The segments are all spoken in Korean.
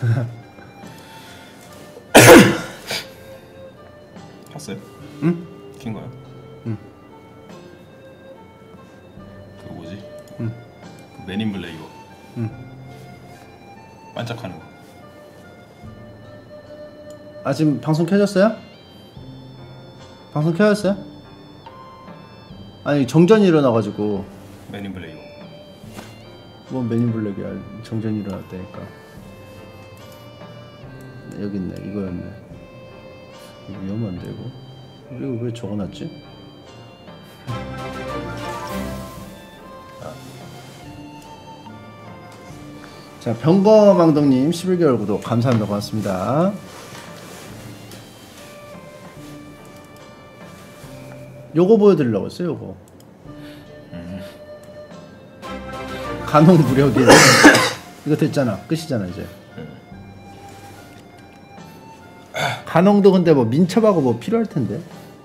켰어요? 응? 킨 거야? 응. 그 뭐지? 응. 그 맨인 블랙 이거. 응. 반짝하는 거. 아 지금 방송 켜졌어요? 방송 켜졌어요? 아니 정전이 일어나가지고. 맨인 블랙 이거. 뭔 맨인 블랙이야. 정전이 일어났다니까. 여기 있네. 이거였네. 이거 위험한데 이거? 이거 왜 적어놨지? 자, 병거망덕님 11개월 구독 감사합니다. 고맙습니다. 요거 보여드리려고 했어요. 요거 간혹 무력이 이거 됐잖아. 끝이잖아 이제. 간홍도 근데 뭐 민첩하고 뭐 필요할 텐데.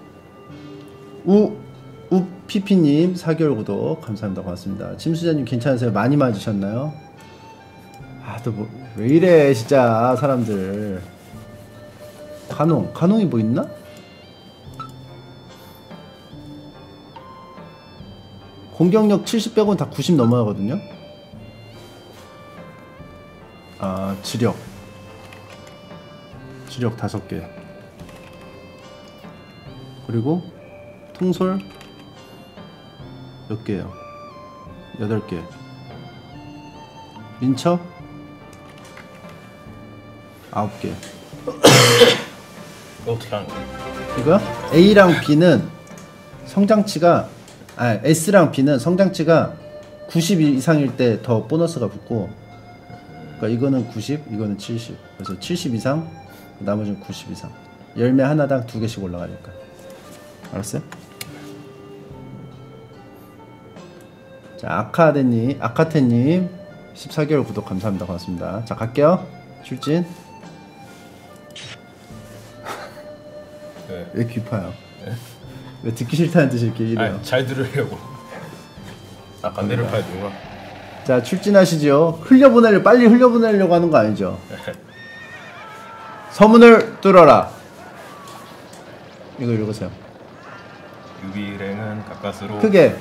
우피피님 4개월 구독 감사합니다. 고맙습니다. 침수자님 괜찮으세요? 많이 맞으셨나요? 아 또 뭐 왜 이래 진짜 사람들. 간홍이 뭐 있나? 공격력 70 빼고는 다 90 넘어가거든요. 아 지력 5개 그리고 통솔 몇 개요? 8개 민첩 9개 어떻게 하는 거야? 이거요? A랑 B는 성장치가 S랑 B는 성장치가 90 이상일 때 더 보너스가 붙고, 그러니까 이거는 90, 이거는 70. 그래서 70 이상, 나머지는 90 이상. 열매 하나당 2개씩 올라가니까. 알았어요? 자, 아카테님 14개월 구독 감사합니다. 고맙습니다. 자, 갈게요. 출진. 네. 왜 귀파요? 네? 왜 듣기 싫다는 뜻이 이렇게 이래요? 아니, 잘 들으려고. 아까 내를 파야 되구나. 자, 출진하시죠. 빨리 흘려보내려고 하는 거 아니죠? 서문을 뚫어라. 이거 읽으세요. 유비일행은 가까스로 크게.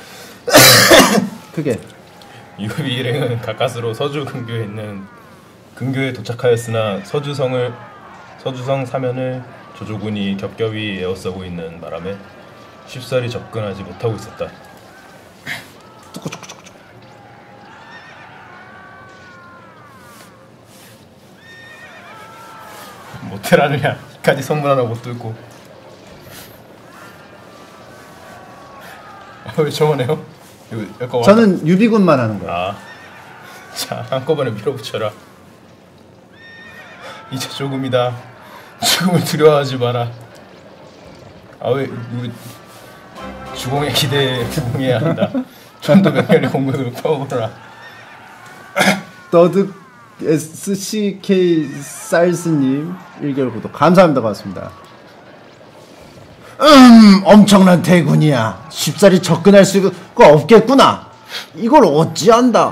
크게. 유비일행은 가까스로 서주 근교에 있는 근교에 도착하였으나 서주성 사면을 조조군이 겹겹이 에워싸고 있는 바람에 쉽사리 접근하지 못하고 있었다. 못해라느냐? 이까지 성문 하나 못 뚫고. 왜 저거네요? 저는 유비군만 하는 거예요. 아, 자 한꺼번에 밀어붙여라. 이제 조금이다. 죽음을 두려워하지 마라. 아 왜 우리 주공의 기대에 부응해야 한다. 좀 더 명렬히 공격을 펴오거라. 더득 SCK 쌀스님 1개월 구독 감사합니다. 고맙습니다. 엄청난 대군이야. 쉽사리 접근할 수가 없겠구나. 이걸 어찌한다.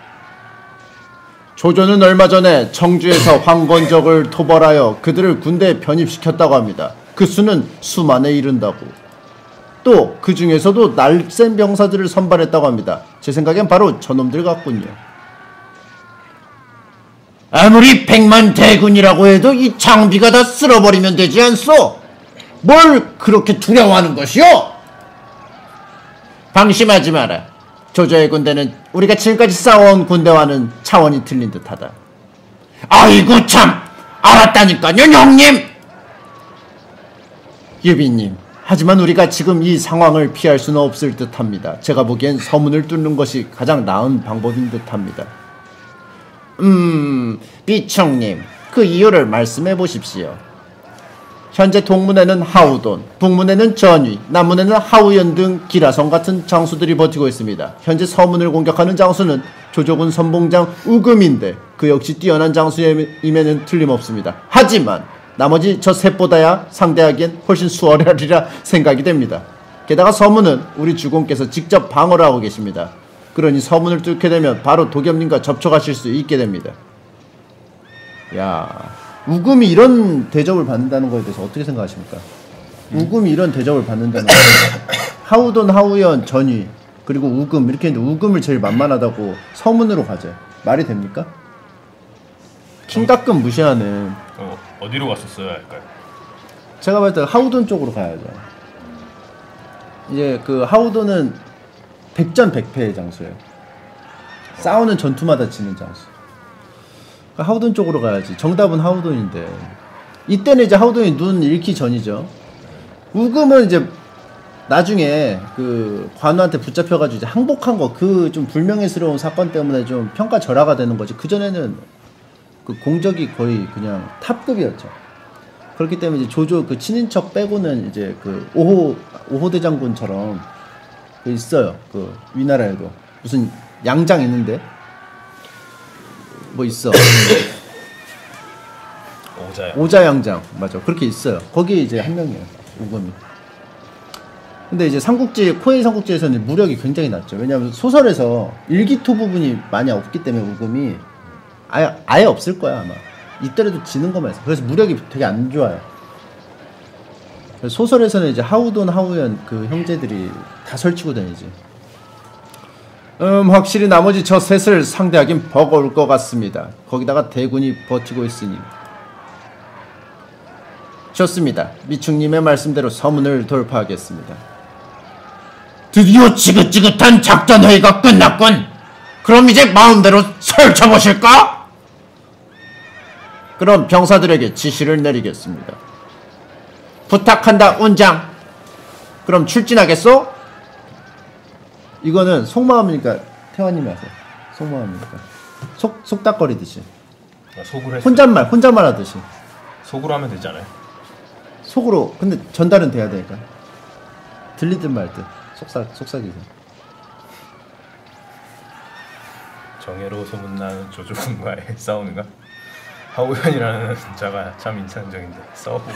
조조는 얼마 전에 청주에서 황건적을 토벌하여 그들을 군대에 편입시켰다고 합니다. 그 수는 수만에 이른다고. 또 그 중에서도 날쌘 병사들을 선발했다고 합니다. 제 생각엔 바로 저놈들 같군요. 아무리 100만 대군이라고 해도 이 장비가 다 쓸어버리면 되지 않소? 뭘 그렇게 두려워하는 것이오? 방심하지 마라. 조조의 군대는 우리가 지금까지 싸워온 군대와는 차원이 틀린 듯하다. 아이고 참! 알았다니까요 형님! 유비님, 하지만 우리가 지금 이 상황을 피할 수는 없을 듯합니다. 제가 보기엔 서문을 뚫는 것이 가장 나은 방법인 듯합니다. 비청님, 그 이유를 말씀해 보십시오. 현재 동문에는 하우돈, 북문에는 전위, 남문에는 하우연 등 기라성 같은 장수들이 버티고 있습니다. 현재 서문을 공격하는 장수는 조조군 선봉장 우금인데 그 역시 뛰어난 장수임에는 틀림없습니다. 하지만 나머지 저 셋보다야 상대하기엔 훨씬 수월하리라 생각이 됩니다. 게다가 서문은 우리 주공께서 직접 방어를 하고 계십니다. 그러니 서문을 뚫게 되면 바로 도겸님과 접촉하실 수 있게 됩니다. 야, 우금이 이런 대접을 받는다는 거에 대해서 어떻게 생각하십니까? 우금이 이런 대접을 받는다는 거. 하우돈, 하우연, 전위 그리고 우금 이렇게 했는데 우금을 제일 만만하다고 서문으로 가재. 말이 됩니까? 킹가끔 무시하는. 어디로 갔었어야 할까요? 제가 봤을 때 하우돈 쪽으로 가야죠. 이제 그 하우돈은 백전백패의 장소예요. 싸우는 전투마다 지는 장소. 그러니까 하우돈 쪽으로 가야지. 정답은 하우돈인데 이때는 이제 하우돈이 눈 잃기 전이죠. 우금은 이제 나중에 그 관우한테 붙잡혀가지고 이제 항복한 거 그 좀 불명예스러운 사건 때문에 좀 평가 절하가 되는 거지. 그 전에는 그 공적이 거의 그냥 탑급이었죠. 그렇기 때문에 이제 조조 그 친인척 빼고는 이제 그 오호 대장군처럼 그 있어요. 그 위나라에도 무슨 양장 있는데 뭐 있어. 오자양장 맞아. 그렇게 있어요. 거기 이제 한 명이에요. 우금이. 근데 이제 삼국지 코에이 삼국지에서는 무력이 굉장히 낮죠. 왜냐하면 소설에서 일기토 부분이 많이 없기 때문에 우금이 아예 없을 거야 아마. 이때라도 지는 것만 해서. 그래서 무력이 되게 안 좋아요. 소설에서는 이제 하우돈, 하우연 그 형제들이 다 설치고 다니지. 확실히 나머지 저 셋을 상대하긴 버거울 것 같습니다. 거기다가 대군이 버티고 있으니. 좋습니다. 미충님의 말씀대로 서문을 돌파하겠습니다. 드디어 지긋지긋한 작전 회의가 끝났군. 그럼 이제 마음대로 설쳐보실까? 그럼 병사들에게 지시를 내리겠습니다. 부탁한다 운장. 그럼 출진하겠소? 이거는 속마음이니까 태환님이 하세요. 속마음이니까 속닥거리듯이. 속으로 했어. 혼잣말 하듯이. 속으로 하면 되잖아요. 속으로. 근데 전달은 돼야 되니까. 들리든 말든 속삭이세요. 정예로 소문나는 조조군과의 싸움인가? 하우연이라는 자가 참 인상적인데 싸워보고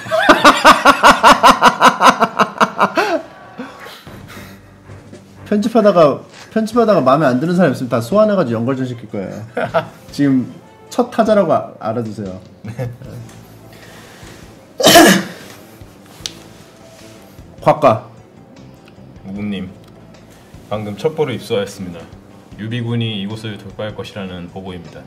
편집하다가 마음에 안 드는 사람 있으면 다 소환해가지고 연결전 시킬 거예요. 지금 첫 타자라고 알아두세요. 네. 곽가 우군님 방금 첩보를 입수하였습니다. 유비군이 이곳을 돌파할 것이라는 보고입니다.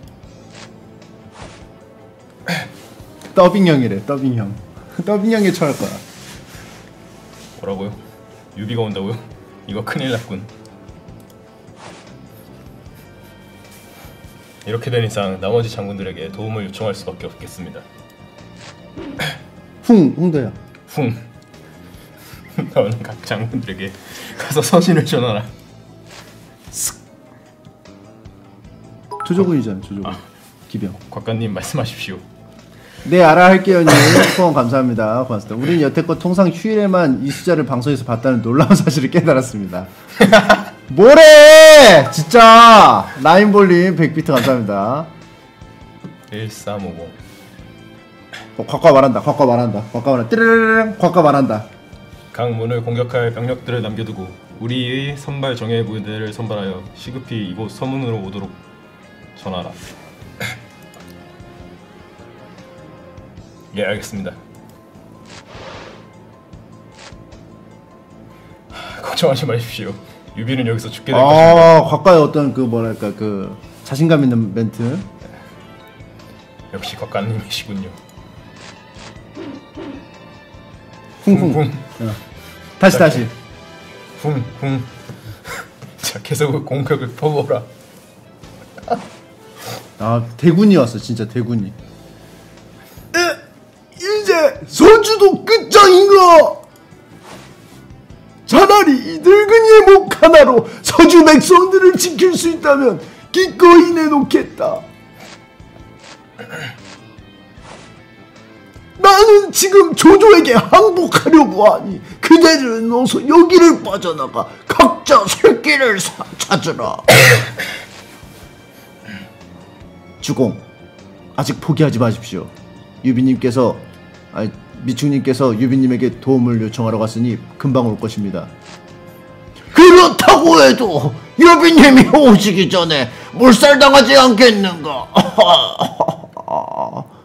더빙형이래. 더빙형. 더빙형에 처할 거야. 뭐라고요? 유비가 온다고요? 이거 큰일 났군. 이렇게 된 이상 나머지 장군들에게 도움을 요청할 수밖에 없겠습니다. 홍도야. 너는 각 장군들에게 가서 서신을 전하라. 조조군이잖아. 조조군. 기병. 곽관님 말씀하십시오. 네, 알아 할게요. 님 후원 감사합니다. 고맙습니다. 우린 여태껏 통상 휴일에만 이 숫자를 방송에서 봤다는 놀라운 사실을 깨달았습니다. 뭐래! 진짜! 나인볼님 100비트 감사합니다. 1350 곽과 말한다. 띠르르르 곽과 말한다. 각 문을 공격할 병력들을 남겨두고 우리의 선발 정예 부대를 선발하여 시급히 이곳 서문으로 오도록 전하라. 예, 알겠습니다. 걱정하지 마십시오. 유비는 여기서 죽게 될 것입니다. 곽과의 어떤 그 뭐랄까 그 자신감 있는 멘트. 역시 곽관님이시군요. 쿵쿵. 다시. 쿵쿵. 자, 계속 공격을 퍼부어라. 대군이 왔어. 진짜 대군이. 이제 서주도 끝장인가? 차라리 이 늙은이의 목 하나로 서주 백성들을 지킬 수 있다면 기꺼이 내놓겠다. 나는 지금 조조에게 항복하려고 하니 그대들은 어서 여기를 빠져나가 각자 살 길을 찾으라. 주공, 아직 포기하지 마십시오. 미충님께서 유비님에게 도움을 요청하러 갔으니 금방 올 것입니다. 그렇다고 해도 유비님이 오시기 전에 몰살당하지 않겠는가?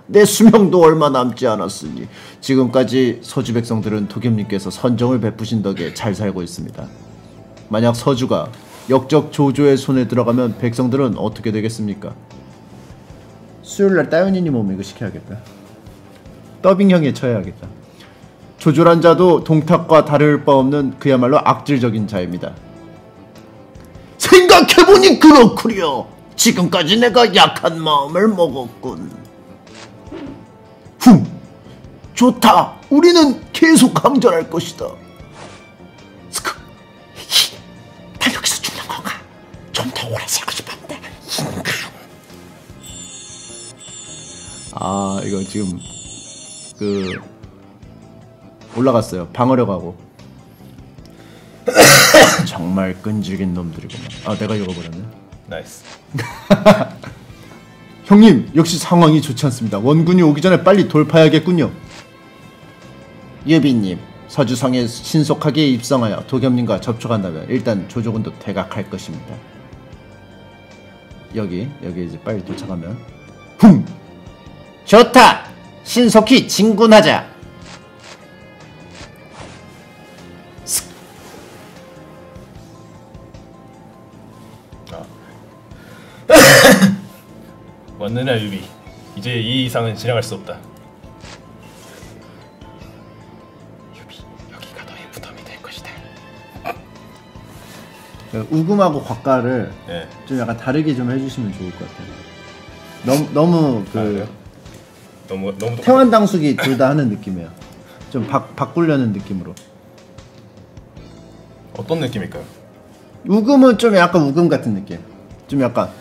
내 수명도 얼마 남지 않았으니 지금까지 서주 백성들은 도겸님께서 선정을 베푸신 덕에 잘 살고 있습니다. 만약 서주가 역적 조조의 손에 들어가면 백성들은 어떻게 되겠습니까? 수요일날 따윤이님 오면 이거 시켜야겠다. 더빙형에 쳐야겠다. 조조란 자도 동탁과 다를 바 없는 그야말로 악질적인 자입니다. 생각해보니 그렇구려. 지금까지 내가 약한 마음을 먹었군. 좋다. 우리는 계속 강전할 것이다. 스크. 다 여기서 죽는 건가? 좀 더 오래 살고 싶었는데. 아, 이거 지금 올라갔어요. 방어력 하고. 정말 끈질긴 놈들이구만. 아, 내가 읽어버렸네. 나이스. 형님, 역시 상황이 좋지 않습니다. 원군이 오기 전에 빨리 돌파해야겠군요. 유비님, 서주성에 신속하게 입성하여 도겸님과 접촉한다면 일단 조조군도 대각할 것입니다. 여기 이제 빨리 도착하면 좋다! 신속히 진군하자! 왔느냐 유비. 이제 이 이상은 지나갈 수 없다. 유비, 여기가 너의 무덤이 될 것이다. 우금하고 곽가를 네. 좀 약간 다르게 좀 해주시면 좋을 것 같아요. 너무 너무 태완당숙이 둘 다 하는 느낌이에요. 좀 바꾸려는 느낌으로. 어떤 느낌일까요? 우금은 좀 약간 우금 같은 느낌. 좀 약간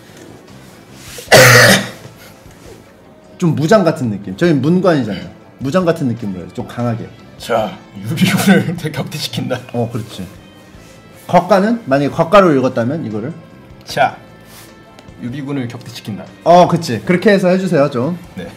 좀 무장 같은 느낌. 저희 문관이잖아요. 무장 같은 느낌으로 해요. 좀 강하게. 자, 유비군을 격퇴시킨다. 그렇지. 곽가는 만약에 곽가로 읽었다면 이거를. 자, 유비군을 격퇴시킨다. 그치. 그렇게 해서 해주세요 좀. 네.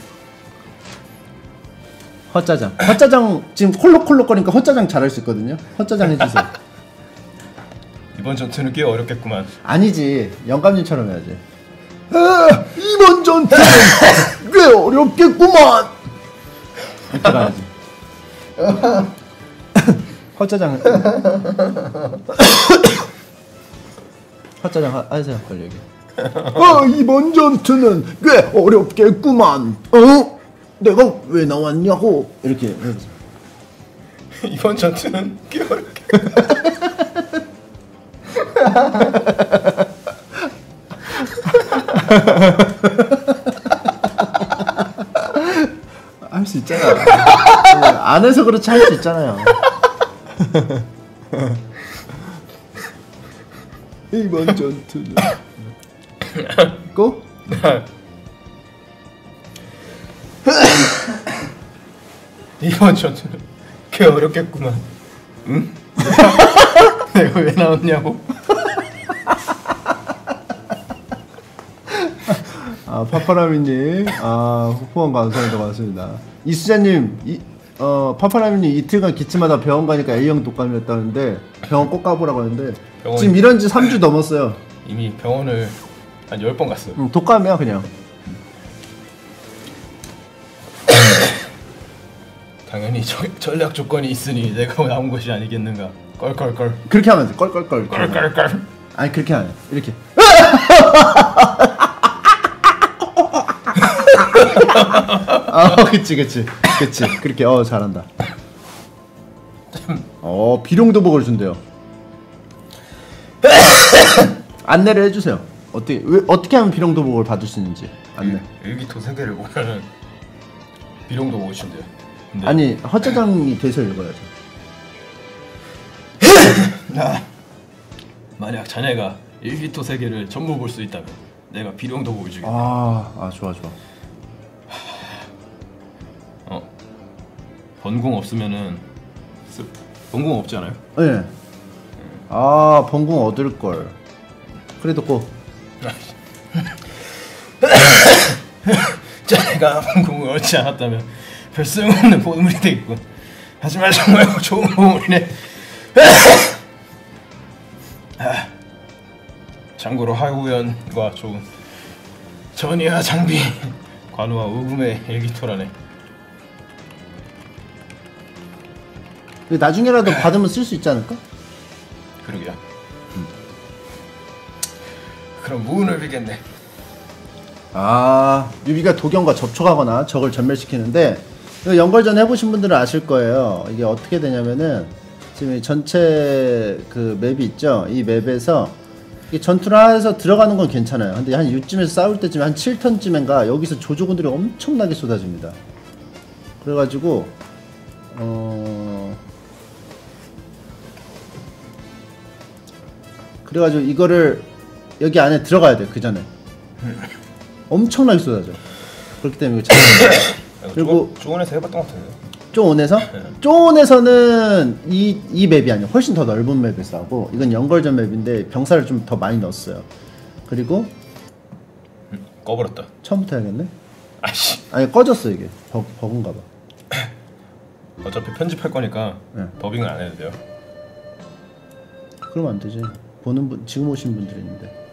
헛짜장. 헛짜장 지금 콜록콜록거리니까 헛짜장 잘할 수 있거든요. 헛짜장 해주세요. 이번 전투는 꽤 어렵겠구만. 아니지. 영감님처럼 해야지. 이번 전투는 꽤 어렵겠구만. 이렇게 가야지. 헛짜장. 헛짜장 하세요 빨리 여기. 이번 전투는 꽤 어렵겠구만. 내가 왜 나왔냐고. 이렇게 해보세요. 이번 전투는 꽤 어렵게. 할 수 있잖아. 안 해서 그렇지 할 수 있잖아요. 이번 전투는 고? 이번 전투는 꽤 어렵겠구만. 응? 내가 왜 나왔냐고? 파파라미님, 후원 감사합니다. 고맙습니다. 이수자님, 파파라미님 이틀간 기침하다 병원 가니까 A형 독감이었다는데 병원 꼭 가보라고 하는데 지금 이런 지 3주 넘었어요. 이미 병원을 한 10번 갔어요. 독감이야 그냥. 당연히 전략 조건이 있으니 내가 나온 것이 아니겠는가. 껄껄껄. 그렇게 하면 돼. 껄껄껄. 껄껄껄. 아니 그렇게 안 해. 이렇게. 그치. 그렇게 잘한다. 비룡도복을 준대요. 안내를 해주세요. 어떻게 하면 비룡도복을 받을 수 있는지 안내. 일기토 3개를 보면은 비룡도복 오신대요. 아니 헛짜장이 돼서 읽어야죠. 만약 자네가 일기토 3개를 전부 볼 수 있다면 내가 비룡도복을 주겠다. 좋아. 번궁 없으면은 번궁 없지 않아요? 네. 번궁 얻을 걸. 그래도 꼭. 자네가 번궁을 얻지 않았다면 별 쓸모없는 보물이 되겠군. 하지만 정말 좋은 보물이네. 참고로 하우연과 좋은 전이와 장비 관우와 우금의 일기토라네. 나중에라도 받으면 쓸 수 있지 않을까? 그러게요. 그럼 무운을 빌겠네. 아, 유비가 도경과 접촉하거나 적을 전멸시키는데, 이거 연걸전 해보신 분들은 아실 거예요. 이게 어떻게 되냐면은 지금 이 전체 그 맵이 있죠. 이 맵에서 전투를 해서 들어가는 건 괜찮아요. 근데 한 이쯤에서 싸울 때쯤에 한 7턴쯤인가 여기서 조조군들이 엄청나게 쏟아집니다. 그래가지고 그래가지고 이거를 여기 안에 들어가야 돼. 그 전에 엄청나게 쏟아져. 그렇기 때문에 이거 잘 그리고 조원에서 해봤던 것 같은데. 쪼온에서? 쪼온에서는 이 맵이 아니야. 훨씬 더 넓은 맵에서 하고, 이건 연걸전 맵인데 병사를 좀 더 많이 넣었어요. 그리고 꺼버렸다. 처음부터 해야겠네? 아씨. 아니 꺼졌어 이게. 버그인가 봐. 어차피 편집할 거니까 네. 더빙은 안 해도 돼요. 그러면 안 되지. 보는 분, 지금 오신 분들이 있는데.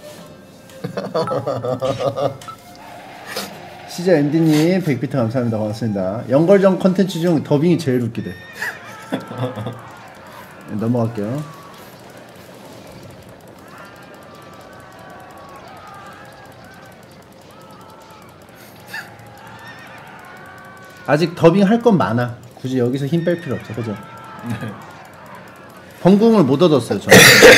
시자 MD님 100비트 감사합니다. 고맙습니다. 연걸전 컨텐츠 중 더빙이 제일 웃기대. 넘어갈게요. 아직 더빙 할 건 많아. 굳이 여기서 힘 뺄 필요 없어. 그죠? 네. 번궁을 못 얻었어요 저는.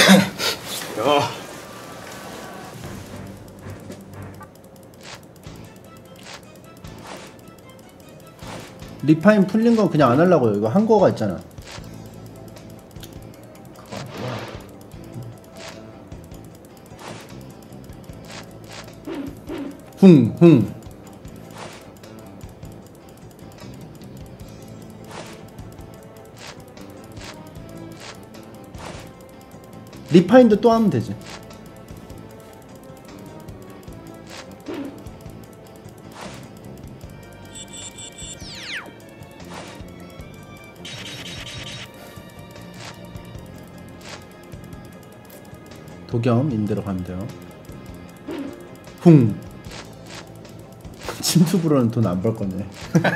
리파인 풀린 건 그냥 안 하려고요. 이거 한 거가 있잖아. 쿵. 리파인도 또 하면 되지. 도겸 임대로 가면 돼요. 쿵. 침투부로는 돈 안 벌 거네.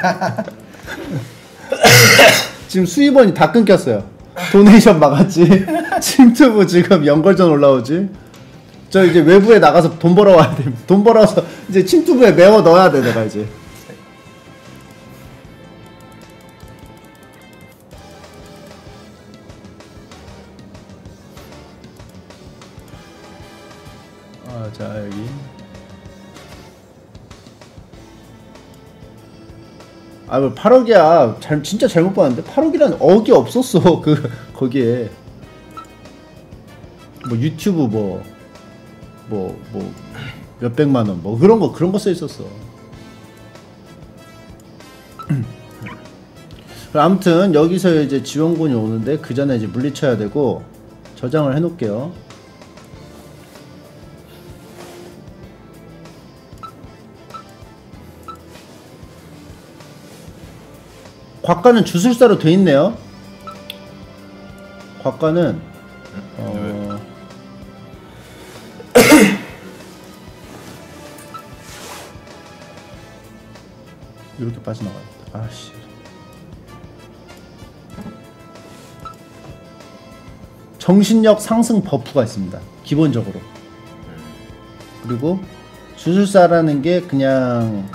지금 수입원이 다 끊겼어요. 도네이션 막았지. 침투부 지금 연걸전 올라오지. 저 이제 외부에 나가서 돈 벌어와야 돼. 돈 벌어서 이제 침투부에 메워 넣어야 돼 내가 이제. 자 여기 뭐 8억이야. 진짜 잘못 봤는데 8억이란 억이 없었어. 거기에 뭐 유튜브 뭐 몇백만원 뭐 그런 거 써 있었어. 아무튼 여기서 이제 지원군이 오는데 그 전에 이제 물리쳐야 되고 저장을 해 놓을게요. 곽가는 주술사로 돼 있네요. 곽가는 이렇게 빠져나가야 돼. 아씨. 정신력 상승 버프가 있습니다. 기본적으로. 그리고 주술사라는 게 그냥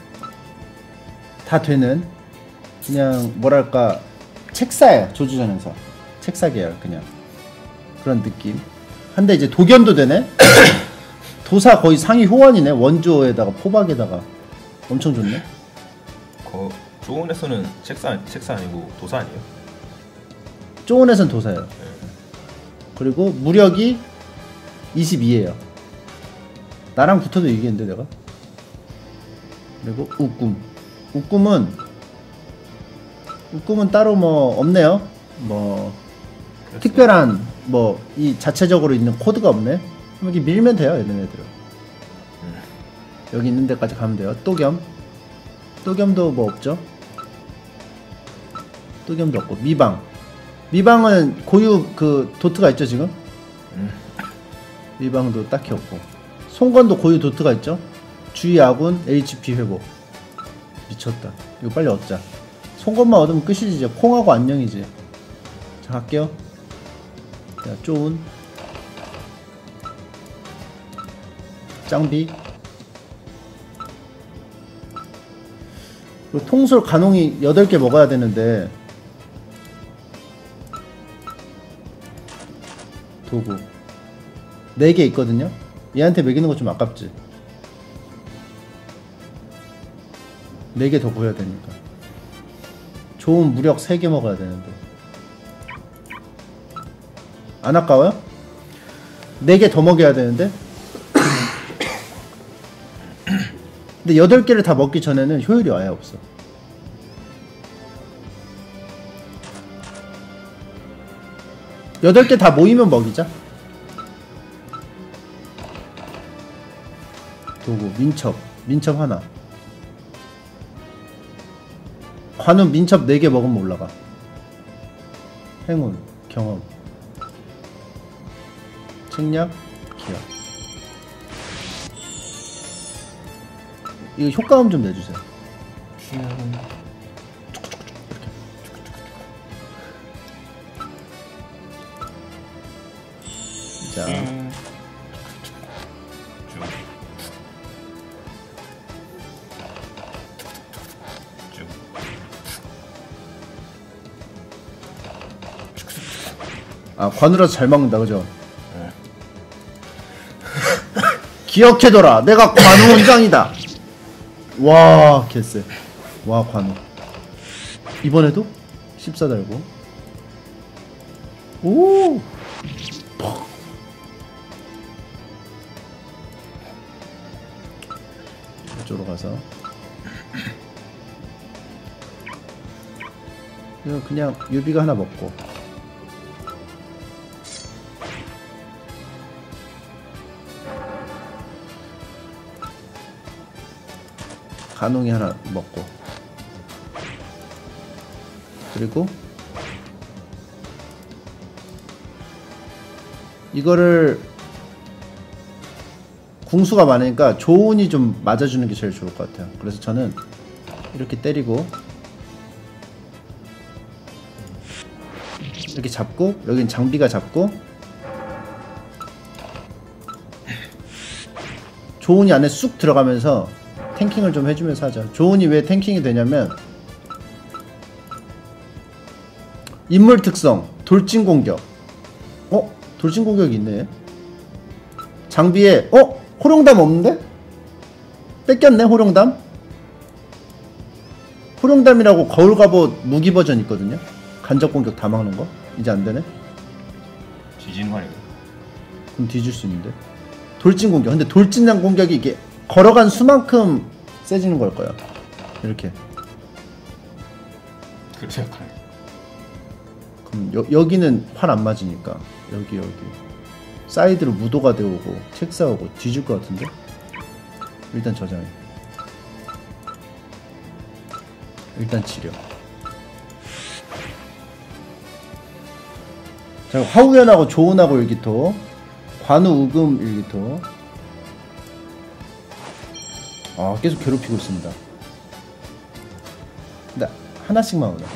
다 되는 그냥 뭐랄까 책사예요. 조주전에서 책사 계열 그냥 그런 느낌. 한데 이제 도견도 되네. 도사 거의 상위 호환이네. 원조에다가 포박에다가 엄청 좋네. 조원에서는 책사 아니고 도사 아니에요? 쪼온에선 도사예요. 그리고 무력이 22예요. 나랑 붙어도 이기겠는데 내가. 그리고 우꿈은 따로 뭐 없네요. 뭐 그렇습니다. 특별한 뭐 이 자체적으로 있는 코드가 없네. 여기 밀면 돼요. 얘네들은 여기 있는 데까지 가면 돼요. 또겸도 뭐 없죠. 또겸도 없고 미방은 고유 그 도트가 있죠 지금. 미방도 딱히 없고 송건도 고유 도트가 있죠. 주의 아군 HP 회복. 미쳤다. 이거 빨리 얻자. 송곳만 얻으면 끝이지. 이제 콩하고 안녕이지. 자, 갈게요. 자, 쪼은 짱비. 그리고 통솔 간홍이 8개 먹어야 되는데 도구 4개 있거든요. 얘한테 먹이는 거 좀 아깝지. 4개 더 구해야 되니까. 좋은 무력 3개 먹어야 되는데 안 아까워요? 4개 더 먹여야 되는데. 근데 8개를 다 먹기 전에는 효율이 아예 없어. 여덟 개 다 모이면 먹이자. 도구 민첩 하나. 관운 민첩 4개 먹으면 올라가. 행운 경험 책략 기억. 이거 효과음 좀 내주세요. 자, 아 관우라서 잘 막는다 그죠? 네. 기억해둬라, 내가 관우 원장이다. 와 개쎄. 와 관우. 이번에도 14 달고. 오. 이쪽으로 가서 이거 그냥 유비가 하나 먹고 간홍이 하나 먹고 그리고 이거를 궁수가 많으니까 조운이 좀 맞아주는 게 제일 좋을 것 같아요. 그래서 저는 이렇게 때리고 이렇게 잡고 여긴 장비가 잡고 조운이 안에 쑥 들어가면서 탱킹을 좀 해주면서 하자. 조운이 왜 탱킹이 되냐면 인물 특성 돌진 공격. 돌진 공격이 있네. 장비에 호룡담 없는데? 뺏겼네. 호룡담 호룡담이라고 거울갑옷 무기 버전 있거든요. 간접 공격 다 막는 거. 이제 안되네. 뒤지는 거 아니야? 그럼 뒤질 수 있는데. 돌진 공격. 근데 돌진한 공격이 이게 걸어간 수만큼 세지는 걸 거야. 이렇게. 그렇게 생각하네. 그럼 여기는 활 안 맞으니까 여기 사이드로 무도가 되어오고 책사오고 뒤질 것 같은데. 일단 저장해. 일단 치료. 자, 화우연하고 조은하고 일기토, 관우 우금 일기토. 아 계속 괴롭히고 있습니다. 근데 하나씩만 오네.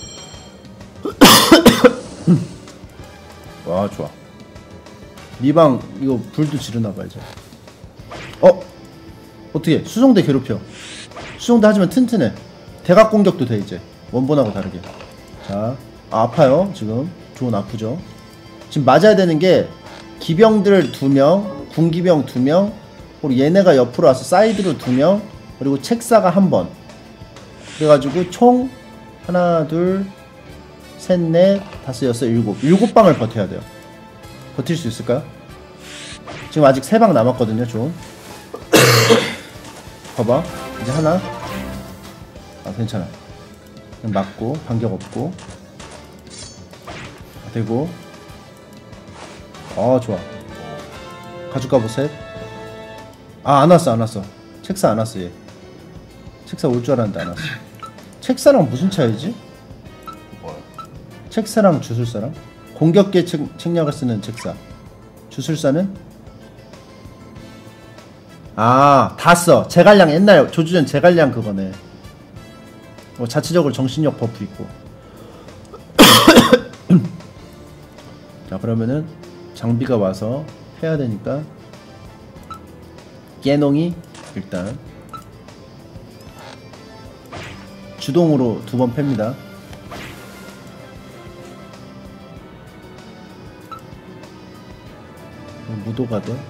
와 좋아. 미방 이거 불도 지르나봐 이제. 어떻게 수송대 괴롭혀. 수송대 하지만 튼튼해. 대각 공격도 돼 이제. 원본하고 다르게. 자, 아파요 지금. 조은 아프죠. 지금 맞아야 되는 게 기병들 2명, 군기병 2명, 그리고 얘네가 옆으로 와서 사이드로 2명, 그리고 책사가 1번. 그래가지고 총 하나, 둘, 셋, 넷, 다섯, 여섯, 일곱 방을 버텨야 돼요. 버틸 수 있을까요? 지금 아직 3방 남았거든요. 좀 봐봐. 이제 하나. 아 괜찮아. 그냥 맞고 반격 없고 되고. 좋아. 가죽갑옷 셋. 안 왔어. 책사 안 왔어. 얘 책사 올 줄 알았는데 안 왔어. 책사랑 무슨 차이지? 뭐야? 책사랑 주술사랑? 공격계 책략을 쓰는 책사. 주술사는? 아, 다 써. 제갈량 옛날 조주전 제갈량 그거네. 자체적으로 정신력 버프 있고. 자, 그러면은 장비가 와서 해야 되니까 깨농이 일단 주동으로 2번 팹니다. 무도가 돼.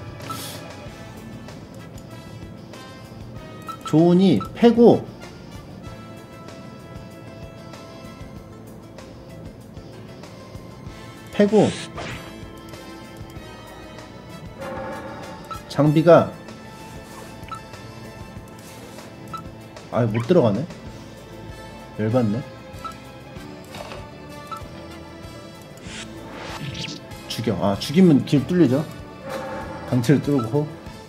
조은이 패고 장비가 못 들어가네. 열받네. 죽여. 죽이면 길 뚫리죠. 강체를 뚫고.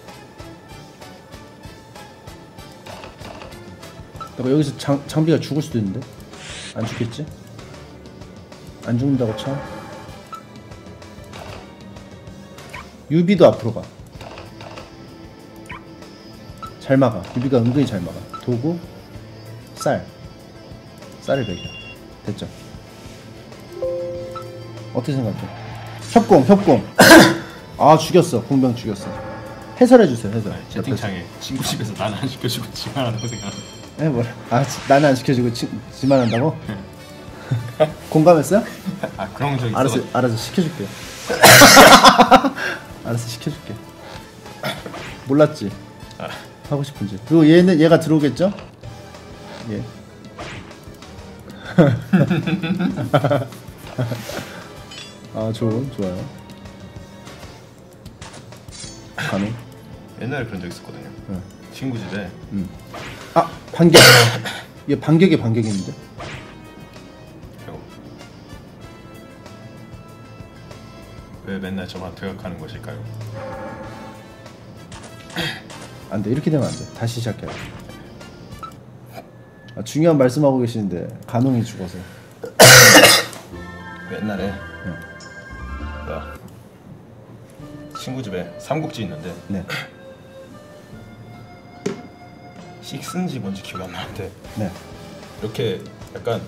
내가 여기서 장비가 죽을 수도 있는데. 안 죽겠지? 안 죽는다고 쳐. 유비도 앞으로 가. 잘 막아. 유비가 은근히 잘 막아. 도구, 쌀을 배겨. 됐죠? 어떻게 생각해? 협공. 죽였어. 궁병 죽였어. 해설해주세요. 해설. 채팅창에 친구 집에서 나는 안 시켜주고 지만 한다고 생각하는. 뭐라? 나는 안 시켜주고 지만 한다고? 공감했어요? 그런 적 있어. 알아서 시켜줄게. 알아서 시켜줄게. 몰랐지? 하고 싶은지. 그리고 얘가 들어오겠죠? 예. 좋아요. 가능. 옛날에 그런 적 있었거든요. 친구 집에. 반격. 얘 반격인데. 왜 맨날 저만 퇴각하는 것일까요? 안 돼. 이렇게 되면 안 돼. 다시 시작해야 돼. 중요한 말씀하고 계시는데 간홍이 죽어서. 옛날에 친구 집에 삼국지 있는데 네. 식스인지 뭔지 기억이 안 나는데 네. 이렇게 약간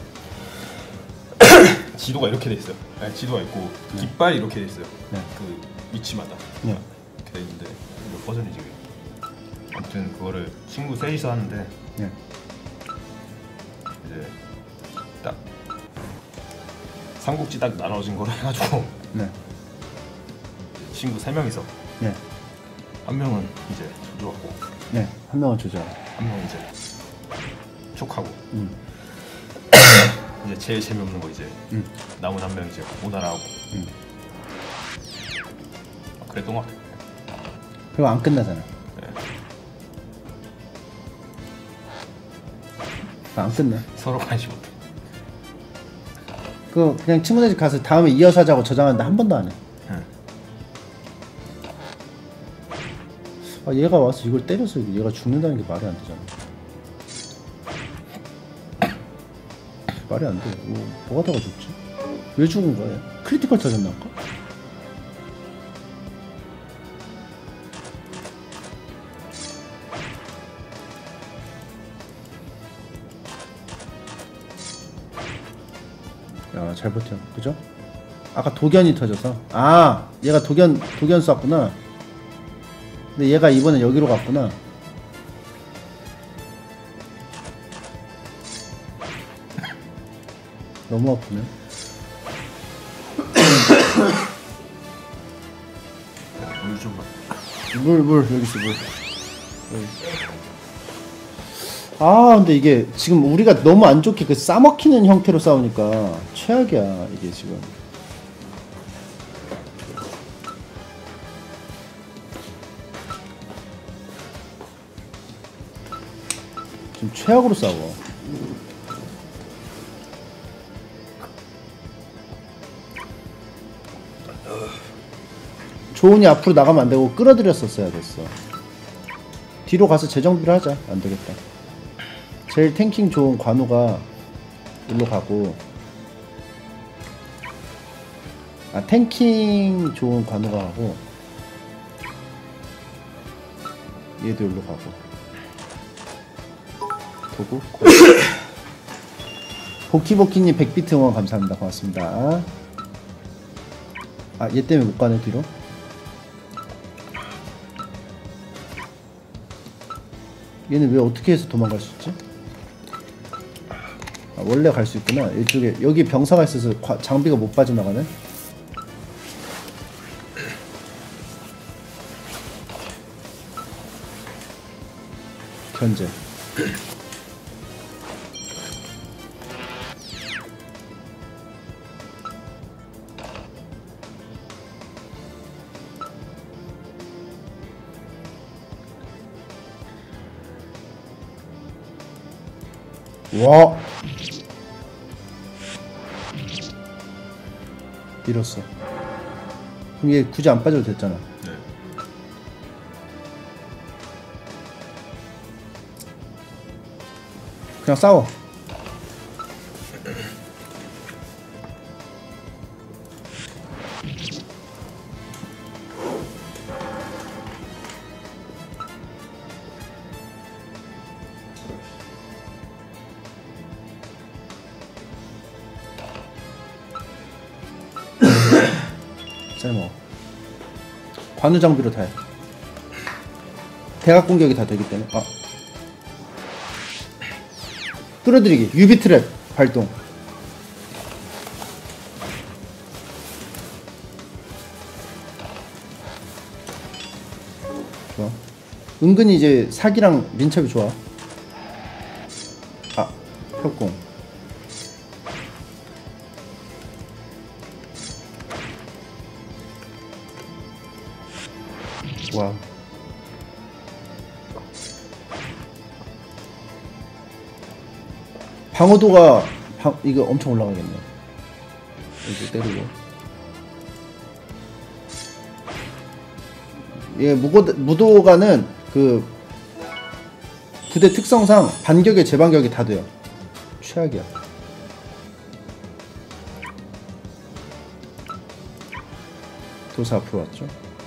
지도가 이렇게 돼 있어요. 지도가 있고 깃발이 이렇게 돼 있어요. 네. 그 위치마다 이렇게 돼 있는데 몇 버전이지? 아무튼 그거를 친구 셋이서 하는데 네. 이제 딱 삼국지 딱 나눠진 거로 해가지고 네. 친구 3명이서 네. 한 명은 이제 조조하고 네. 한 명은 조져. 한 명은 이제 촉하고 이제 제일 재미없는 거 이제 남은 한 명 이제 오나라하고 그랬던 것 같아. 그리고 안 끝나잖아. 네. 안 끝나. 서로 관심 없대. 그냥 친구네 집 가서 다음에 이어서 하자고 저장하는데 한 번도 안 해. 얘가 와서 이걸 때려서 얘가 죽는다는 게 말이 안 되잖아. 말이 안 돼. 뭐가 다가 죽지? 왜 죽은 거야? 크리티컬 터졌나 아까? 야, 잘 버텨. 그죠? 아까 도견이 터져서. 얘가 도견 쐈구나. 근데 얘가 이번엔 여기로 갔구나. 너무 아프네. 물 좀 봐. 물 여기 있어. 물. 근데 이게 지금 우리가 너무 안 좋게 그 싸먹히는 형태로 싸우니까 최악이야 이게 지금. 지금 최악으로 싸워. 조은이 앞으로 나가면 안 되고 끌어들였었어야 됐어. 뒤로 가서 재정비를 하자. 안 되겠다. 제일 탱킹 좋은 관우가 일로 가고, 탱킹 좋은 관우가 하고, 얘도 여기로 가고. 도구. 보키보키님 100비트 응원 감사합니다. 고맙습니다. 아, 얘 때문에 못 가네 뒤로. 얘는 왜 어떻게 해서 도망갈 수 있지? 아, 원래 갈 수 있구나. 이쪽에 여기 병사가 있어서 장비가 못 빠져나가네. 견제. 와, 밀었어. 그럼 얘 굳이 안 빠져도 됐잖아. 네. 그냥 싸워. 잘 먹어. 관우 장비로 다 해. 대각 공격이 다 되기 때문에. 아, 뚫어드리기. 유비 트랩 발동. 좋아. 은근히 이제 사기랑 민첩이 좋아. 아, 협공. 와. 방어도가 이거 엄청 올라가겠네. 이렇게 때리고. 예, 무도가는 그 부대 특성상 반격에 재반격이 다 돼요. 최악이야. 도사 앞으로 왔죠.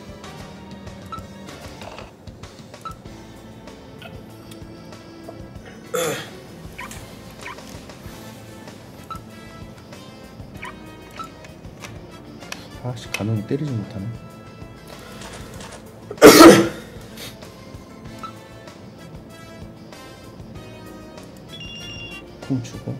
아씨, 가면이 때리지 못하네. 쿵 주고.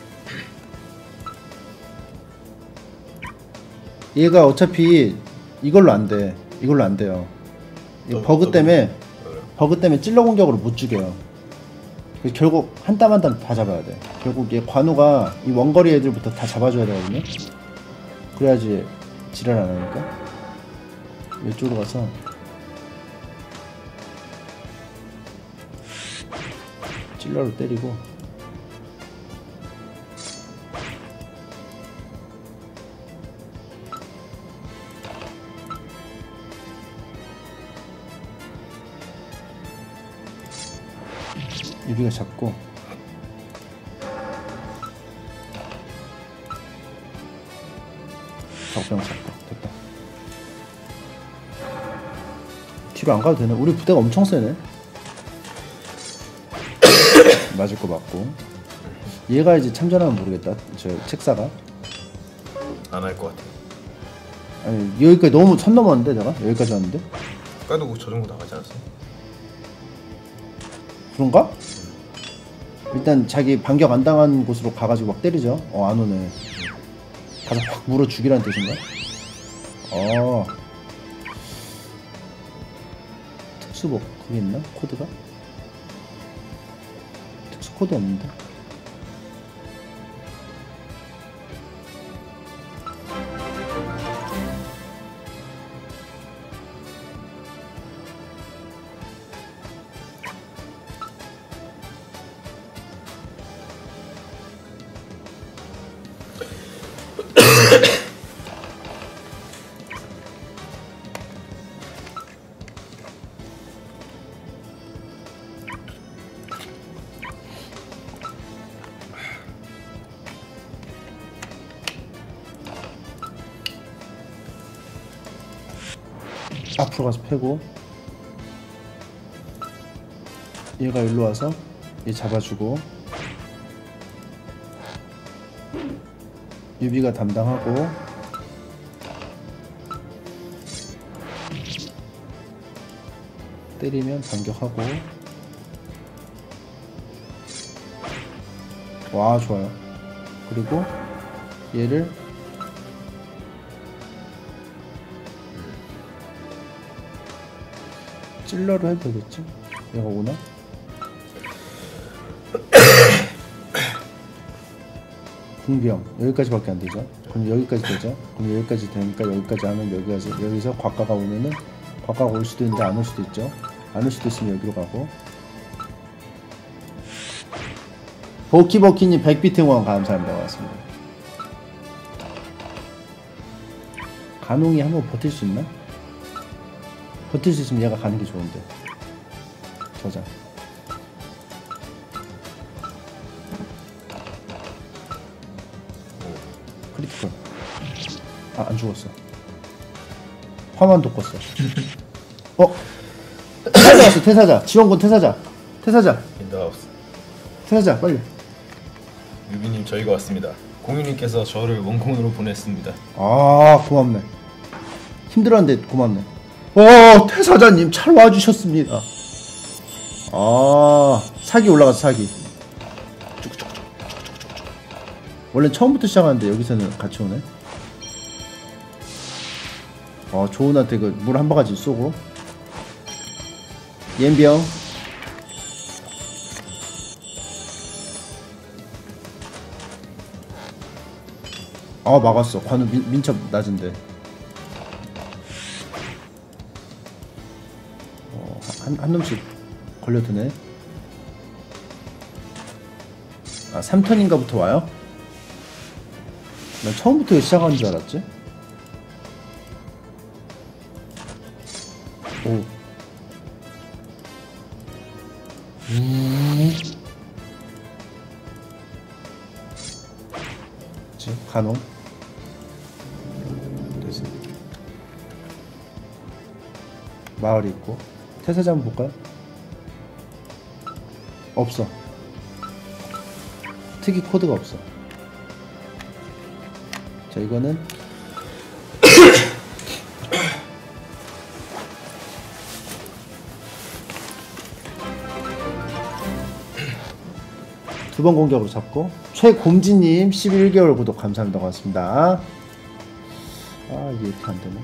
얘가 어차피 이걸로 안 돼. 이걸로 안 돼요. 이거 버그 때문에 찔러 공격으로 못 죽여요. 그래서 결국 한 땀 한 땀 다 잡아야 돼. 결국 얘 관우가 이 원거리 애들부터 다 잡아줘야 되거든요. 그래야지 지랄 안 하니까. 이쪽으로 가서 찔러로 때리고. 유비가 잡고. 적병 잡고. 됐다. 뒤로 안 가도 되네. 우리 부대가 엄청 세네. 맞을 거 맞고. 얘가 이제 참전하면 모르겠다. 저 책사가 안 할 것 같아. 아니, 여기까지 너무 선 넘었는데. 내가 여기까지 왔는데. 아까도 저 정도 나가지 않았어? 그런가? 일단 자기 반격 안 당한 곳으로 가가지고 막 때리죠. 안 오네. 가서 확 물어 죽이라는 뜻인가? 특수복 그게 있나? 코드가? 특수 코드 없는데. 앞으로 가서 패고. 얘가 일로 와서 얘 잡아주고 유비가 담당하고 때리면 반격하고. 와 좋아요. 그리고 얘를 찔러로 해도 되겠지? 얘가 오나? 궁병 여기까지밖에 안 되죠. 그럼 여기까지 되죠. 그럼 여기까지 되니까 여기까지 하면 여기서 곽가가 오면은 곽가가 올 수도 있는데 안 올 수도 있죠. 안 올 수도 있으면 여기로 가고. 버키버키님 100비트 후원 감사합니다. 고맙습니다. 간홍이 한번 버틸 수 있나? 버틸 수 있으면 얘가 가는 게 좋은데. 저장. 크리티컬. 아, 안 죽었어. 화만 돋궜어. 태사자 왔어. 태사자. 지원군 태사자. 태사자. 인더하우스. 태사자 빨리. 유비님 저희가 왔습니다. 공유님께서 저를 원콩으로 보냈습니다. 아 고맙네. 힘들었는데 고맙네. 태사자님 잘 와주셨습니다. 아 사기 올라가서 사기. 원래 처음부터 시작하는데 여기서는 같이 오네. 조은한테 그 물 한 바가지 쏘고. 옌병. 막았어. 관우 민첩 낮은데. 한 놈씩 걸려드네. 3턴인가부터 와요? 난 처음부터 시작하는 줄 알았지? 오. 간호. 됐어. 마을이 있고. 태사자 한번 볼까요? 없어. 특이 코드가 없어. 자, 이거는 두 번 공격으로 잡고. 최곰지님 11개월 구독 감사합니다. 고맙습니다. 이게 이렇게 안되네.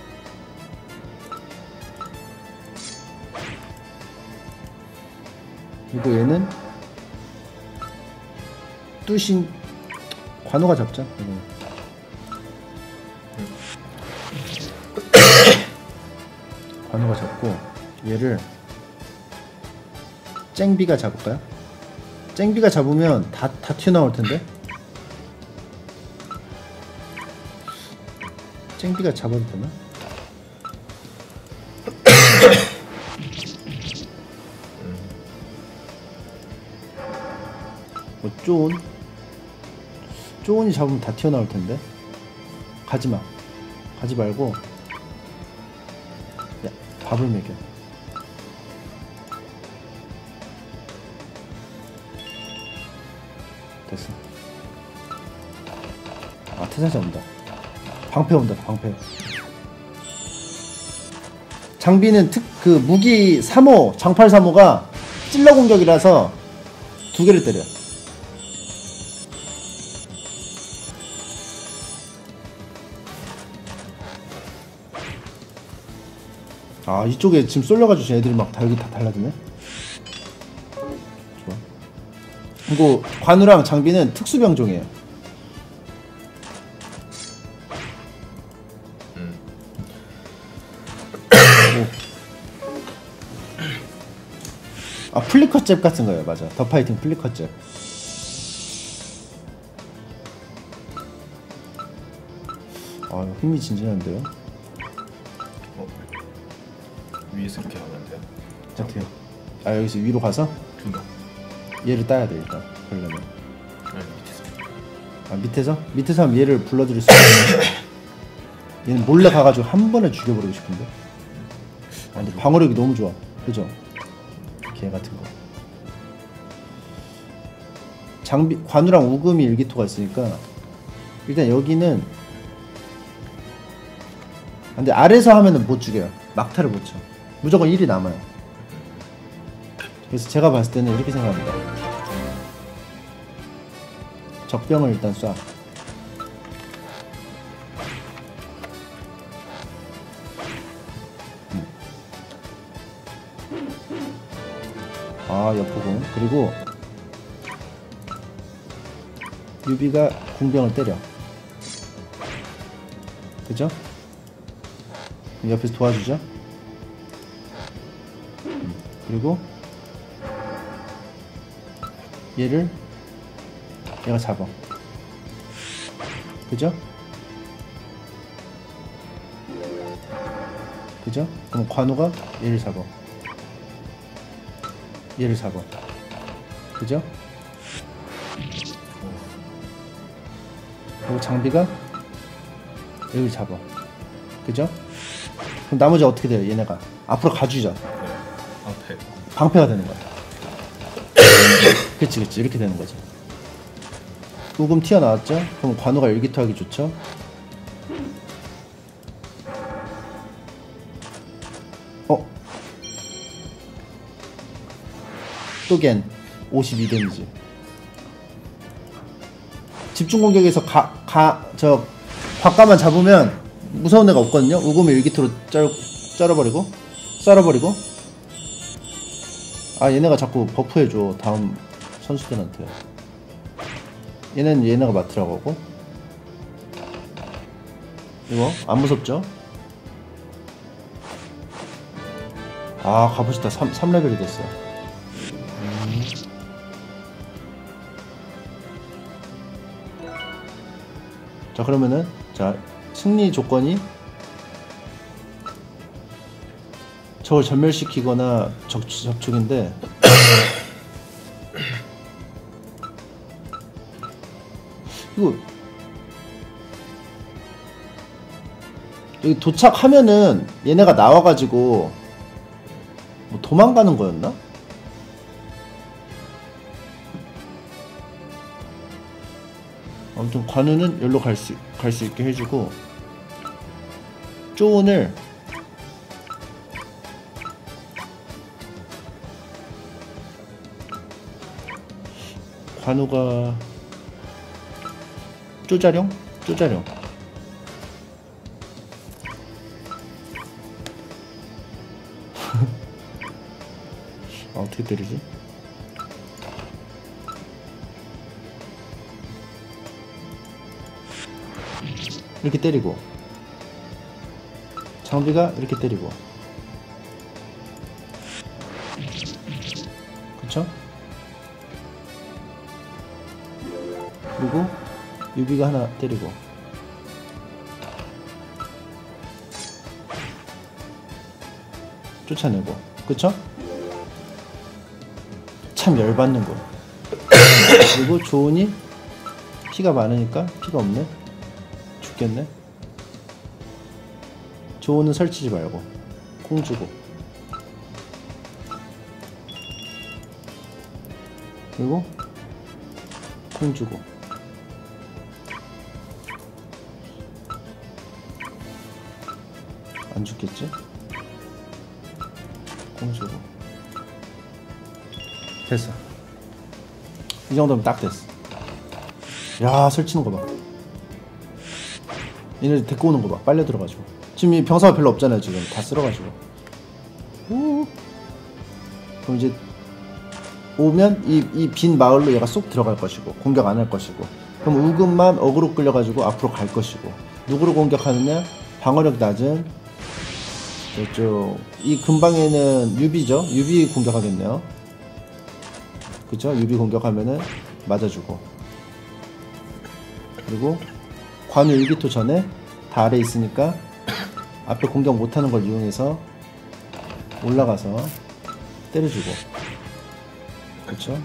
그리고 얘는 뚜신 관우가 잡자. 관우가 잡고 얘를 쨍비가 잡을까요? 쨍비가 잡으면 다 튀어나올 텐데. 쨍비가 잡아도 되나? 쪼은이 잡으면 다 튀어나올 텐데. 가지마. 가지 말고. 야, 밥을 먹여. 됐어. 태사자 온다. 방패 온다. 방패. 장비는 무기 3호 장팔 3호가 찔러 공격이라서 2개를 때려. 이쪽에 지금 쏠려가지고 애들이 막 여기 다 달라지네. 좋아. 그리고 관우랑 장비는 특수병종이에요. 플리커잽 같은 거예요. 맞아. 더 파이팅 플리커잽. 흥미진진한데요. 위에서 이렇게 하면 돼요? 어떻게요? 여기서 위로 가서? 얘를 따야 돼 일단. 그러려면. 밑에서? 밑에서 하면 얘를 불러들일 수 있는. 얘는 몰래 가가지고 한 번에 죽여버리고 싶은데. 근데 방어력이 너무 좋아. 그죠? 개 같은 거. 장비 관우랑 우금이 일기토가 있으니까 일단 여기는 근데 아래서 하면은 못 죽여요. 막타를 못 쳐. 무조건 1이 남아요. 그래서 제가 봤을 때는 이렇게 생각합니다. 적병을 일단 쏴. 아, 여포공. 그리고 유비가 궁병을 때려. 그죠? 옆에서 도와주죠. 그리고 얘가 잡아. 그죠? 그죠? 그럼 관우가 얘를 잡아. 얘를 잡아. 그죠? 그리고 장비가 여기를 잡아. 그죠? 그럼 나머지 어떻게 돼요? 얘네가 앞으로 가주죠. 방패가 되는 거야. 그치 이렇게 되는 거지. 우금 튀어나왔죠? 그럼 관우가 일기토하기 좋죠? 또겐 52 데미지. 집중 공격에서 과가만 잡으면 무서운 애가 없거든요. 우금을 일기토로 썰어버리고 아, 얘네가 자꾸 버프해줘. 다음 선수들한테. 얘네는 얘네가 맡으라고 하고. 이거 안 무섭죠? 아, 가보시다. 3레벨이 됐어. 자, 그러면은 자, 승리 조건이 저걸 전멸시키거나 접촉인데 이거 여기 도착하면은 얘네가 나와가지고 뭐 도망가는 거였나? 아무튼 관우는 여기로 갈 수 있게 해주고 쪼온을 관우가 쪼자룡? 아, 어떻게 때리지? 이렇게 때리고 장비가 이렇게 때리고 그쵸? 그리고 유비가 하나 때리고 쫓아내고 그쵸? 참 열받는 거. 그리고 조은이 피가 많으니까 피가 없네. 죽겠네. 조은은 설치지 말고 콩 주고 그리고 콩 주고 안 죽겠지? 콩 주고 됐어. 이 정도면 딱 됐어. 야, 설치는 거 봐. 얘네 데리고 오는 거 봐. 빨려 들어가지고. 지금 이 병사가 별로 없잖아요. 지금 다 쓸어가지고. 오. 그럼 이제 오면 이 빈 마을로 얘가 쏙 들어갈 것이고 공격 안 할 것이고. 그럼 우금만 어그로 끌려가지고 앞으로 갈 것이고. 누구를 공격하느냐? 방어력 낮은 이쪽 이 근방에는 유비죠. 유비 공격하겠네요. 그쵸? 유비 공격하면은 맞아주고. 그리고 관우 일기토 전에 다 아래 있으니까 앞에 공격 못하는 걸 이용해서 올라가서 때려주고. 그쵸?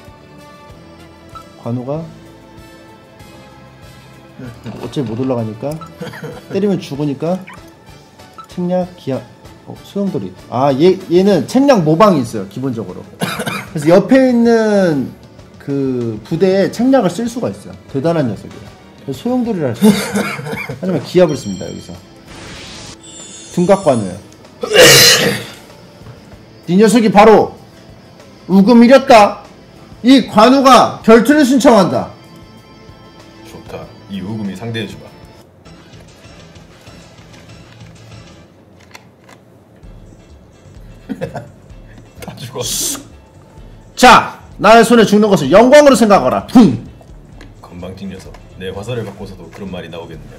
관우가 어차피 못 올라가니까 때리면 죽으니까 책략 기압 소용돌이. 아, 얘는 책략 모방이 있어요 기본적으로. 그래서 옆에 있는 그 부대에 책략을 쓸 수가 있어요. 대단한 녀석이에요. 그래서 소용돌이를 할 수 있어요. 하지만 기압을 씁니다. 여기서 둔각관우예요. 이 녀석이 바로 우금이렸다. 이 관우가 결투를 신청한다. 좋다. 이 우금이 상대해주마. 다 죽었어. 자, 나의 손에 죽는 것을 영광으로 생각하라. 붕. 건방진 녀석. 내 화살을 받고서도 그런 말이 나오겠느냐.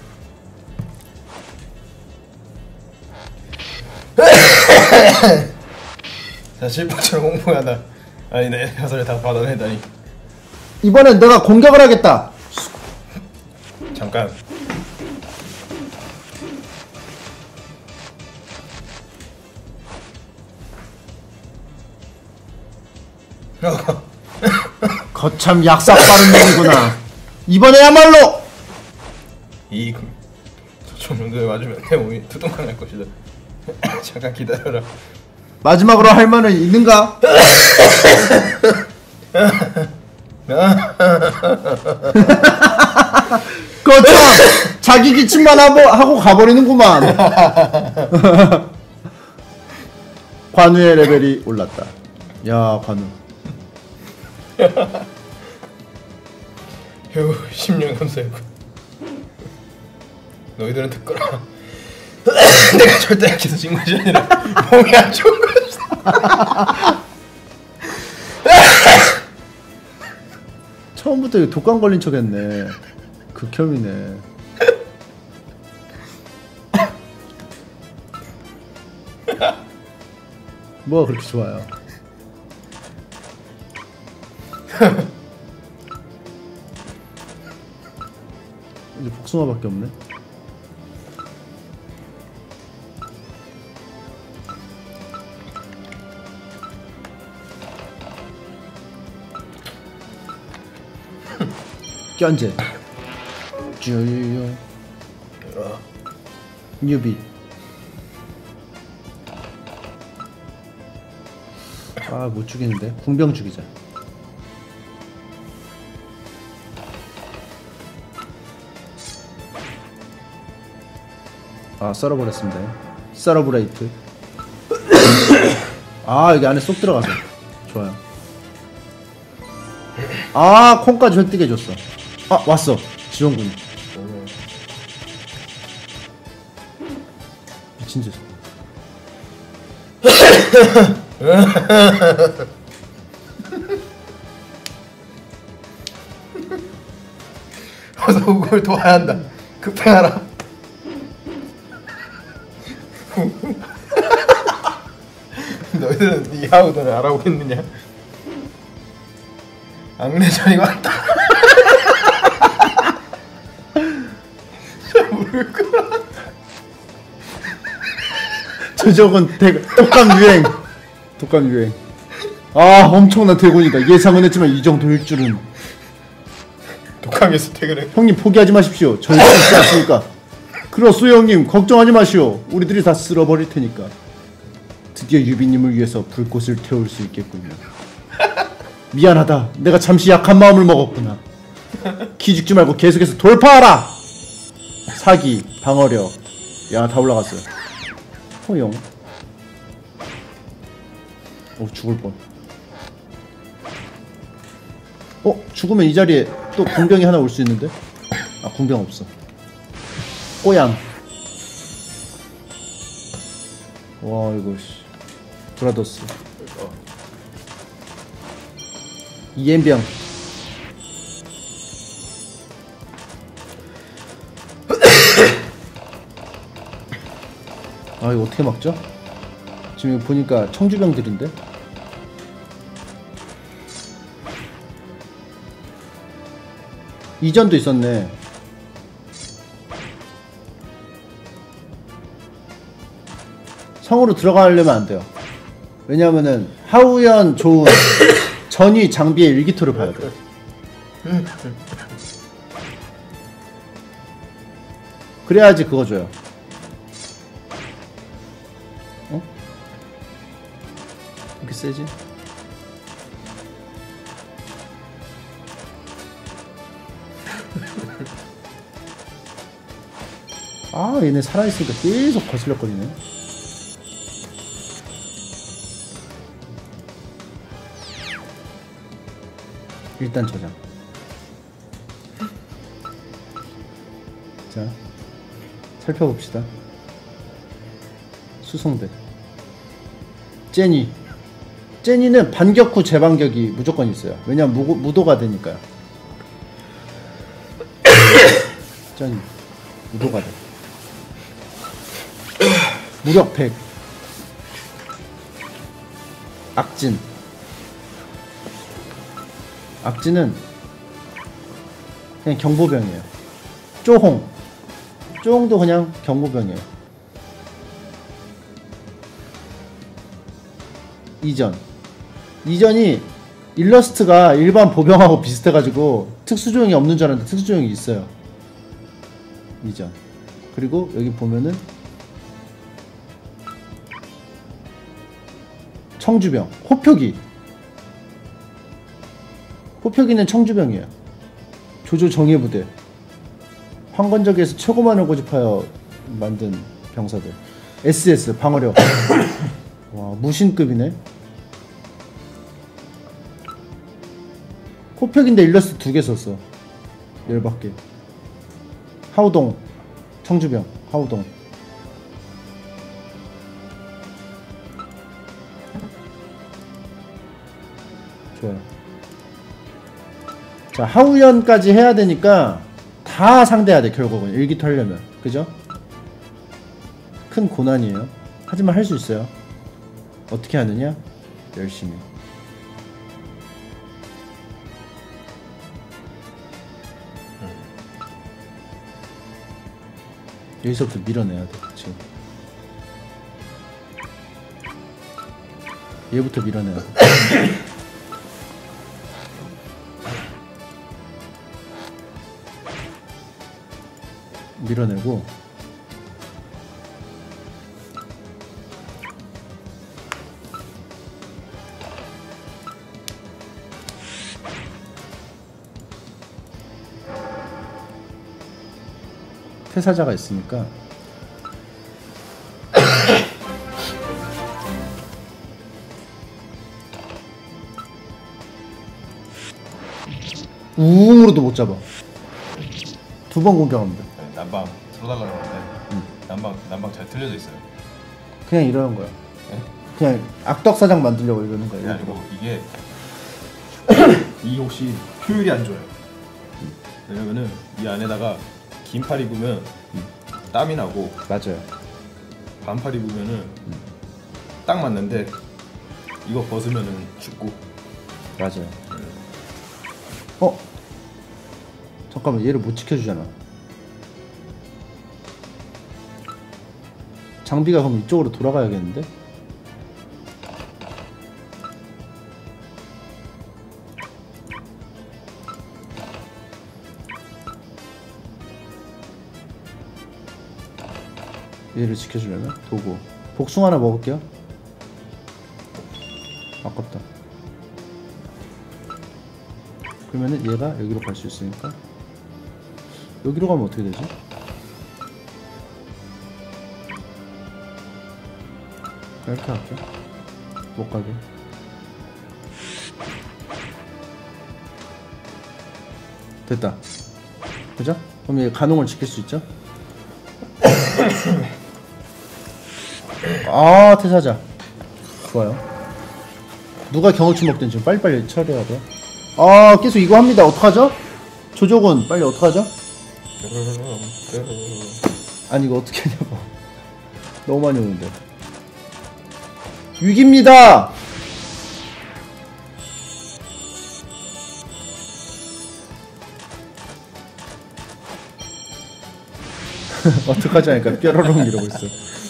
자, 실패처럼 홍보하다. 아니, 내 화살을 다 받아내다니. 이번엔 내가 공격을 하겠다. 잠깐. 거참 약삭 빠른 놈이구나. 이번에야말로 이 조명도에 맞으면 내 몸이 두둥강할 것이다. 잠깐 기다려라. 마지막으로 할 말은 있는가? 거참 자기 기침만 하고 가버리는구만. 관우의 레벨이 올랐다. 야, 관우. 휴, 10년 감사했군. 너희들은 듣거라. 내가 절대 약해서 진 것이 아니라 몸이 안 좋은 것이다. 처음부터 독감 걸린 척했네. 극혐이네. 뭐가 그렇게 좋아요? 이제 복숭아밖에 없네. 견제 주요 뉴비. 아, 못 죽이는데. 궁병 죽이자. 아, 썰어버렸습니다. 썰어브레이트. 아, 여기 안에 쏙 들어가서 좋아요. 아, 콩까지 획득 해줬어. 아, 왔어. 지원군. 미친 짓. 어서 우금을 도와야 한다. 급행하라. 너희들은 이 하우더를 알아보겠느냐? 앙레전이 왔다. 저적은 독감 유행. 독감 유행. 아, 엄청난 대군이다. 예상은 했지만 이 정도일 줄은. 독감에서 퇴근해. 형님 포기하지 마십시오. 저희 있지 않습니까? 그렇소요 형님. 걱정하지 마시오. 우리들이 다 쓸어버릴 테니까. 드디어 유비님을 위해서 불꽃을 태울 수 있겠군요. 미안하다. 내가 잠시 약한 마음을 먹었구나. 기죽지 말고 계속해서 돌파하라. 사기, 방어력. 야, 다 올라갔어요. 호용. 오, 죽을 뻔. 죽으면 이 자리에 또 궁병이 하나 올 수 있는데? 아, 궁병 없어. 꼬양. 와, 이거 씨. 브라더스. 이엠병. 아, 이거 어떻게 막죠? 지금 보니까 청주병들인데? 이전도 있었네. 성으로 들어가려면 안 돼요. 왜냐면은 하우연 좋은 전위 장비의 일기토를 봐야 돼. 그래야지 그거 줘요. 어? 이렇게 세지? 아 얘네 살아있으니까 계속 거슬렸거리네. 일단 저장. 자 살펴봅시다. 수송대 제니는 반격 후 재반격이 무조건 있어요. 왜냐면 무도가 되니까요. 제니 무도가 돼. 무력 100. 악진은 그냥 경보병이에요. 쪼홍도 그냥 경보병이에요. 이전이 일러스트가 일반 보병하고 비슷해가지고 특수조형이 없는 줄 알았는데 특수조형이 있어요. 이전. 그리고 여기 보면은 청주병, 호표기는 청주병이에요. 조조 정예부대. 황건적에서 최고만을 고집하여 만든 병사들. SS 방어력. 와 무신급이네. 호표기인데 일러스트 2개 썼어. 열받게. 하우동 청주병 하우동. 좋아요. 자 하우연까지 해야 되니까 다 상대해야 돼. 결국은 일기토 하려면. 그죠? 큰 고난이에요. 하지만 할 수 있어요. 어떻게 하느냐? 열심히. 여기서부터 밀어내야 돼. 지금 얘부터 밀어내야 돼. 밀어내고 퇴사자가 있으니까 우웅으로도 못 잡아. 2번 공격합니다. 난방 틀어달라고 하는데 난방 잘 틀려져 있어요. 그냥 이러는 거야. 네? 그냥 악덕사장 만들려고 이러는 거야. 아니고 이게 이 혹시 효율이 안 좋아요. 왜냐면은 이 안에다가 긴 팔 입으면 땀이 나고 맞아요. 반팔 입으면은 딱 맞는데 이거 벗으면은 춥고. 맞아요. 잠깐만 얘를 못 지켜주잖아. 장비가 그럼 이쪽으로 돌아가야겠는데? 얘를 지켜주려면 도구 복숭아 하나 먹을게요. 아깝다. 그러면은 얘가 여기로 갈 수 있으니까 여기로 가면 어떻게 되지? 이렇게 할게요. 못 가게. 됐다. 그죠? 그럼 얘 가능을 지킬 수 있죠? 아, 퇴사자. 좋아요. 누가 경험치 먹든 지금 빨리빨리 처리해야 돼. 아, 계속 이거 합니다. 어떡하죠? 조조군, 빨리 어떡하죠? 아니, 이거 어떻게 하냐고. 너무 많이 오는데. 위기입니다! 어떡하지 하니까 뾰로롱 이러고 있어.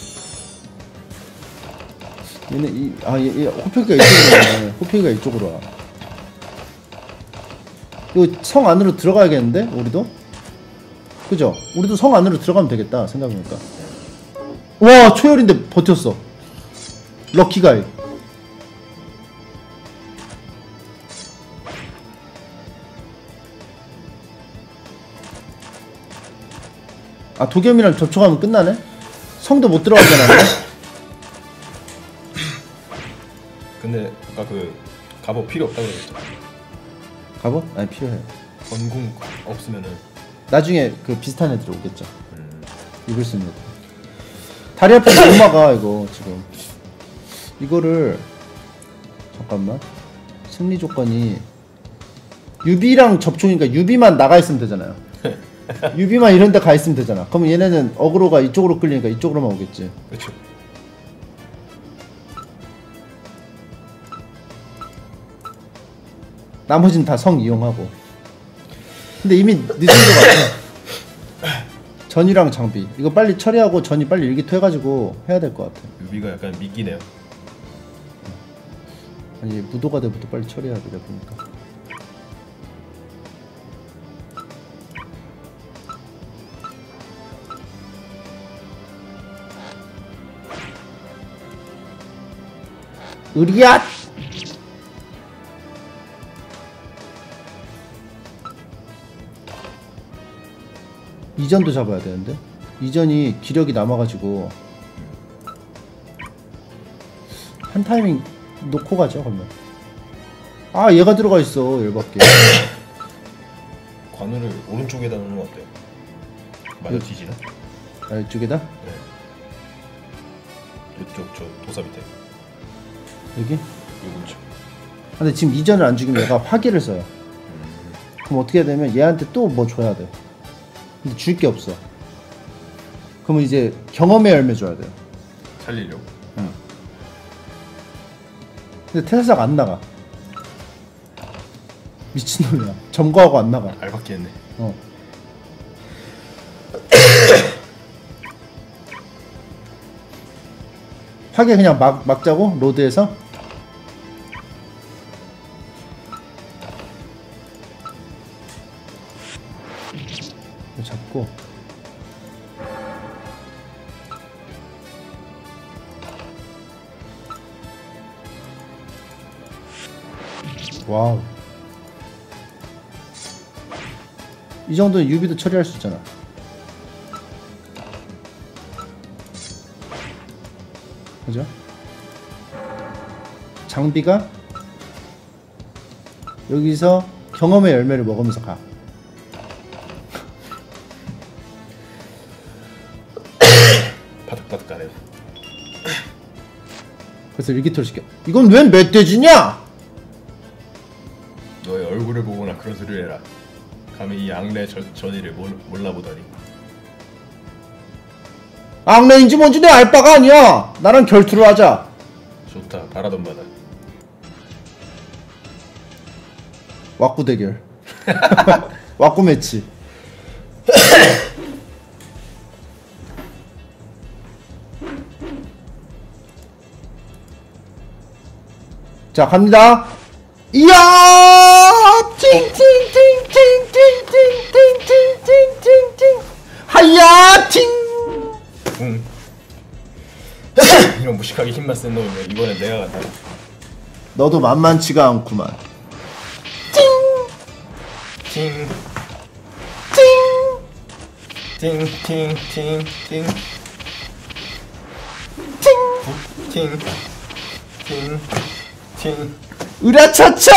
얘는 얘 호표기가 이쪽으로 와. 호표기가 이쪽으로 와. 이거 성 안으로 들어가야겠는데? 우리도? 그죠? 우리도 성 안으로 들어가면 되겠다 생각해보니까. 와, 초열인데 버텼어. 럭키가이. 아 도겸이랑 접촉하면 끝나네? 성도 못 들어가잖아. 근데 아까 그 갑옷 필요 없다고 그랬잖아. 갑옷? 아니 필요해. 건궁 없으면은 나중에 그 비슷한 애들 오겠죠. 입을 수 있는 애들. 다리 앞에 못 막아 이거 지금. 이거를 잠깐만. 승리 조건이 유비랑 접촉이니까 유비만 나가 있으면 되잖아요. 유비만 이런 데 가 있으면 되잖아. 그러면 얘네는 어그로가 이쪽으로 끌리니까 이쪽으로만 오겠지. 그렇죠. 나머지는 다 성 이용하고. 근데 이미 늦은 것 같아. 전이랑 장비 이거 빨리 처리하고 전이 빨리 일기토해가지고 해야 될 것 같아. 유비가 약간 미끼네요. 아니 무도가 돼부터 빨리 처리해야 돼 내가 보니까. 으리앗! 이전도 잡아야 되는데 이전이 기력이 남아가지고 한 타이밍 놓고 가죠 그러면. 아 얘가 들어가 있어 열받게. 관우를 오른쪽에다 놓는 거 어때요? 맞아 뒤지나? 아 이쪽에다? 네. 이쪽 저 도사 밑에. 여기? 요근처. 근데 지금 이전을 안 죽이면 얘가 화기를 써요. 그럼 어떻게 해야 되면 얘한테 또 뭐 줘야 돼. 근데 줄 게 없어. 그러면 이제 경험의 열매 줘야 돼요. 살리려고. 응. 근데 태사작 안 나가. 미친놈이야. 점거하고 안 나가. 알바끼 했네. 어. 화기 그냥 막자고 로드에서. 잡고 와우 이 정도는 유비도 처리할 수 있잖아. 그죠? 장비가 여기서 경험의 열매를 먹으면서 가. 바득바득하네요. 그래서 일기토를 시켜. 이건 웬 멧돼지냐? 너의 얼굴을 보거나 그런 소리를 해라. 감히 이 악내 전의를 몰라보다니. 악내인지 뭔지 내 알 바가 아니야. 나랑 결투를 하자. 좋다. 바라던 바다. 왁구 대결. 왁구 매치. 자 갑니다. 이야 팅팅팅팅팅팅팅팅팅팅팅 하야 팅. 이런 무식하게 힘만 센 놈이면 이번엔 내가 간다. 너도 만만치가 않구만. 팅. 팅. 팅. 팅. 팅. 팅. 팅. 팅. 으라차차.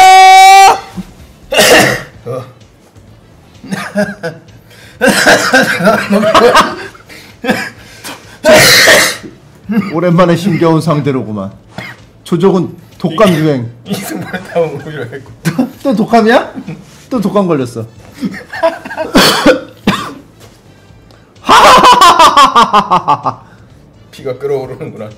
오랜만에 힘겨운 상대로구만. 조족은 독감 유행. 이승만에 타면 오히려 했고. 또 독감이야? 또 독감 걸렸어. 피가 끓어오르는구나.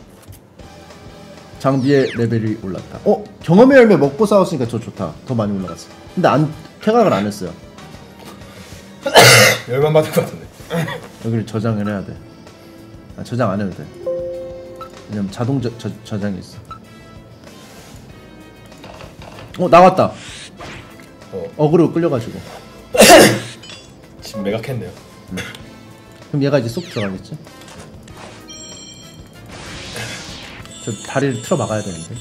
장비의 레벨이 올랐다. 경험의 열매 먹고 싸웠으니까 저 좋다. 더 많이 올라갔어. 근데 퇴각을 안 했어요. 열만 받을 것 같은데. 여기를 저장을 해야 돼. 저장 안 해도 돼. 왜냐면 자동 저장이 있어. 나왔다. 어그로 끌려가지고. 지금 매각했네요. 그럼 얘가 이제 쏙 들어가겠지? 저 다리를 틀어 막아야 되는데.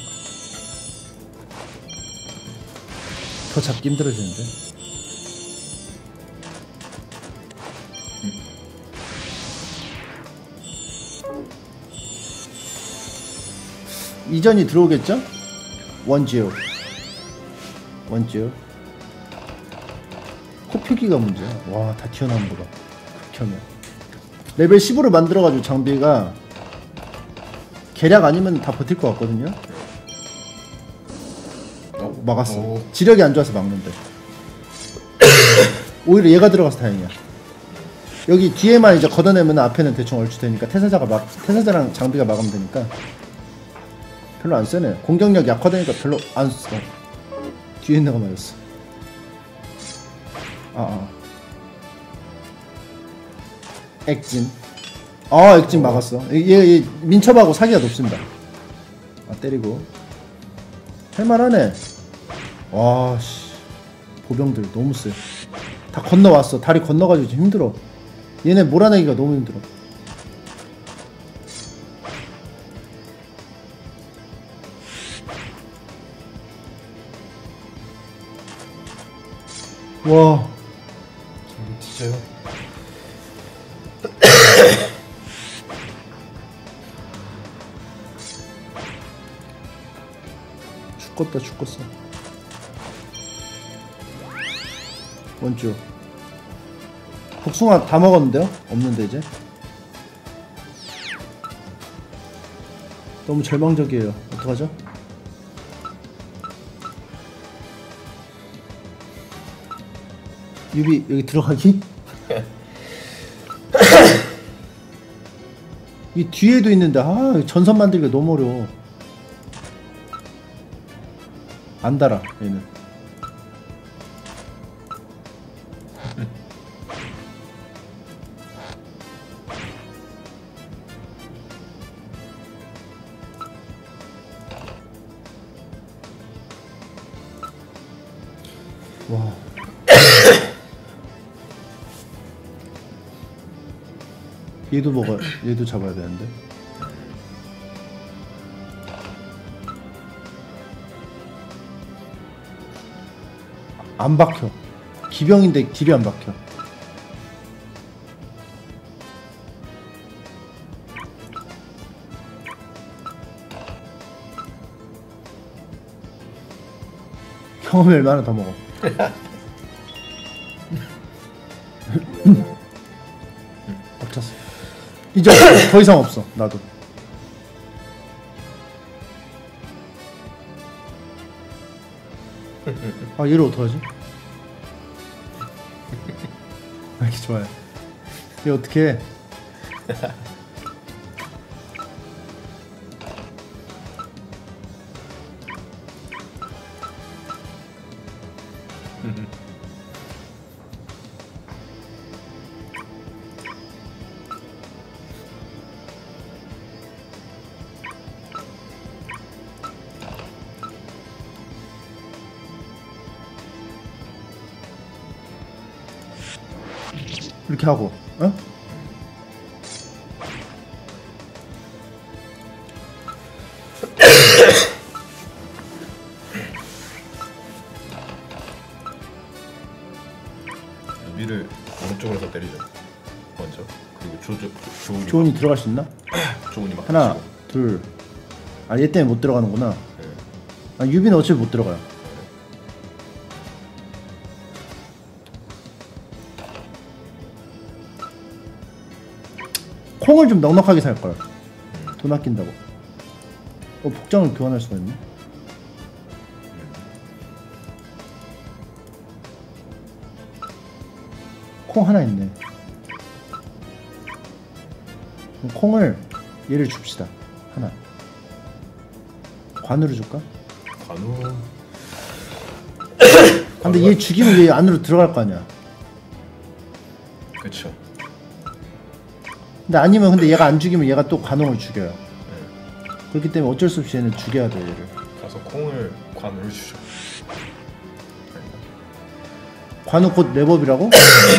더 잡기 힘들어지는데. 이전이 들어오겠죠? 원지오. 코피기가 문제야. 와, 다 튀어나온 거봐. 그렇게 하면 레벨 15를 만들어가지고 장비가 계략 아니면 다 버틸 것 같거든요. 막았어. 지력이 안 좋아서 막는데. 오히려 얘가 들어가서 다행이야. 여기 뒤에만 이제 걷어내면 앞에는 대충 얼추 되니까 태사자랑 장비가 막으면 되니까 별로 안 세네. 공격력 약화되니까 별로 안 써. 뒤에 있는 거 맞았어. 액진. 액진 막았어. 얘 민첩하고 사기가 높습니다. 때리고. 할만하네. 와, 씨. 보병들 너무 세. 다 건너왔어. 다리 건너가지고 지금 힘들어. 얘네 몰아내기가 너무 힘들어. 와. 저기 뒤져요. 죽었어. 원주. 복숭아 다 먹었는데요? 없는데 이제. 너무 절망적이에요. 어떡하죠? 유비 여기 들어가기? 이 뒤에도 있는데 전선 만들기가 너무 어려워. 안 달아 얘는. 와. 얘도 잡아야 되는데. 안 박혀. 기병인데 딜이 안 박혀. 경험이 얼마나 더 먹어. 엎쳤어. 이제 없어. 더 이상 없어. 나도. 얘를 어떡하지? 이렇게 좋아요. 얘 어떡해. 이렇게 하고, 어? 위를 오른쪽으로 때리죠. 먼저. 그리고 조은이 들어갈 수 있나? 조은이 막 하나, 둘. 얘 때문에 못 들어가는구나. 네. 유비는 어차피 못 들어가요. 콩을 좀 넉넉하게 살걸. 돈 아낀다고. 복장을 교환할 수가 있네. 콩 하나 있네. 그럼 콩을 얘를 줍시다. 하나. 관으로 줄까? 관우. 근데 얘 죽이면 얘 안으로 들어갈 거 아니야. 그쵸. 근데 아니면 얘가 안 죽이면 얘가 또 관홍을 죽여요. 그렇기 때문에 어쩔 수 없이 얘는 죽여야 돼. 얘를 가서 콩을 관으로 주죠. 관우 곧 랩업이라고?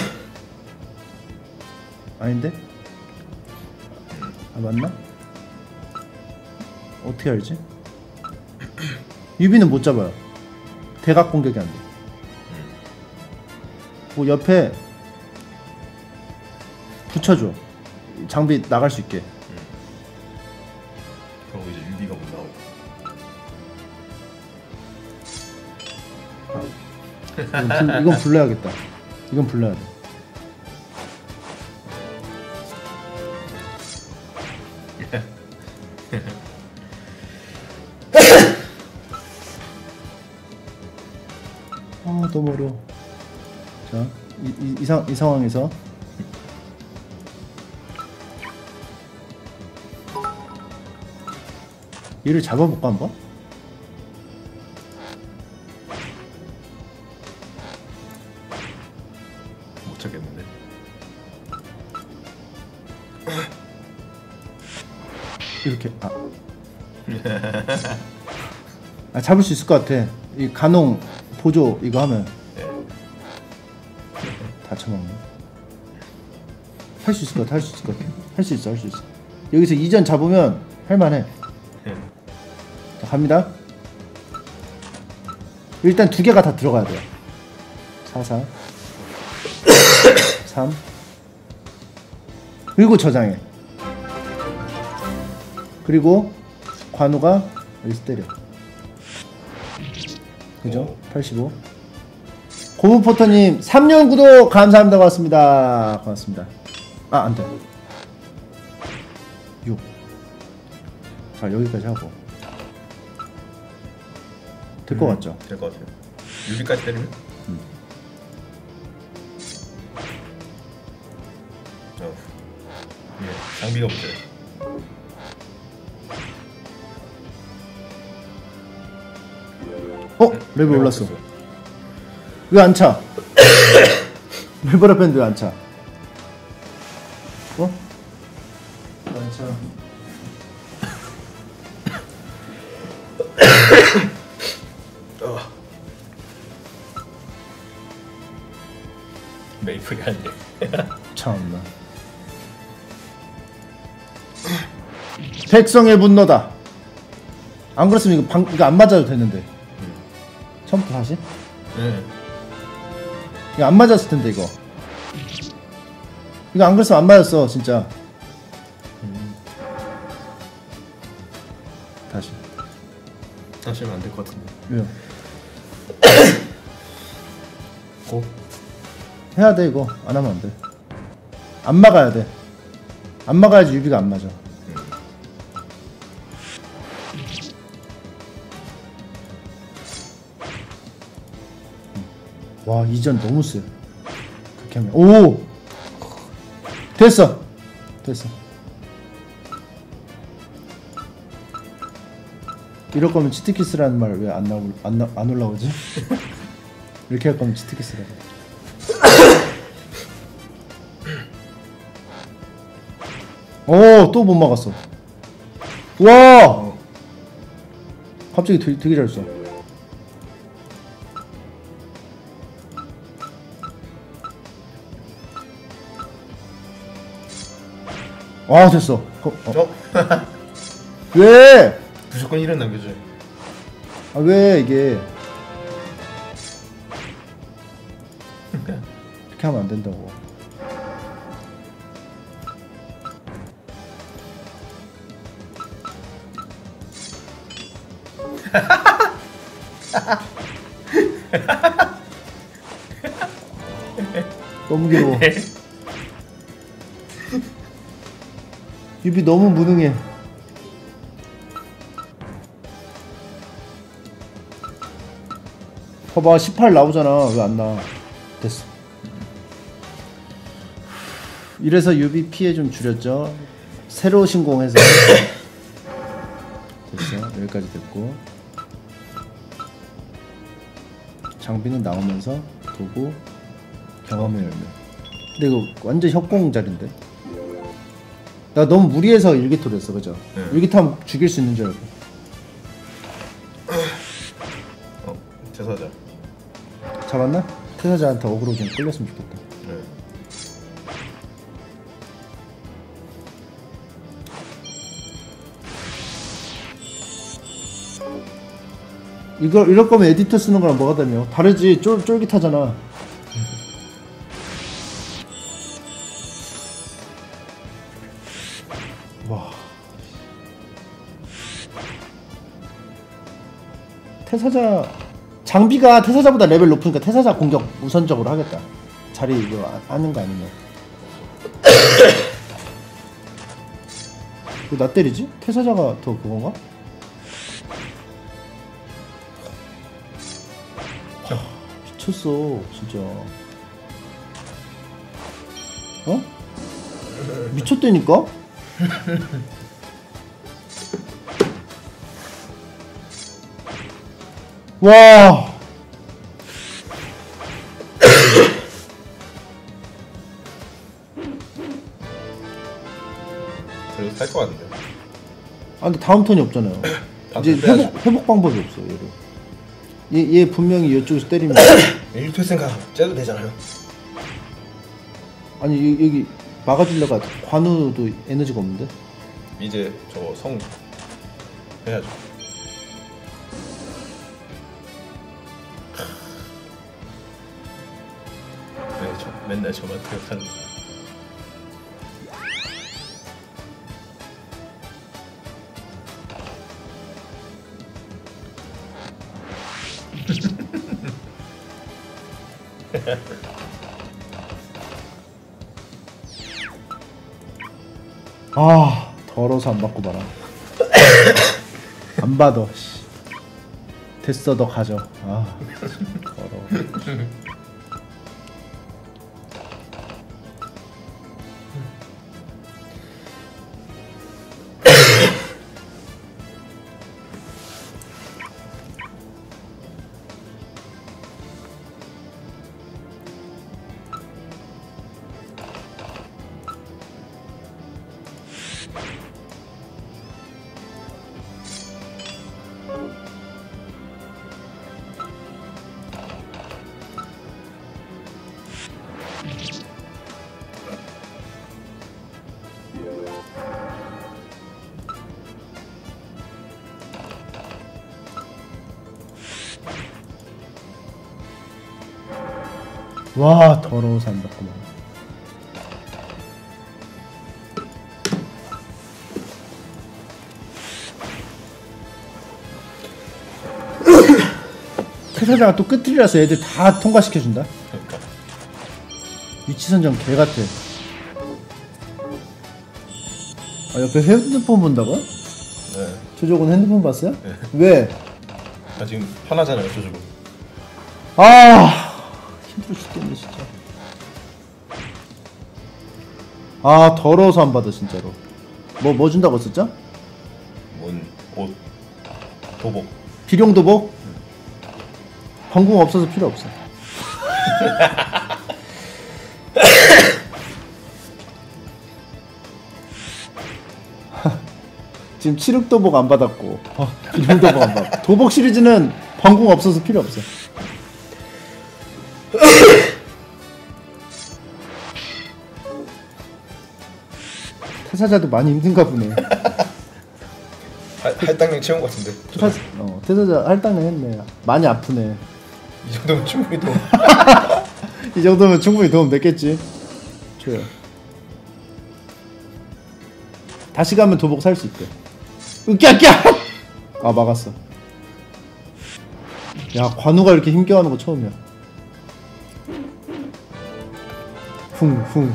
아닌데? 맞나? 어떻게 알지? 유비는 못 잡아요. 대각 공격이 안 돼. 옆에 붙여줘. 장비 나갈 수 있게. 그럼 이제 유비가 못 나오고. 이건 불러야겠다. 이건 불러야 돼. 아 너무 어려워. 자, 이 상황에서 얘를 잡아볼까 한번? 못 찾겠는데. 이렇게 잡을 수 있을 것 같아. 이 간홍 보조 이거 하면 다 쳐먹네. 할 수 있을 것 같아. 할 수 있을 것 같아. 할 수 있어. 할 수 있어. 여기서 2전 잡으면 할만해. 자, 갑니다. 일단 두 개가 다 들어가야 돼요. 4, 4 3 그리고 저장해. 그리고 관우가 여기서 때려. 그죠? 85. 고무포터님 3년 구독 감사합니다. 고맙습니다. 고맙습니다. 아 안돼. 6. 자 여기까지 하고 될 것 같죠? 될 것 같아요. 유리까지 때리면? 예, 장비가 문제야. 레벨 올랐어. 왜 안 차? 레벨업 밴드 왜 안 차? 안 차. 메이플이 안 돼. 참나. 백성의 분노다. 안 그랬으면 이거 안 맞아도 되는데. 처음부터 다시? 네. 이거 안 맞았을 텐데 이거. 이거 안 그랬으면 안 맞았어 진짜. 다시. 다시 하면 안 될 것 같은데. 왜요? 고? 해야 돼 이거. 안 하면 안 돼. 안 막아야 돼. 안 막아야지 유비가 안 맞아. 와 이전 너무 세. 그렇게 하면 오 됐어. 됐어. 이럴 거면 치트키스라는 말 왜 안 올라오지? 이렇게 할 거면 치트키스라고. 오 또 못 막았어. 와 갑자기 되게 잘 써. 와 됐어. 왜? 무조건 1은 남겨줘. 아 왜 이게 이렇게 하면 안 된다고. 너무 길어. 유비 너무 무능해. 봐봐 18 나오잖아. 왜 안 나와? 됐어. 이래서 유비 피해 좀 줄였죠. 새로 신공해서 됐어. 여기까지 됐고 장비는 나오면서 도구 경험의 열매. 근데 이거 완전 협공자리인데. 나 너무 무리해서 일기토를 했어. 그죠? 일기토하면 죽일 수 있는 줄 알고. 태사자. 잡았나? 태사자한테 어그로 좀 끌렸으면 좋겠다. 네. 이럴 거면 에디터 쓰는 거랑 뭐가 다르냐? 다르지. 쫄깃하잖아. 와. 태사자 장비가 태사자보다 레벨 높으니까 태사자 공격 우선적으로 하겠다. 자리 이거 아는 거 아니면. 왜 나 때리지? 태사자가 더 그건가? 미쳤어 진짜. 어? 미쳤다니까? 와. 그래도 살 것 같은데. 아 근데 다음 턴이 없잖아요. 이제 회복 방법이 없어 얘를. 얘 분명히 이쪽에서 때리면 1투 생각 째도 되잖아요. 아니 여기 막아주려가 관우도 에너지가 없는데? 이제 저거 성 해야죠. 네, 저 맨날 저만 생각하는 거. 아 더러워서 안 받고 봐라. 안 받아. 됐어 너 가져. 아 더러워. 와 더러워서 안 받구만. 태사자가 또 끝이라서 애들 다 통과시켜준다. 그러니까. 위치 선정 개같아. 아 옆에 핸드폰 본다고? 네. 조조군 핸드폰 봤어요? 네. 왜? 아 지금 편하잖아요, 저주고. 아 힘들어 죽겠네 진짜. 아 더러워서 안 받아 진짜로. 뭐 준다고 했었죠? 뭔 옷, 도복. 비룡도복? 방공 없어서 필요 없어. 지금 칠흑도복 안 받았고 비룡도복 안 받았고 도복 시리즈는 방공 없어서 필요 없어. 태사자도 많이 힘든가 보네. 할당량 채운 것 같은데. 태사자 할당량 했네. 많이 아프네. 이 정도면 충분히 도움. 이 정도면 충분히 도움 됐겠지. 줘요. 다시 가면 도복 살 수 있대. 으깨깨! 아 막았어. 야 관우가 이렇게 힘겨워하는 거 처음이야. 쿵쿵.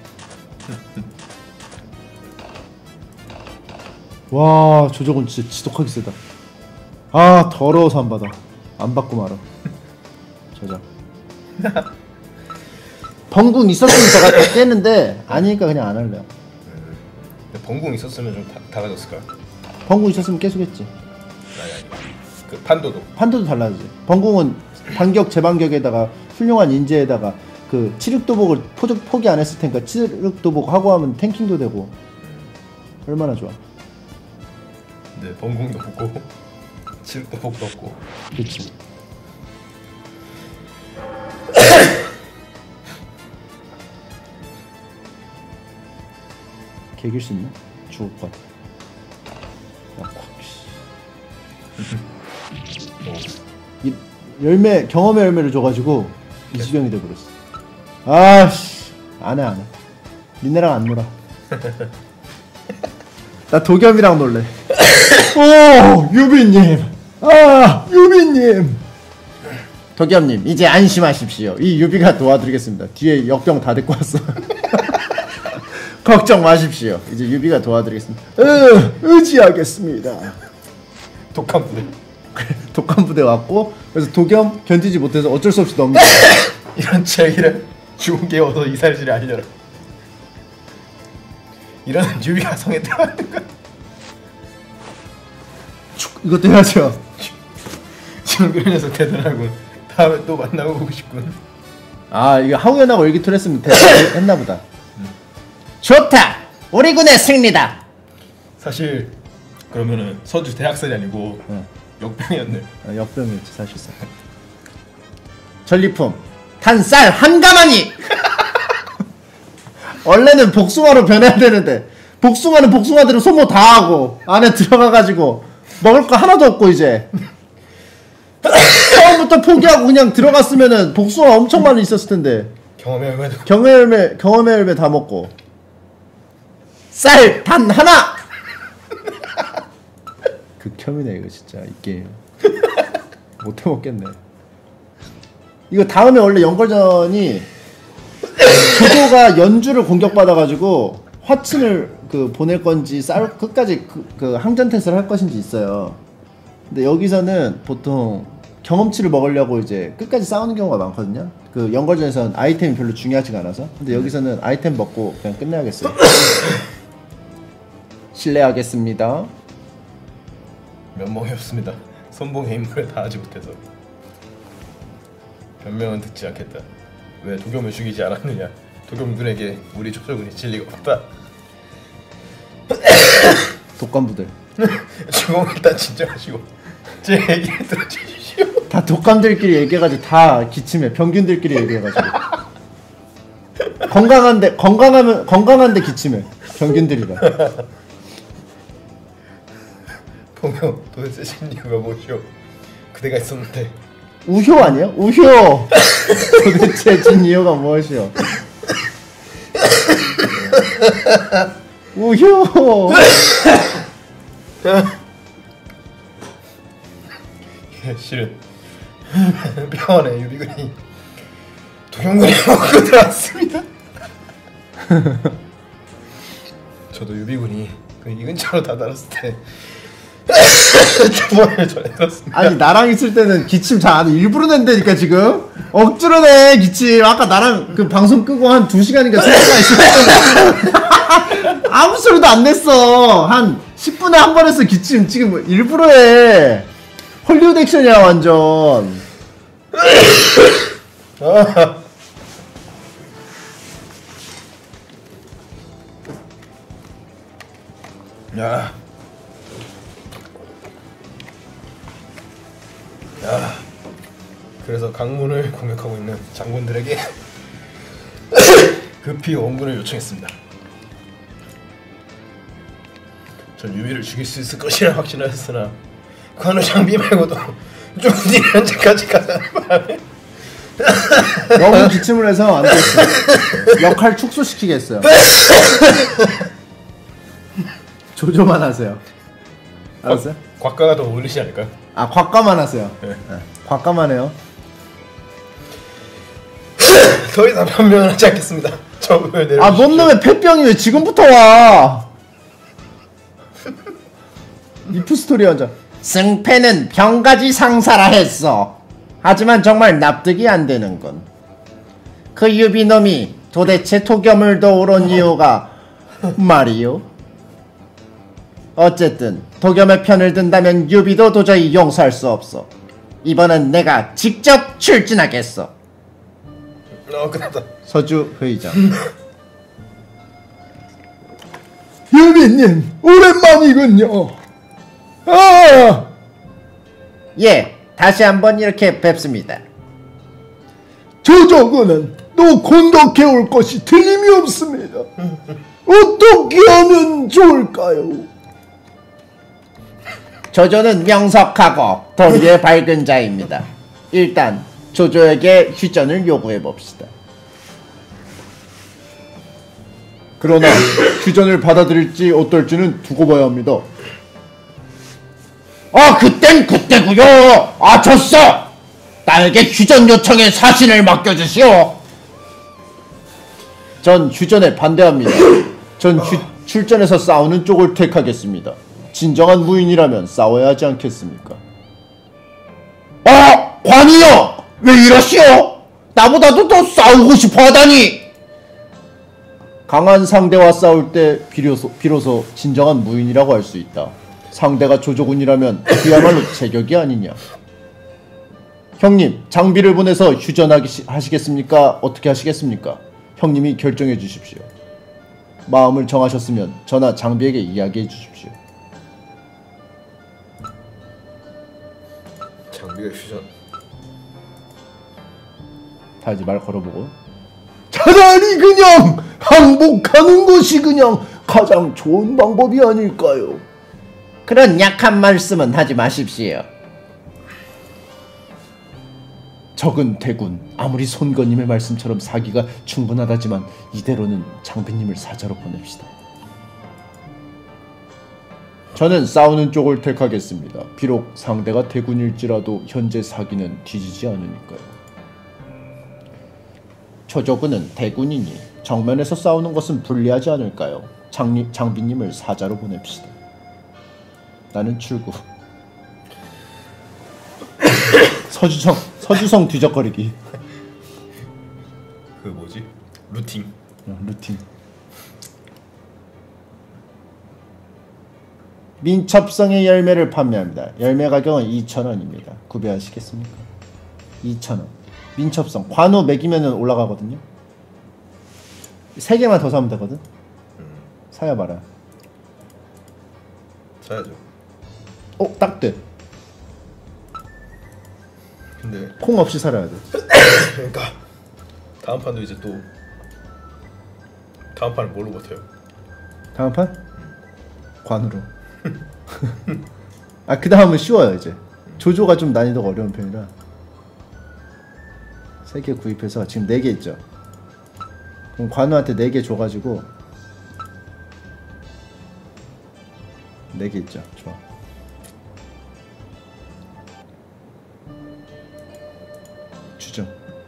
와 조적은 진짜 지독하게 세다. 아 더러워서 안 받아. 안 받고 말아. 저장. 번궁 있었으면 제가 다 깼는데 아니니까 그냥 안 할래요. 번궁 있었으면 좀 달라졌을까요? 번궁 있었으면 계속했지. 아니. 그 판도도 달라지지. 번궁은 반격 재반격에다가 훌륭한 인재에다가 그 칠흑도복을 포기 안 했을 테니까 칠흑도복 하고 하면 탱킹도 되고 얼마나 좋아. 네, 번궁도 없고 칠흑도복도 없고. 그치. 개길 수 있나? 죽을 것 같아. 야, 이 열매 경험의 열매를 줘가지고 이 지경이 돼버렸어. 아씨 안해. 니네랑 안 놀아. 나 도겸이랑 놀래. 오 유비님. 아 유비님. 도겸님 이제 안심하십시오. 이 유비가 도와드리겠습니다. 뒤에 역병 다 데리고 왔어. 걱정 마십시오. 이제 유비가 도와드리겠습니다. 의지하겠습니다. 독한 부대. 독한 부대 왔고 그래서 도겸 견디지 못해서 어쩔 수 없이 넘겨. 이런 제기를 죽은 게 어서 이 사실을 알려라. 이런 유비가 성에 들어가는 거야. 이것도 해야죠. 지금 그런 녀석 대단하군. 다음에 또 만나고 보고 싶군. 아 이거 하우연하고 일기토했으면 했나보다. 좋다. 우리 군의 승리다. 사실 그러면은 서주 대학살이 아니고 역병이었네. 역병이었지 사실상. 전리품 탄 쌀 한 가마니. 원래는 복숭아로 변해야 되는데 복숭아는 복숭아대로 소모 다 하고 안에 들어가가지고 먹을 거 하나도 없고 이제 처음부터 포기하고 그냥 들어갔으면은 복숭아 엄청 많이 있었을 텐데 경험의 열매 다 먹고 쌀 단 하나. 극혐이네 이거 진짜 이 게임. 못해 먹겠네. 이거 다음에 원래 연걸전이 조조가 연주를 공격받아가지고 화친을 보낼 건지 끝까지 그 항전 테스트를 할 것인지 있어요. 근데 여기서는 보통 경험치를 먹으려고 이제 끝까지 싸우는 경우가 많거든요. 그 연걸전에서는 아이템이 별로 중요하지가 않아서. 근데 여기서는 아이템 먹고 그냥 끝내야겠어요. 실례하겠습니다. 면목이 없습니다. 선봉의 임무를 다하지 못해서. 변명은 듣지 않겠다. 왜 도겸을 죽이지 않았느냐. 도겸군에게 우리 족속군이 진리가 없다. 독감부들. 주공 일단 진정하시고 제 얘기를 들어주십시오. 다 독감들끼리 얘기해가지고 다 기침해. 병균들끼리 얘기해가지고 건강한데 기침해. 병균들이라. 보면 도대체 진리가 무엇이오? 그대가 있었는데. 우효 아니야? 우효. 도대체 진 이유가 무엇이오? 우효. 실은 병원에 유비군이 도경군이 먹고 들어왔습니다. 저도 유비군이 이 근처로 다다랐을 때 주번을 전해들었습니다. 아니 나랑 있을 때는 기침 잘 안 해. 일부러 낸다니까 지금. 억지로 내 기침. 아까 나랑 그 방송 끄고 한 2시간인가 3시간 있을 때 아무 소리도 안 냈어. 한 10분에 한 번 했어 기침. 지금 일부러 해. 헐리우드 액션이야 완전. 야. 그래서 강문을 공격하고 있는 장군들에게 급히 원군을 요청했습니다. 전 유비를 죽일 수 있을 것이라 확신하였으나 관우 장비 말고도 쫑디 현재까지 가자는 바람에 너무 기침을 해서 안 됐어. 역할 축소시키겠어요. 조조만 하세요. 알았어요? 곽가가 더 어울리지 않을까요? 아 곽가만 하세요. 네. 곽가만 해요. 더 이상 변명은 하지 않겠습니다. 적을 내려. 아 뭔 놈의 폐병이 왜 지금부터 와? 리프 스토리 하자. 승패는 병가지 상사라 했어. 하지만 정말 납득이 안 되는군. 그 유비놈이 도대체 도겸을 도우러 온 이유가 말이요. 어쨌든 도겸의 편을 든다면 유비도 도저히 용서할 수 없어. 이번엔 내가 직접 출진하겠어. 끝났다. 서주 회의장. 유비님 오랜만이군요. 아! 예, 다시 한번 이렇게 뵙습니다. 조조군은 또 공격해 올 것이 틀림이 없습니다. 어떻게 하면 좋을까요? 조조는 명석하고 도리에 밝은 자입니다. 일단 조조에게 휴전을 요구해 봅시다. 그러나 휴전을 받아들일지 어떨지는 두고 봐야 합니다. 아 그땐 그때구요. 아 졌어. 나에게 휴전 요청의 사신을 맡겨주시오. 전 휴전에 반대합니다. 전 출전해서 싸우는 쪽을 택하겠습니다. 진정한 무인이라면 싸워야 하지 않겠습니까? 관이여! 왜 이러시오? 나보다도 더 싸우고 싶어 하다니! 강한 상대와 싸울 때 비로소 진정한 무인이라고 할 수 있다. 상대가 조조군이라면 그야말로 제격이 아니냐. 형님, 장비를 보내서 휴전하시겠습니까? 어떻게 하시겠습니까? 형님이 결정해 주십시오. 마음을 정하셨으면 저나 장비에게 이야기해 주십시오. 장비가 휴전. 다 이제 말 걸어보고. 차라리 그냥 항복하는 것이 그냥 가장 좋은 방법이 아닐까요? 그런 약한 말씀은 하지 마십시오. 적은 대군, 아무리 손건님의 말씀처럼 사기가 충분하다지만 이대로는 장비님을 사자로 보냅시다. 저는 싸우는 쪽을 택하겠습니다. 비록 상대가 대군일지라도 현재 사기는 뒤지지 않으니까요. 조조군은 대군이니 정면에서 싸우는 것은 불리하지 않을까요? 장비님을 사자로 보냅시다. 나는 출구. 서주성 뒤적거리기. 그 뭐지? 루팅. 루팅. 민첩성의 열매를 판매합니다. 열매 가격은 2,000원입니다. 구매하시겠습니까? 2,000원. 민첩성. 관우 매기면은 올라가거든요. 3개만 더 사면 되거든. 사야 봐라. 사야죠. 딱 돼. 근데 콩 없이 살아야 돼. 그러니까 다음 판도 이제 또 다음 판을 뭘로 버텨요? 다음 판? 관으로. 그 다음은 쉬워요 이제. 조조가 좀 난이도가 어려운 편이라 3개 구입해서 지금 4개 있죠. 그럼 관우한테 4개 줘가지고 4개 있죠. 좋아. 주죠.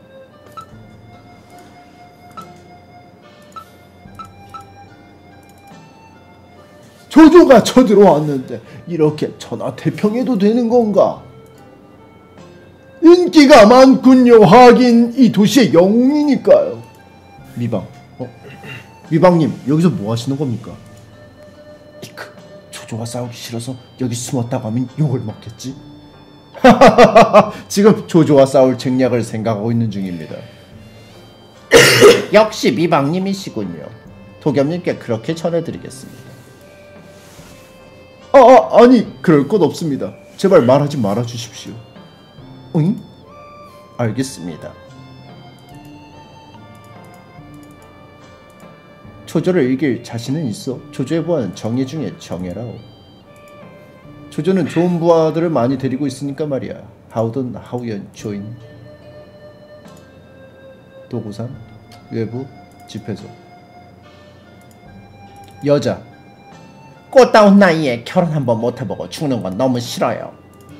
조조가 쳐들어왔는데 이렇게 천하태평해도 되는 건가? 인기가 많군요. 하긴 이 도시의 영웅이니까요. 미방. 미방님 여기서 뭐 하시는 겁니까? 이크, 조조가 싸우기 싫어서 여기 숨었다고 하면 욕을 먹겠지? 지금 조조와 싸울 책략을 생각하고 있는 중입니다. 역시 미방님이시군요. 도겸님께 그렇게 전해드리겠습니다. 아니 그럴 것 없습니다. 제발 말하지 말아주십시오. 응? 알겠습니다. 조조를 이길 자신은 있어. 조조의 부하는 정예 중에 정예라오. 조조는 좋은 부하들을 많이 데리고 있으니까 말이야. 하우든 하우연 조인 도구산 외부 집회소. 여자. 꽃다운 나이에 결혼 한번 못해보고 죽는 건 너무 싫어요.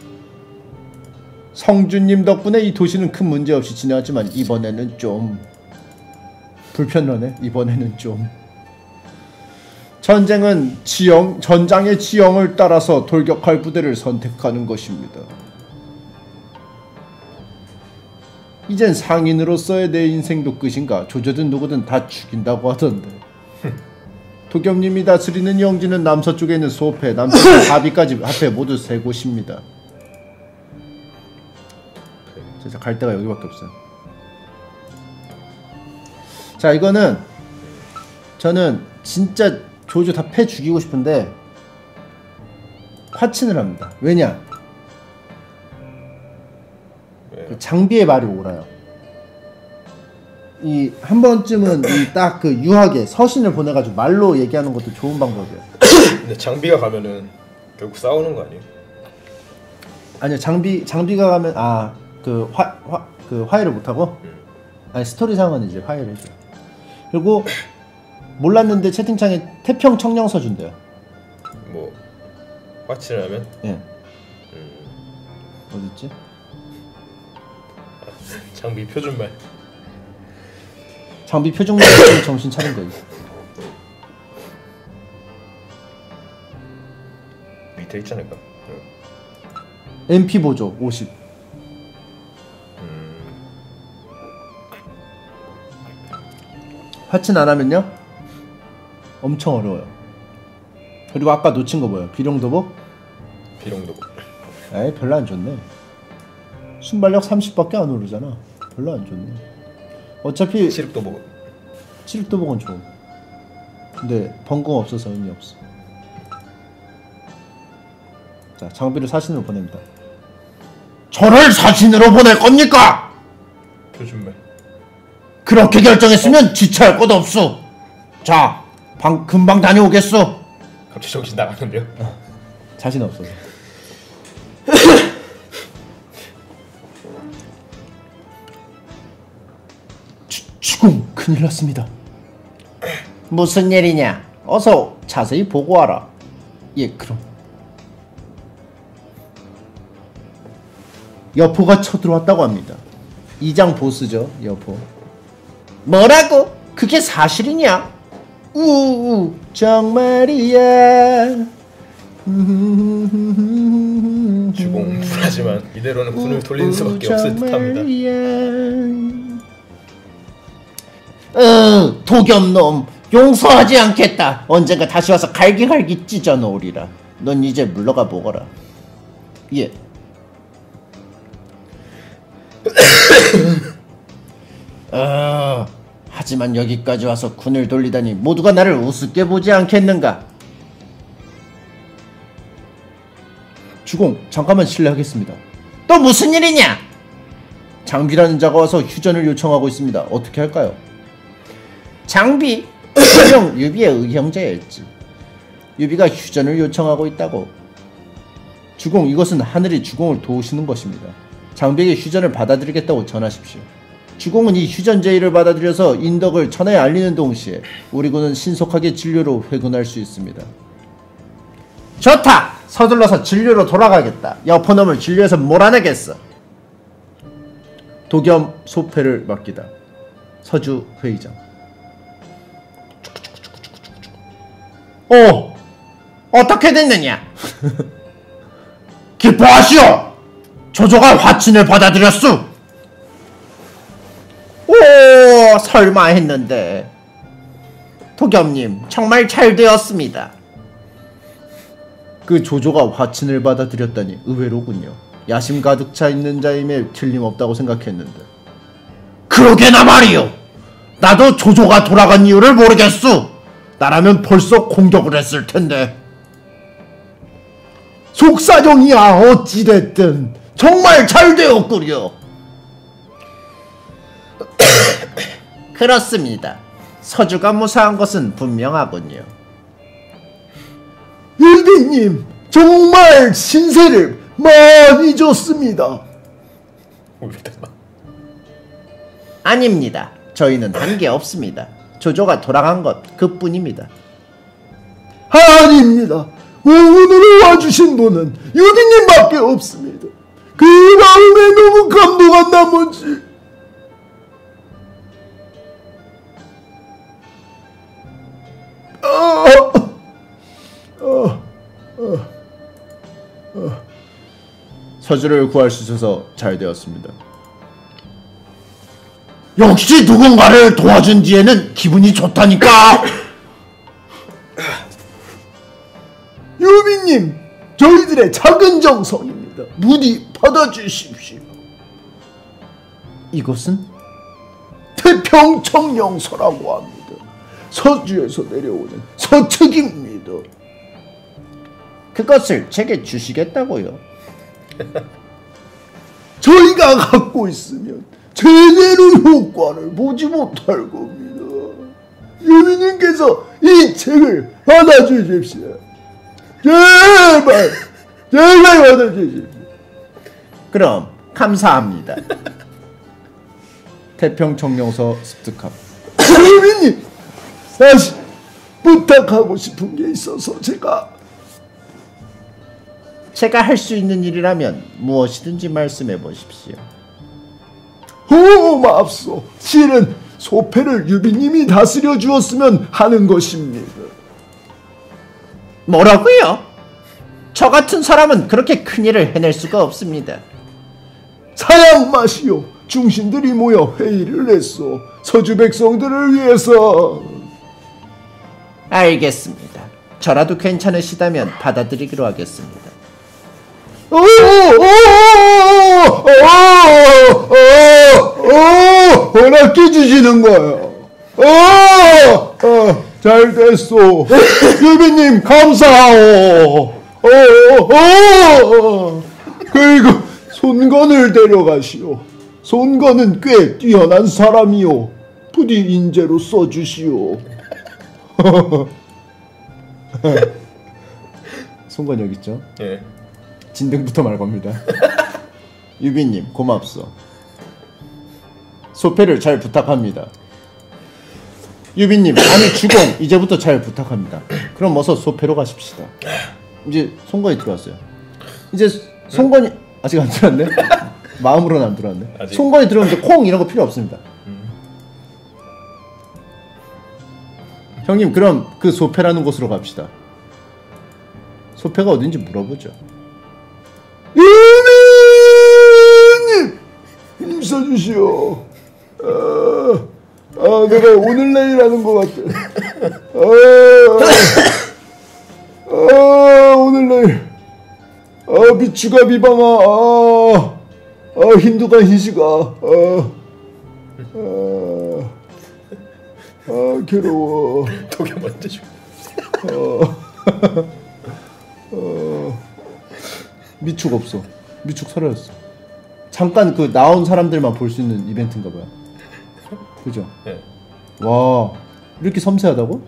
성준님 덕분에 이 도시는 큰 문제 없이 지나갔지만 이번에는 좀 불편하네. 이번에는 좀. 전쟁은 전장의 지형을 따라서 돌격할 부대를 선택하는 것입니다. 이젠 상인으로서의 내 인생도 끝인가? 조조든 누구든 다 죽인다고 하던데. 도겸님이 다스리는 영지는 남서쪽에 있는 소패, 남쪽에 가비까지 합해 모두 3곳입니다. 진짜 갈 데가 여기밖에 없어요. 자, 이거는 저는 진짜 조조 다 패 죽이고 싶은데 화친을 합니다. 왜냐? 그 장비의 말이 옳아요. 이 한 번쯤은 이 딱 그 유하게 서신을 보내가지고 말로 얘기하는 것도 좋은 방법이에요. 근데 장비가 가면은 결국 싸우는 거 아니에요? 아니요, 장비가 가면 그 화해를 못 하고 아니 스토리상은 이제 화해를 해줘요. 그리고 몰랐는데 채팅창에 태평 청령서 준대요. 뭐 화친을 하면? 예. 어딨지? 장비 표준말. 장비 표준말 있으면 정신 차린 거지. 밑에 있지 않을까? MP 보조 50. 하친 안 하면요? 엄청 어려워요. 그리고 아까 놓친 거 뭐예요? 비룡도복? 비룡도복. 에이 별로 안 좋네. 순발력 30밖에 안 오르잖아. 별로 안 좋네. 어차피 칠흑도복은? 칠흑도복은 좋아. 근데 번공 없어서 의미 없어. 자, 장비를 사신으로 보냅니다. 저를 사신으로 보낼 겁니까? 표준말. 그렇게 결정했으면 지체할 것도 없소. 자, 금방 다녀오겠소. 갑자기 정신 나갔는데요? 자신 없어서. 주공 큰일 났습니다. 무슨 일이냐? 어서 자세히 보고하라. 예, 그럼. 여포가 쳐들어왔다고 합니다. 2장 보스죠, 여포. 뭐라고? 그게 사실이냐? 우우 정말이야. 주공 불하지만 이대로는 군을 돌리는 수밖에 없을 듯합니다. 도겸놈 용서하지 않겠다. 언젠가 다시 와서 갈기갈기 찢어 놓으리라. 넌 이제 물러가 보거라. 예. 하지만 여기까지 와서 군을 돌리다니 모두가 나를 우습게 보지 않겠는가? 주공, 잠깐만 실례하겠습니다. 또 무슨 일이냐? 장비라는 자가 와서 휴전을 요청하고 있습니다. 어떻게 할까요? 장비? 분명 유비의 의형제였지. 유비가 휴전을 요청하고 있다고. 주공, 이것은 하늘이 주공을 도우시는 것입니다. 장비에게 휴전을 받아들이겠다고 전하십시오. 주공은 이 휴전 제의를 받아들여서 인덕을 천하에 알리는 동시에 우리 군은 신속하게 진료로 회군할 수 있습니다. 좋다! 서둘러서 진료로 돌아가겠다. 여포놈을 진료해서 몰아내겠어. 도겸 소패를 맡기다. 서주 회의장. 어떻게 됐느냐? 기뻐하시오! 조조가 화친을 받아들였소! 오, 설마 했는데. 도겸님, 정말 잘 되었습니다. 그 조조가 화친을 받아들였다니 의외로군요. 야심 가득 차 있는 자임에 틀림없다고 생각했는데. 그러게나 말이오! 나도 조조가 돌아간 이유를 모르겠소! 나라면 벌써 공격을 했을 텐데. 속사정이야. 어찌됐든 정말 잘 되었구려. 그렇습니다. 서주가 무사한 것은 분명하군요. 일비님, 정말 신세를 많이 줬습니다. 아닙니다. 저희는 한 게 없습니다. 조조가 돌아간 것 그뿐입니다. 아닙니다. 오늘로 와주신 분은 유비님밖에 없습니다. 그 마음에 너무 감동한 나머지 서주를 구할 수 있어서 잘 되었습니다. 역시 누군가를 도와준 뒤에는 기분이 좋다니까. 유비님, 저희들의 작은 정성입니다. 부디 받아주십시오. 이곳은 태평청령서라고 합니다. 서주에서 내려오는 서책입니다. 그것을 제게 주시겠다고요? 저희가 갖고 있으면 제대로 효과를 보지 못할 겁니다. 유비님께서 이 책을 받아주십시오. 제발 받아주십시오. 그럼 감사합니다. 태평청령서 습득함. 유비님, 다시 부탁하고 싶은 게 있어서 제가 할 수 있는 일이라면 무엇이든지 말씀해 보십시오. 맙소. 실은 소패를 유비님이 다스려 주었으면 하는 것입니다. 뭐라고요? 저 같은 사람은 그렇게 큰일을 해낼 수가 없습니다. 사양 마시오. 중신들이 모여 회의를 했소. 서주 백성들을 위해서. 알겠습니다. 저라도 괜찮으시다면 받아들이기로 하겠습니다. 허락해 주시는 거요. 잘 됐소. 유비님 감사하오. 그리고 손건을 데려가시오. 손건은 꽤 뛰어난 사람이오. 부디 인재로 써주시오. 손건 여기 있죠? 예. 진등부터 말 겁니다. 유비님 고맙소. 소패를 잘 부탁합니다. 유비님 아니 주공 이제부터 잘 부탁합니다. 그럼 어서 소패로 가십시다. 이제 손건이 들어왔어요. 이제 손건이 아직 안 들어왔네? 마음으로는 안 들어왔네. 아직? 손건이 들어오는데 콩 이런 거 필요 없습니다. 형님 그럼 그 소패라는 곳으로 갑시다. 소패가 어딘지 물어보죠. 유비님 힘써주시오. 내가 오늘 내일 하는 것 같아. 오늘 내일. 비추가 비방아. 힌두가 희시가. 괴로워. 독일 먼저 줘. 미축 없어. 미축 사라졌어. 잠깐 그 나온 사람들만 볼 수 있는 이벤트인가 봐요. 그죠? 네. 와 이렇게 섬세하다고?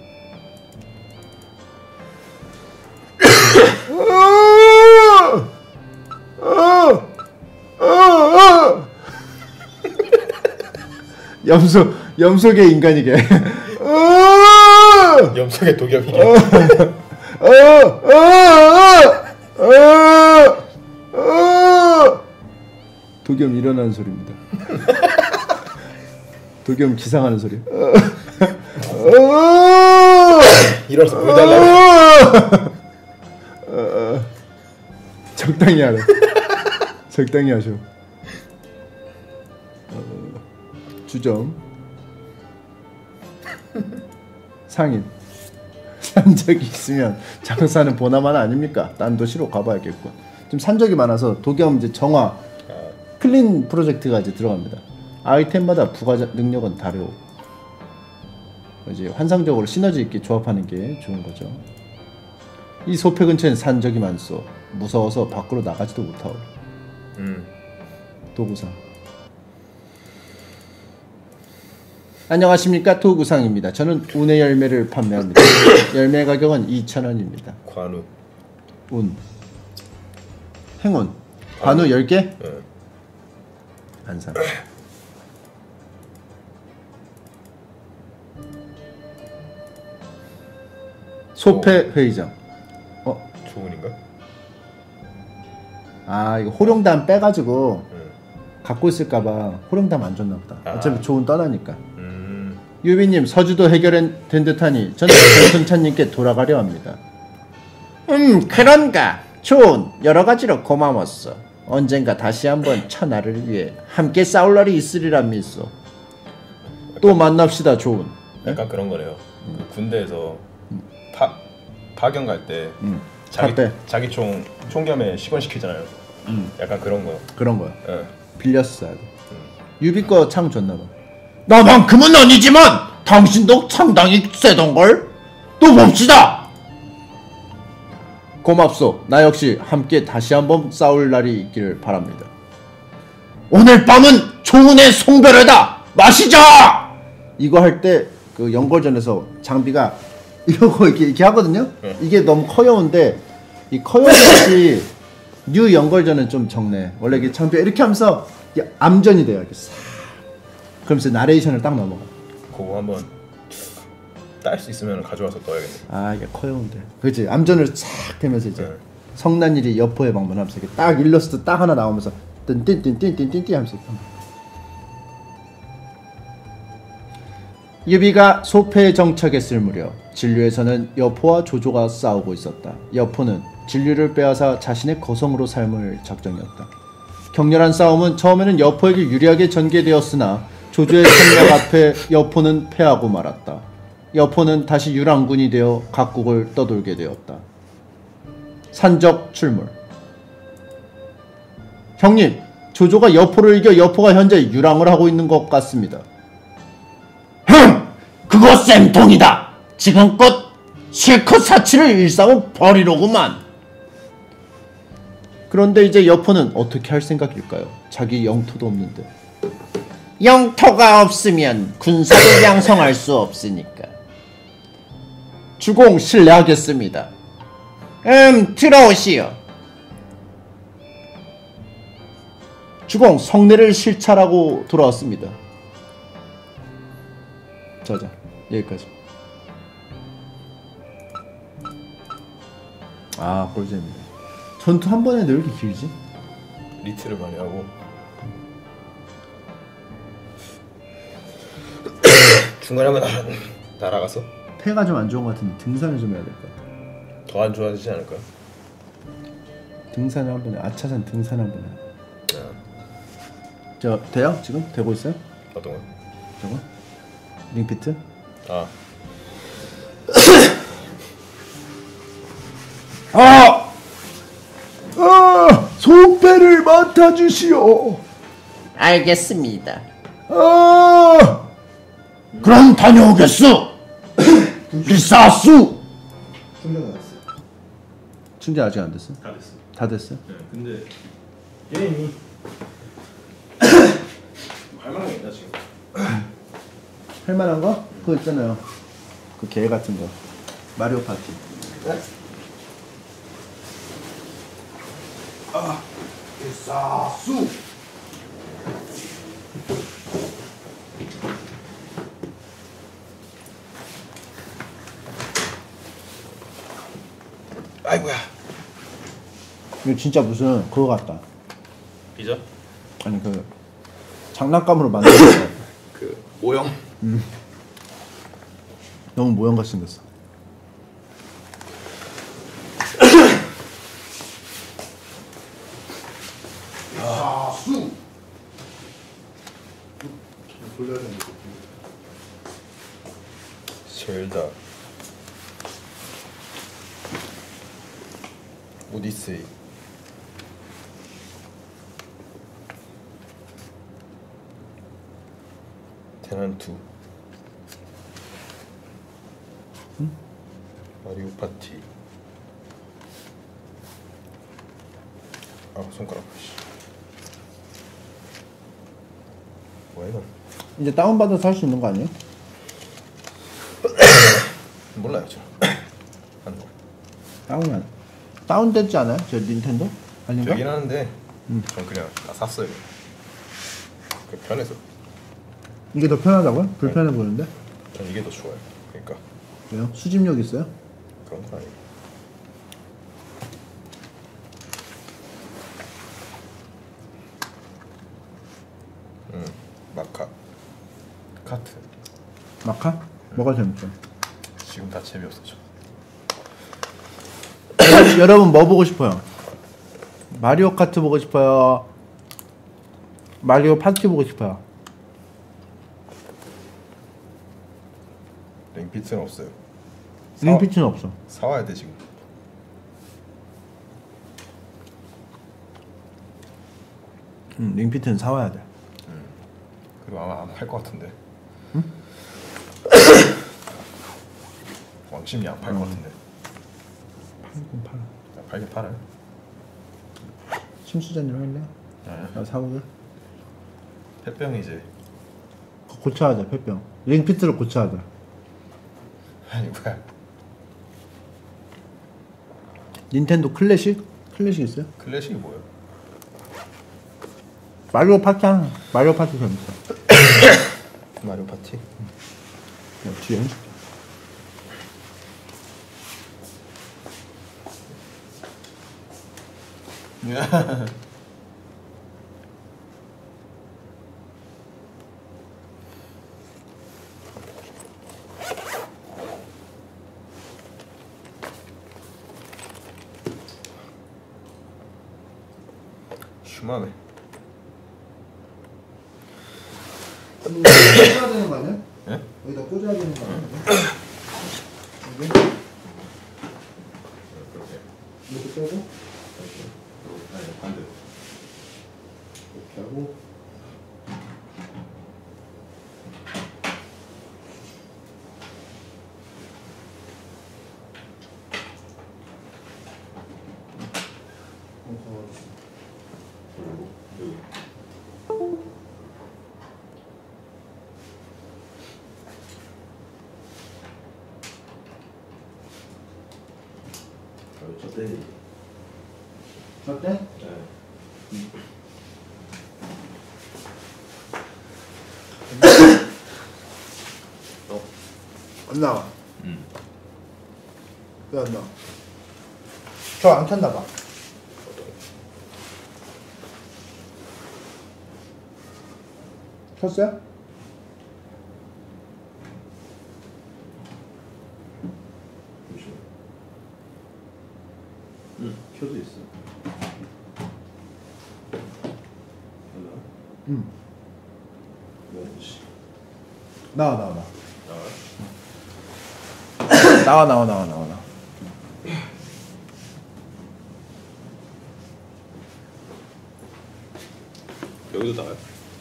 염속의 인간이게. 염색의 독염이게. 독염 일어나는 소리입니다. 독염 기상하는 소리. 일어나서 보여달라고. 적당히 하래. 적당히 하셔. 주점 상인 산적이 있으면 장사는 보나마나 아닙니까? 딴 도시로 가봐야겠군. 좀 산적이 많아서 독염 이제 정화 클린 프로젝트가 이제 들어갑니다. 아이템마다 부가 능력은 다르고 이제 환상적으로 시너지 있게 조합하는 게 좋은 거죠. 이 소패 근처엔 산적이 많소. 무서워서 밖으로 나가지도 못하오. 도구상. 안녕하십니까, 도구상입니다. 저는 운의 열매를 판매합니다. 열매 가격은 2,000원입니다. 관우. 운. 행운. 관우 10개? 네. 안 사. 소패 회의장. 좋은인가? 아 이거 호룡담 빼가지고 갖고 있을까봐 호룡담 안 줬나 보다. 어차피 좋은 떠나니까. 유비님 서주도 해결된 듯하니 저는 전천차님께 돌아가려 합니다. 그런가. 좋은 여러가지로 고마웠어. 언젠가 다시 한번 천하를 위해 함께 싸울 날이 있으리라 믿소. 또 만납시다. 좋은. 약간 그런 거네요. 그 군대에서 파견 갈 때 자기 총겸에 시건시키잖아요. 약간 그런 거요. 그런 거요. 네. 빌렸어요. 유비 거 창 줬나봐. 나만큼은 아니지만 당신도 상당히 세던걸? 또 봅시다. 고맙소. 나 역시 함께 다시 한번 싸울 날이 있기를 바랍니다. 오늘 밤은 조은의 송별회다. 마시자. 이거 할 때 그 연걸전에서 장비가 이러고 이렇게 하거든요. 이게 너무 커여운데 이 커여운 것이 뉴 연걸전은 좀 적네. 원래 이게 장비가 이렇게 하면서 암전이 돼요. 이렇게 싹. 그러면서 나레이션을 딱 넘어가. 그거 한번 딸 수 있으면 가져와서 떠야겠네. 아 이게 커요운데. 그렇지. 암전을 싹 되면서 이제 성난일이 여포에 방문하면서 이렇게 딱 일러스트 딱 하나 나오면서 띵띵띵띵띵띵 하면서 유비가 소패에 정착했을 무렵 진류에서는 여포와 조조가 싸우고 있었다. 여포는 진류를 빼앗아 자신의 거성으로 삶을 작정이었다. 격렬한 싸움은 처음에는 여포에게 유리하게 전개되었으나 조조의 생략 앞에 여포는 패하고 말았다. 여포는 다시 유랑군이 되어 각국을 떠돌게 되었다. 산적 출몰. 형님, 조조가 여포를 이겨 여포가 현재 유랑을 하고 있는 것 같습니다. 그거 쌤통이다. 지금껏 실컷 사치를 일삼아 버리로구만. 그런데 이제 여포는 어떻게 할 생각일까요? 자기 영토도 없는데. 영토가 없으면 군사를 양성할 수 없으니까. 주공 실례하겠습니다. 들어오시오. 주공 성내를 실찰하고 돌아왔습니다. 자자, 여기까지. 아, 꿀잼이네. 전투 한 번에 왜 이렇게 길지? 리트를 많이 하고 중간에 한번 날아가서 폐가 좀 안 좋은 것 같은데 등산을 좀 해야 될 것 같아. 더 안 좋아지지 않을까요? 등산을 한 번에, 아차산 등산 한 번에. 저 돼요? 지금? 되고 있어요? 어떤 거? 저거? 링피트? 아, 소패를 맡아주시오. 알겠습니다. 그럼 다녀오겠소. 리사수. 충전 아직 안 됐어? 다 됐어. 다 됐어? 네, 근데 게임이 할만한 게 있나 지금? 할만한 거? 그거 있잖아요. 그 개 같은 거. 마리오 파티. 네? 리사수. 아이고야. 이거 진짜 무슨 그거 같다. 비자? 아니 그 장난감으로 만든 거. 그 오형? 너무 모형같이 생겼어. 리사수. 젤다 오디세이 테난투 마리오 파티 아 손가락 뭐야 이건 이제 다운받아서 할 수 있는 거 아니에요? 몰라요 저 하는 거 다운됐지 않아요? 저 닌텐도? 아닌가? 되긴 하는데 전 그냥 샀어요 그 편해서 이게 더 편하다고요? 불편해 보이는데? 전 이게 더 좋아요 그러니까 왜요? 수집력 있어요? 그런 건 아니고 마카 카트 마카? 뭐가 재밌죠? 지금 다 재미없어 저 여러분 뭐 보고 싶어요? 마리오 카트 보고 싶어요? 마리오 파티 보고 싶어요? 링피트는 없어요 링피트는 없어. 사와야 돼 지금 링피트는 사와야 돼. 그리고 아마 안 팔 것 같은데 왕심이 안 팔 것 같은데 팔긴 팔아. 팔긴 팔아요 심수자님 할래? 네. 나 사오게. 폐병이 이제 고쳐야 돼, 폐병. 링피트를 고쳐야 돼. 아니 뭐야 닌텐도 클래식? 클래식 있어요? 클래식이 뭐예요? 마리오 파티 하나. 마리오 파티 재밌어. 마리오 파티? 뒤에 심하네. 꽂아야 되는 거 아니야? 예? 여기다 꽂아야 되는 거 아니야? 여기? 이렇게 빼고 아니 반대. 이렇게 하고 어때? 어때? 안 나와. 왜 안 나와? 저 안 켰나 봐. 켰어요? 응, 켜져 있어. 응. 뭐지? 나와. 나와? 나와. 여기도 나와요?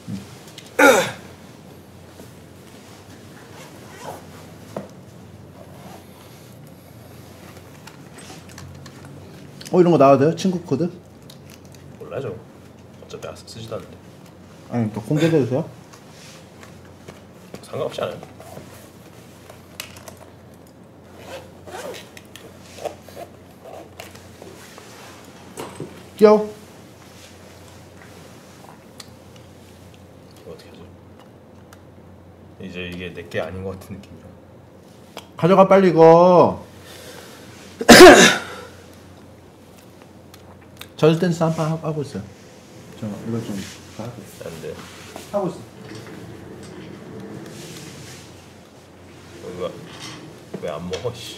이런 거 나와도 돼요? 친구 코드? 몰라죠. 어차피 쓰지도 않는데. 아니 또 공개돼도 돼요? 상관없지 않아요? 끼워. 이거 어떻게 하죠? 이제 이게 내게 아닌 것 같은 느낌이야. 가져가 빨리 이거. 저즈 댄스 한 판 하고 있어요. 저 이거 좀 안 돼. 하고 있어. 여기가 왜 안 먹어? 씨.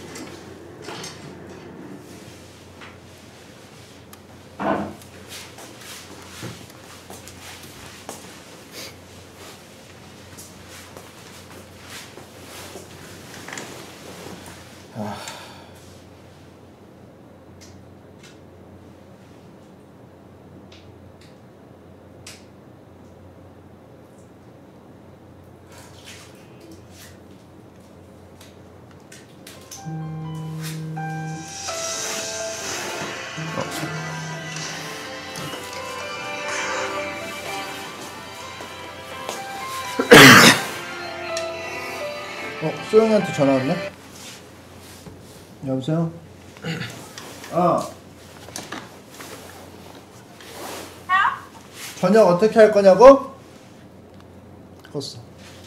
소영이한테 전화 왔네? 여보세요? 저녁 어떻게 할 거냐고? 껐어.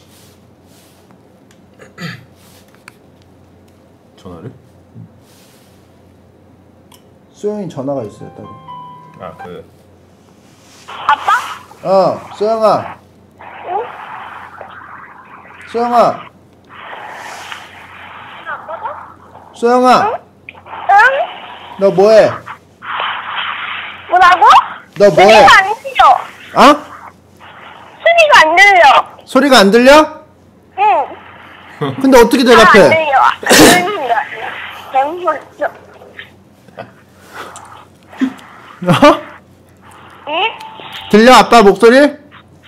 전화를? 소영이 전화가 있어요 따로. 아 그. 소영아. 소영아. 소영아. 응? 너 뭐해? 뭐라고? 너 뭐해? 소리가 안 들려. 소리가 안 들려. 소리가 안 들려? 응. 근데 어떻게 안 대답해? 들려. 안 들려. 뱀소리. 응? 들려 아빠 목소리? 들리긴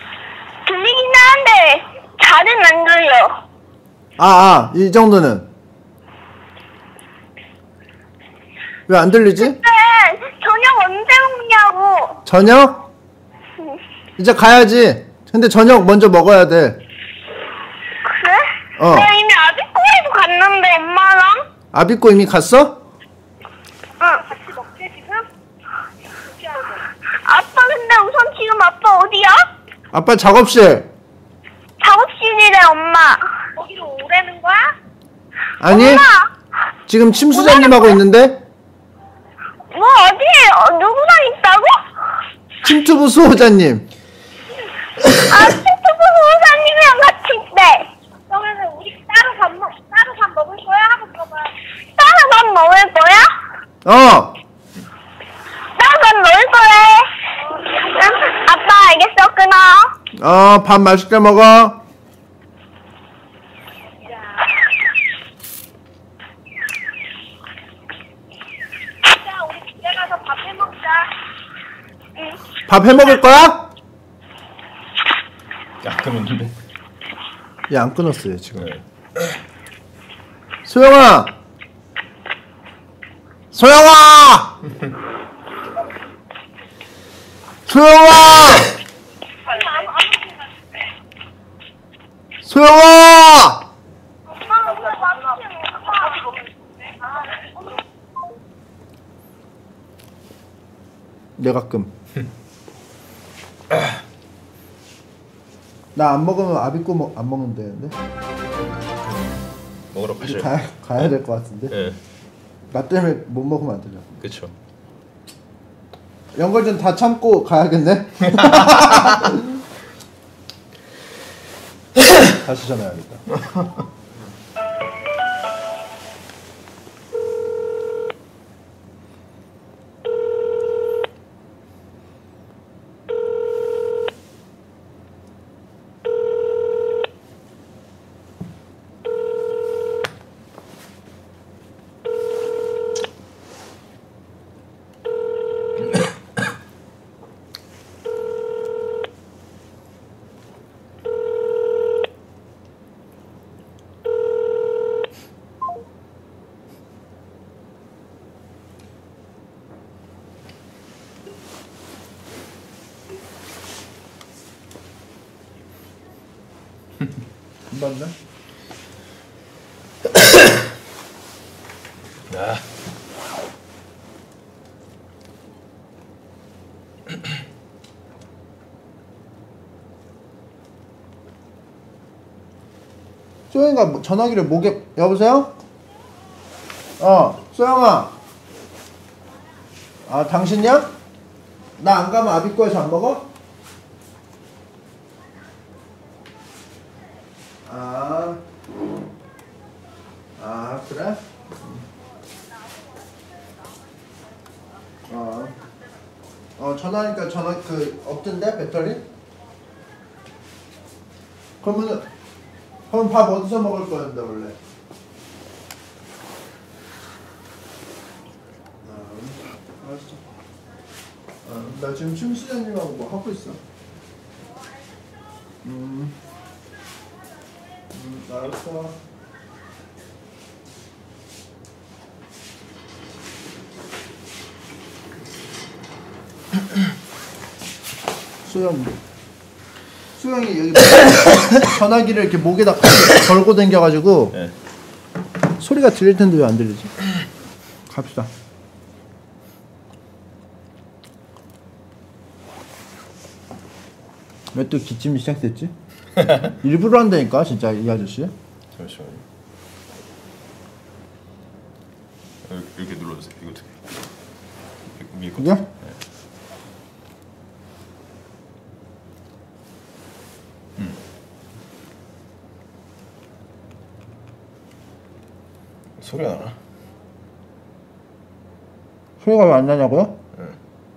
하는데 잘은 안 들려. 이 정도는. 왜 안 들리지? 네, 저녁 언제 먹냐고. 저녁? 응. 이제 가야지. 근데 저녁 먼저 먹어야 돼. 그래? 어. 내가 이미 아비꼬에도 갔는데 엄마랑. 아비꼬 이미 갔어? 응. 같이 먹지 지금? 아빠 근데 우선 지금 아빠 어디야? 아빠 작업실. 작업실이래 엄마. 거기로 오라는 거야? 아니 엄마. 지금 침수자님하고 있는데 뭐 어디 누구랑 있다고? 침투부 수호자님. 친구분 우사님이랑 같이 있대. 그러면 우리 따로 밥 먹을 거야? 하고 물어봐. 따로 밥 먹을 거야? 어. 따로 밥 먹을 거야. 밥 맛있게 먹어. 자, 우리 집에 가서 밥 해 먹자. 응. 밥 해 먹을 거야? 야 끊었는데. 얘 안 끊었어요 지금. 네. 소영아! 소영아! 소영아! 소영아! 엄마가 왜 맛있게 먹어? 내가 끔. 나 안 먹으면 아비꼬 안 먹으면 되는데. 먹으러 이제 가셔. 가야 될 것 같은데. 예. 나 때문에 못 먹으면 안 되죠. 그쵸. 연결전 다 참고 가야겠네. 다시 전화해야겠다. 맞나? 야. 소영이가 전화기를 목에 여보세요? 소영아. 아 당신이야? 나 안 가면 아비꼬에서 안 먹어? 그래? 전화하니까 전화 없던데 배터리? 그러면 밥 어디서 먹을 거였는데 원래? 알았어. 나 지금 심수장님하고 뭐 하고 있어. 알았어. 수영이 여기 전화기를 이렇게 목에다 걸고 댕겨가지고 네. 소리가 들릴 텐데 왜 안 들리지? 갑시다. 왜 또 기침이 시작됐지? 일부러 한다니까 진짜 이 아저씨. 잠시만요. 이렇게 눌러주세요. 이거 어떻게? 위에 거. 그게? 네. 소리가 나나? 소리가 왜 안 나냐고요? 응.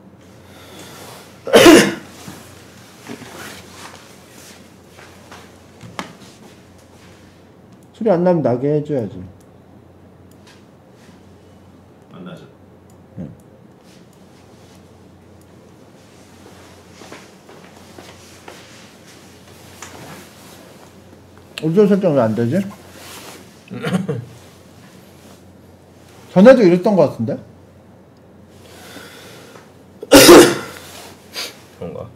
소리 안 나면 나게 해줘야지. 안 나죠? 오디오 설정 왜 안 되지? 전에도 이랬던 것 같은데? 그런가?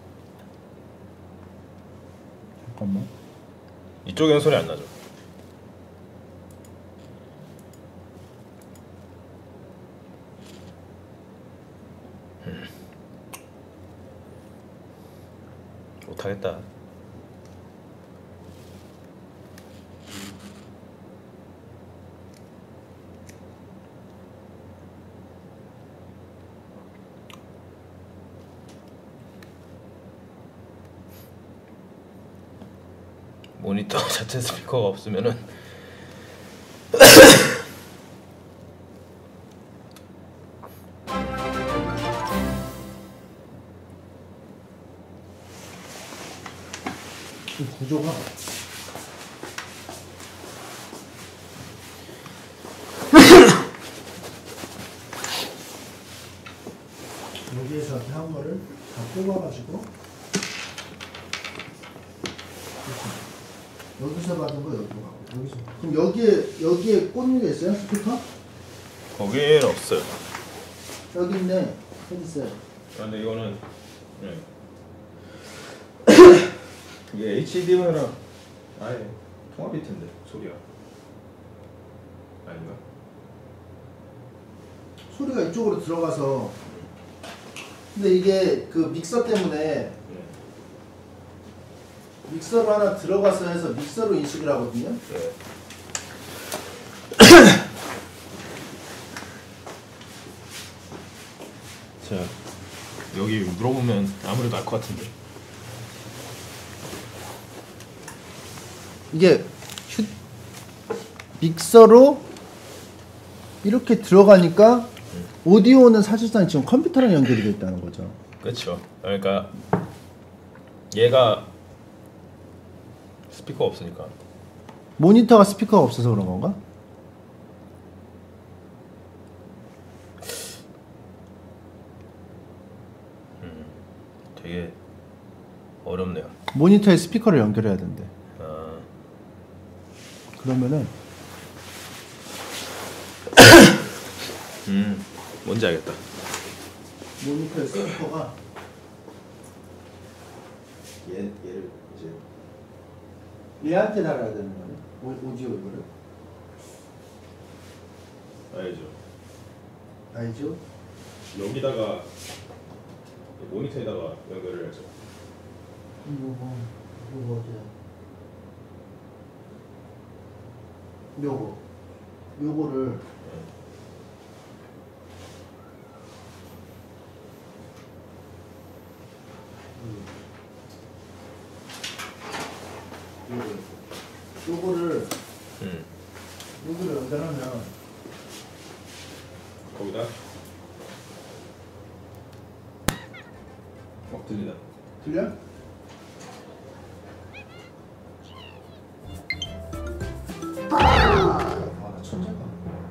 잠깐만. 이쪽에는 소리 안 나죠? 못하겠다. 모니터 자체 스피커가 없으면은 구조가 여기에서 이렇게 한 거를 다 뽑아가지고 여기서 받은 거 여기로 가고 여기서 그럼 여기에 꽂는 게 있어요? 스피커? 거기에는 없어요. 여기 있네. 여기 있어요. 근데 이거는 네. 이게 HDMI랑 아예 통합일 텐데 소리가 아닌가? 소리가 이쪽으로 들어가서 근데 이게 그 믹서 때문에 네. 믹서로 하나 들어가서 해서 믹서로 인식을 하거든요. 네. 자 여기 물어보면 아무래도 알 것 같은데. 이게 믹서로 이렇게 들어가니까 오디오는 사실상 지금 컴퓨터랑 연결이 돼 있다는 거죠. 그렇죠. 그러니까 얘가 스피커 없으니까. 모니터가 스피커가 없어서 그런 건가? 되게 어렵네요. 모니터에 스피커를 연결해야 된대. 아, 그러면은 뭔지 알겠다. 모니터에 스피커가 얘를 이제 얘한테 달아야 되는 거네. 오디오 이거를. 알죠. 알죠? 여기다가 모니터에다가 연결을 해야죠. 이거 어디야? 요거를 요거를 여기로 연결하면 거기다 들리다. 들려? 아, 천재다.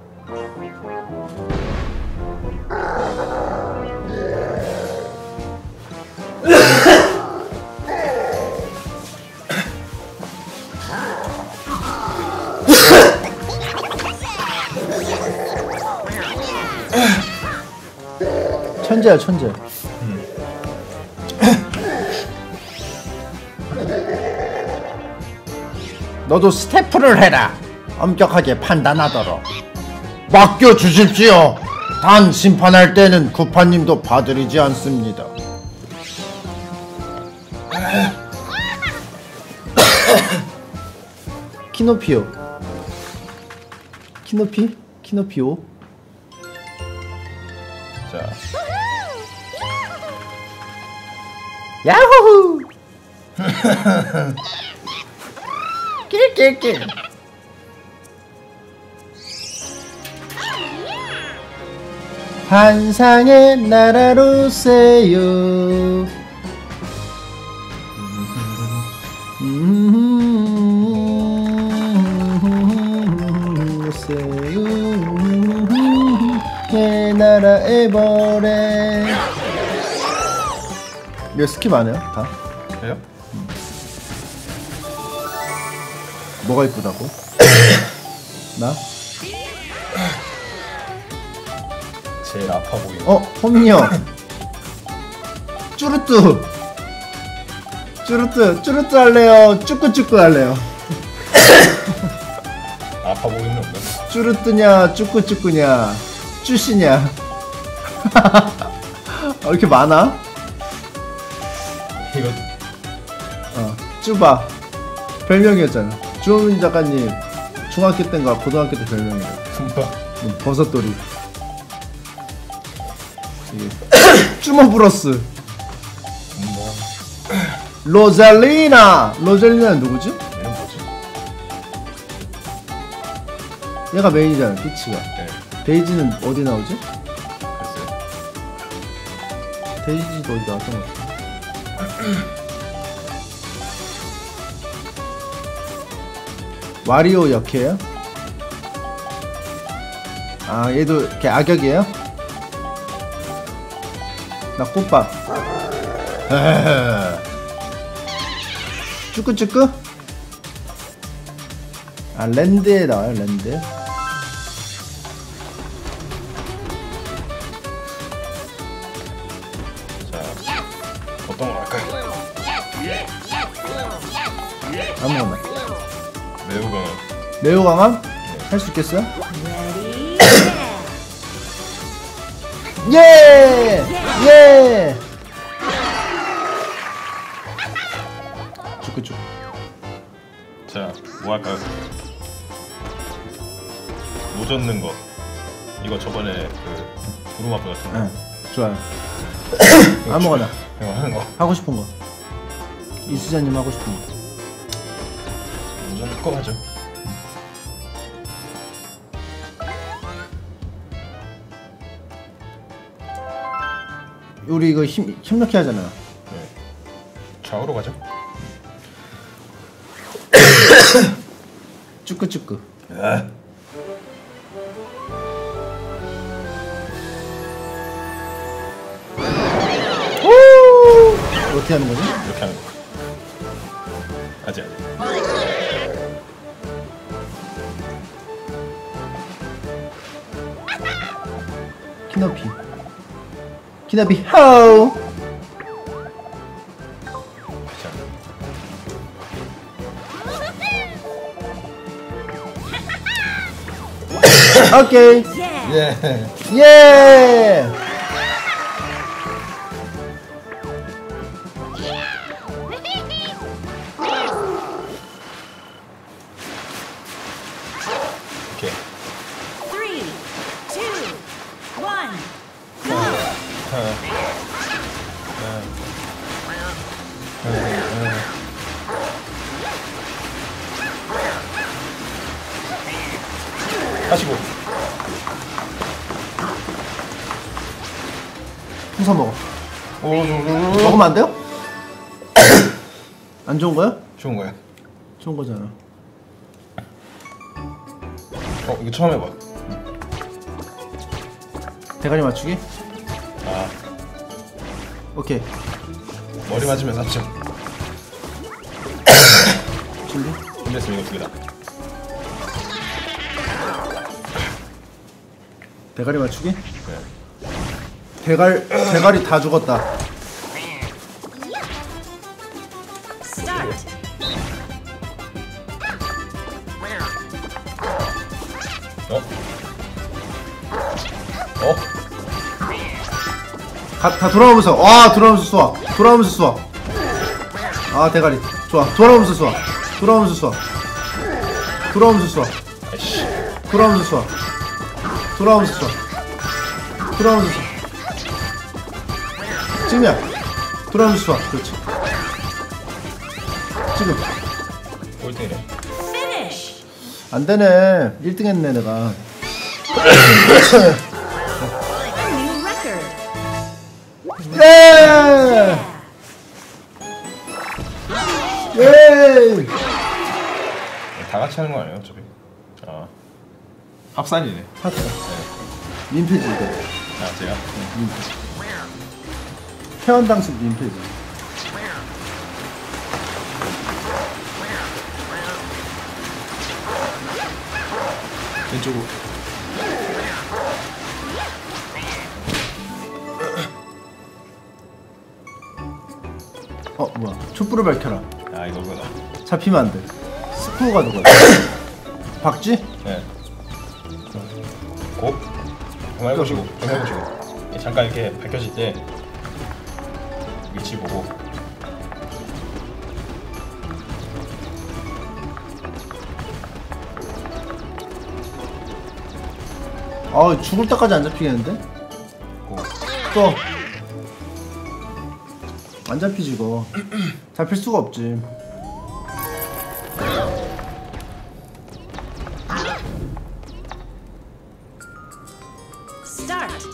천재야, 천재. 너도 스태프를 해라. 엄격하게 판단하도록. 맡겨주십시오. 단 심판할 때는 구파님도 봐드리지 않습니다. 키노피오. 키노피오. 자, 야호호. 낄낄낄. 환상의 나라로 세요. 세요. 내 나라에 버래. 이거 스킵 안 해요? 다? 해요? 뭐가 이쁘다고? 나? 제일 아파 보이는. 홈이요. 쭈루뚜 할래요? 쭈꾸쭈꾸 할래요? 아파 보이는 없나? 쭈루뚜냐 쭈꾸쭈꾸냐 쭈시냐. 왜 이렇게 많아? 이거 쭈바 별명이었잖아. 주호민 작가님 중학교 때인가 고등학교 때 별명이에요. 버섯돌이. 쭈머브러스. 로잘리나는 누구지? 얘는 뭐지? 얘가 메인이잖아. 피치가. 네, 데이지는 어디 나오지? 글쎄요. 데이지도 어디 나왔던 것 같아. 와리오 역해요? 아 얘도 이렇게 악역이에요? 나 꽃밥. 에헤. 쭈꾸쭈꾸? 아 랜드에 나와요 랜드. 자, 어떤 거 할까요? 아무거나. 매우 강한. 매우 강함? 할 수 있겠어요? 예! 예! 쭈꾸쭈. 자, 뭐 할까요? 못 젓는 거. 이거 저번에 그 부루마프 같은 거. 응, 좋아요. 아무거나. 이거 하는 거. 하고 싶은 거. 이수자님 하고 싶은 거. 못 젓는 거 하죠. 우리 이거 힘넣게 하잖아. 네. 좌우로 가죠. 쭈꾸쭈꾸. 아. 어떻게 하는 거지? 이렇게 하는 거. 아직. 키높이. 키높이 하우. 자, 오케이. 예. 예. 오케이. 3, 2, 1, 하시고. 풍선 먹어. 오, 먹으면 안 돼요? 안 좋은 거야? 좋은 거야. 좋은 거잖아. 이거 처음 해봐. 대가리 맞추기? 아, 오케이. 머리 맞으면 샀죠. 준비. 준비했으면 이거 두 개다. 대가리 맞추기? 네. 대가리 다 죽었다. start. 어? 다 돌아오면서 돌아오면서 쏴. 돌아오면서 쏴. 아 대가리 좋아. 돌아오면서 쏴. 돌아오면서 쏴. 돌아오면서 쏴. 아이씨. 돌아오면서 쏴. 돌아오면서 쏴. 돌아오면서 쏴. 지금이야. 돌아오면서 쏴. 그렇지. 지금. 꼴등이네. Finish. 안 되네. 1등 했네 내가. New record. 예! 예! 다 같이 하는 거 아니에요, 어차피? 아, 합산이네. 하트. 민폐지 이거. 아, 제가? 회원당식 민폐지. 왼쪽으로. 뭐야. 촛불을 밝혀라. 아, 이거구나. 잡히면 안 돼. 스쿠어가 누구야? 박쥐? 네. 고. 좀 해보시고, 좀 해보시고. 잠깐 이렇게 밝혀질 때 위치 보고. 죽을 때까지 안 잡히겠는데? 고. 또. 안 잡히지 이거. 잡힐 수가 없지. Start.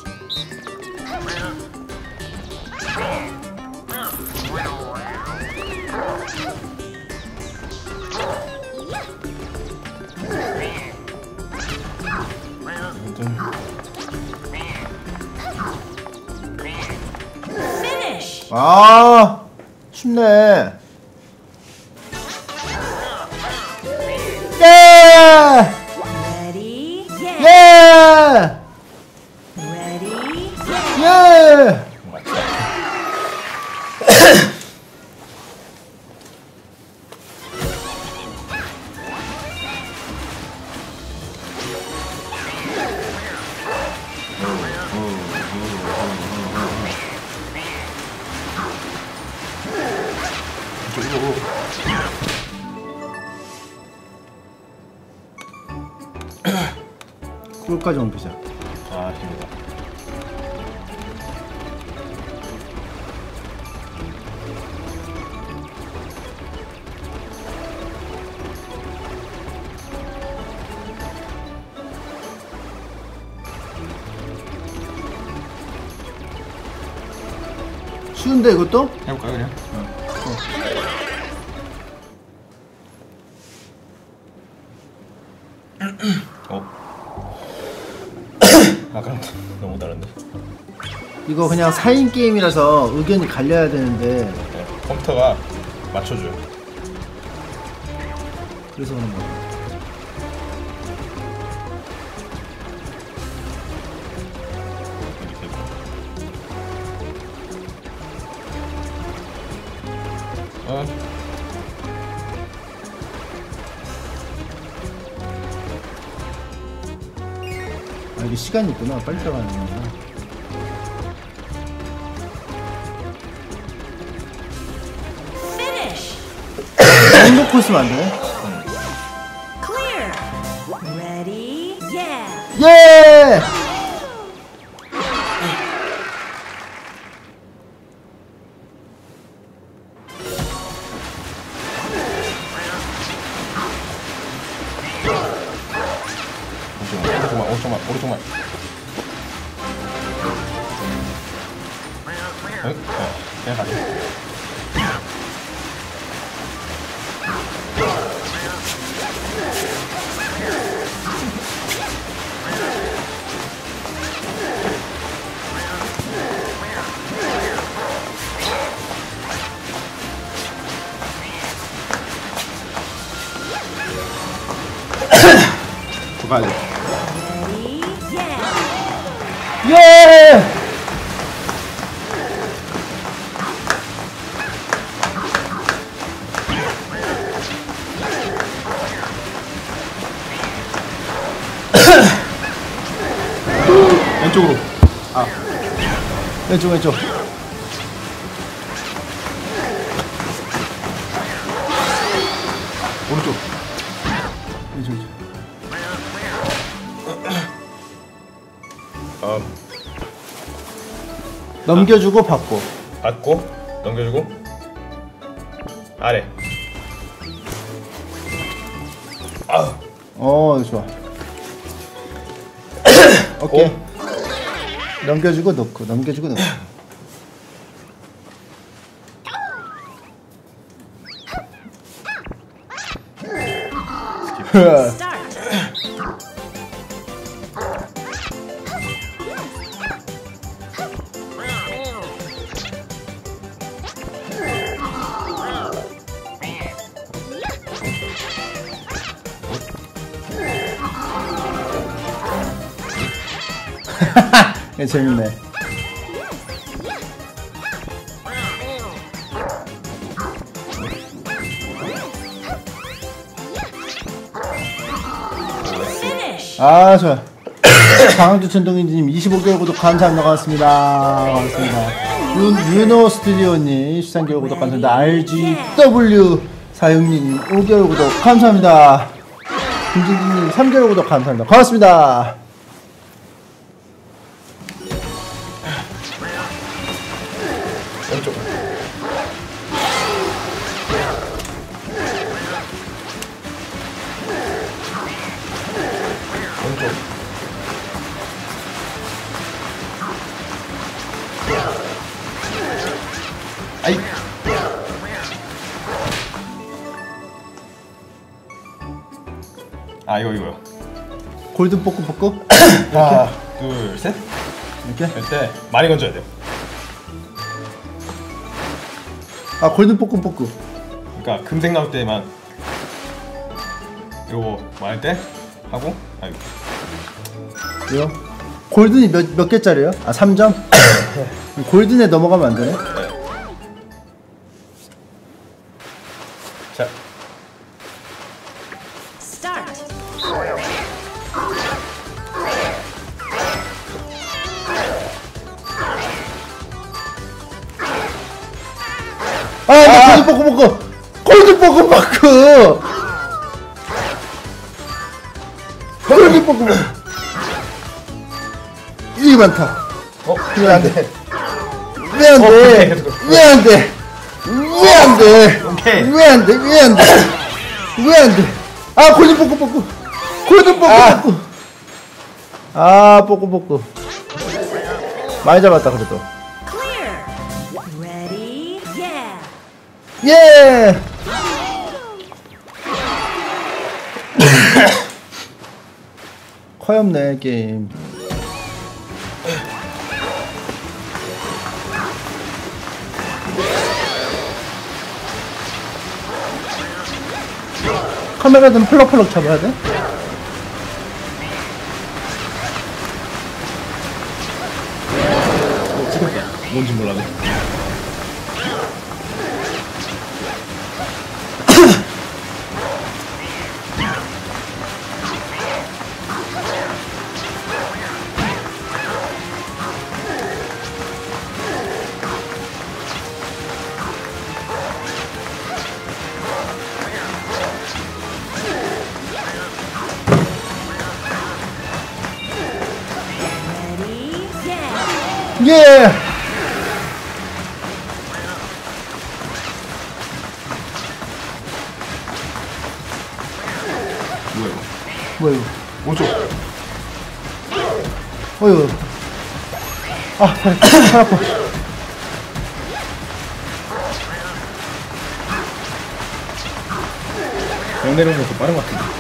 아 춥네. 예! Ready? Yeah. 예! Ready? 예! 꿀까지 옮기자. 아 힘들다. 쉬운데 이것도? 해볼까요 그냥? 아까랑 너무 다른데. 이거 그냥 4인 게임이라서 의견이 갈려야 되는데 네, 컴퓨터가 맞춰줘요. 그래서 그런 거야. 이렇게. 아 이게 시간이 있구나. 빨리 들어가는 거구나. Finish. 안 놓고 있으면 안 돼. Clear. Ready? Yeah. 예! 오른쪽만. 그냥 가자. 가야 돼. Ready? Yeah. 예! 왼쪽으로. 아 왼쪽. 오른쪽. 왼쪽. 넘겨주고 받고. 받고 넘겨주고 아래. 좋아. 오케이. 넘겨주고 넣고. Start. 재밌네. Finish. 아 좋아. 강원주 천동인님 25개월 구독 감사합니다. 고맙습니다. 유노 스튜디오님 13개월 구독 감사합니다. RGW 사육님 5개월 구독 감사합니다. 김진진님 3개월 구독 감사합니다. 고맙습니다. 왼쪽. 아이. 아 이거요. 골든 뽀꾸뽀꾸. 하나, 둘, 셋. 이렇게. 이때 많이 건져야 돼요. 아 골든 뽀끔뽀끔. 그러니까 금색 나올 때만 요거 뭐 할 때 하고 아이고 왜요? 골든이 몇 개짜리요? 아 3점? 골든에 넘어가면 안 되네. 자 Start. 아 이거 골든 뽀끔뽀끔. 골든 뽀끔뽀끔. 골든 뽀끔뽀끔. 이게 많다. 왜 안 돼? 왜 안 돼? 왜 안 돼? 왜 안 돼? 오케이. 왜 안 돼? 왜 안 돼? 왜 안 돼? 아 골든 뽀꾸뽀꾸. 골든 뽀꾸뽀꾸. 아 뽀꾸뽀꾸. 많이 잡았다 그래도. Clear. Ready? Yeah. 예. 커엽네 게임. 카메라는 펄럭펄럭 잡아야 돼? 찍었다. 뭔지 몰라도. Ready? Yeah. 예. 뭐야 이거? 뭐야 이거? 오죠. 어이구. 아, 팔 아파. 영 내려오는 것도 빠른 것 같은데.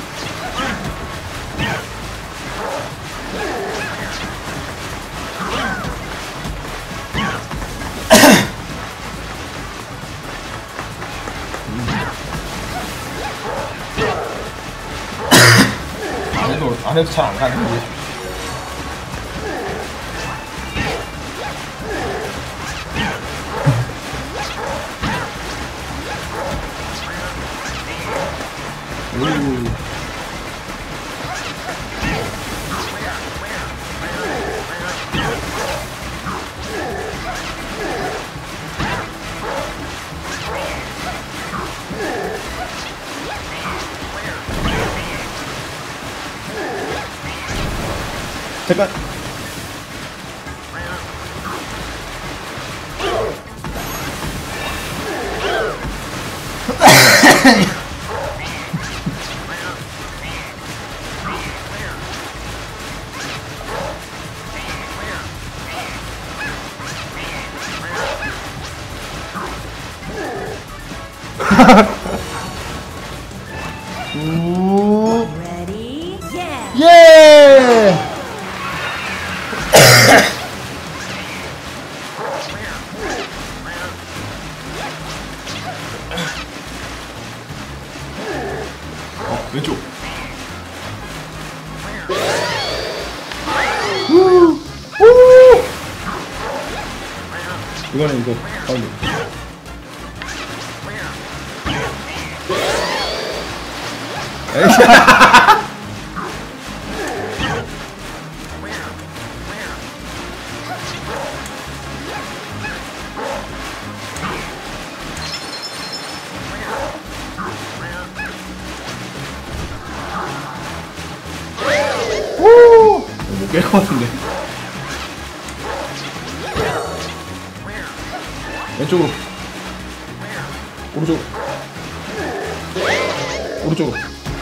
안 해도 잘 안 가는데. 잠깐. 우. Ready? Yeah. 예. 왼쪽. 이거는 이거 가운데. 못 깰 것 같은데. 왼쪽으로. 오른쪽으로. 오른쪽으로.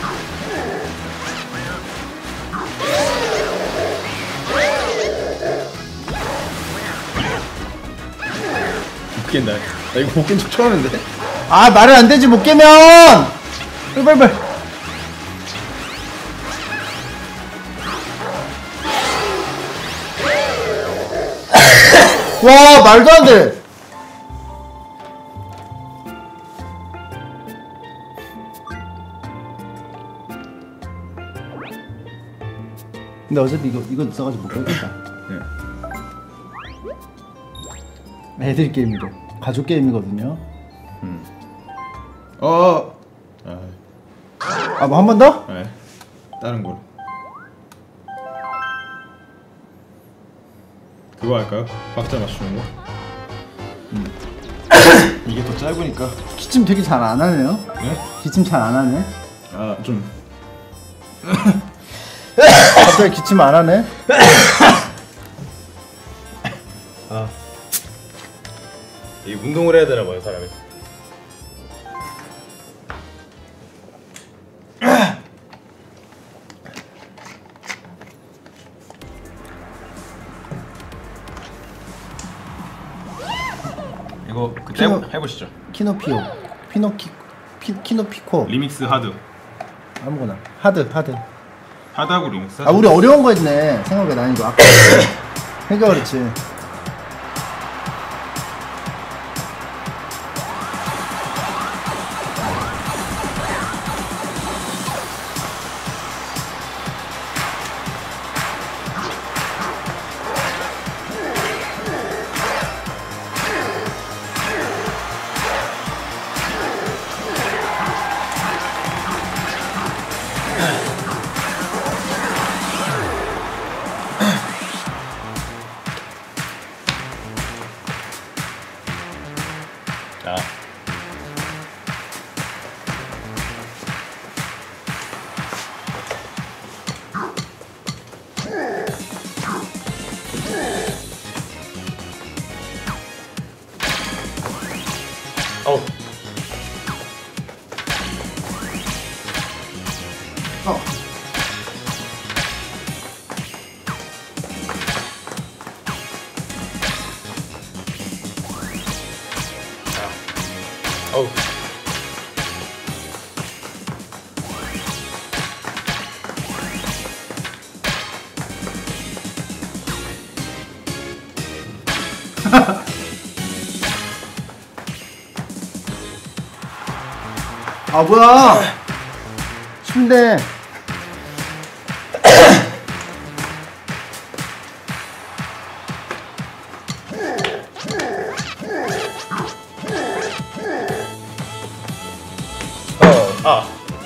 못 깬다. 나 이거 못 깬 척 처음 하는데. 아 말은 안 되지 못 깨면. 빨리. 와 말도 안 돼. 근데 어차피 이거 있어가지고 못 가겠다. 네. 애들 게임이래. 가족 게임이거든요. 아, 뭐 한 번 더? 네. 다른 걸. 그거 할까요? 박자 맞추는 거? 이게 더 짧으니까. 기침 되게 잘 안 하네요. 네? 기침 잘 안 하네. 아, 좀. 갑자기 기침 안 하네. 아. 이 운동을 해야 되나 봐요, 사람이. 이거 그때 해보시죠. 키노피오, 키노피코. 리믹스 하드. 아무거나. 하드. 하드하고 리믹스. 아 우리 어려운 거 했네. 생각보다 난이도 아까. 그러니까 그렇지. 자. 어. 어우. 아 뭐야? 쉽네. 아.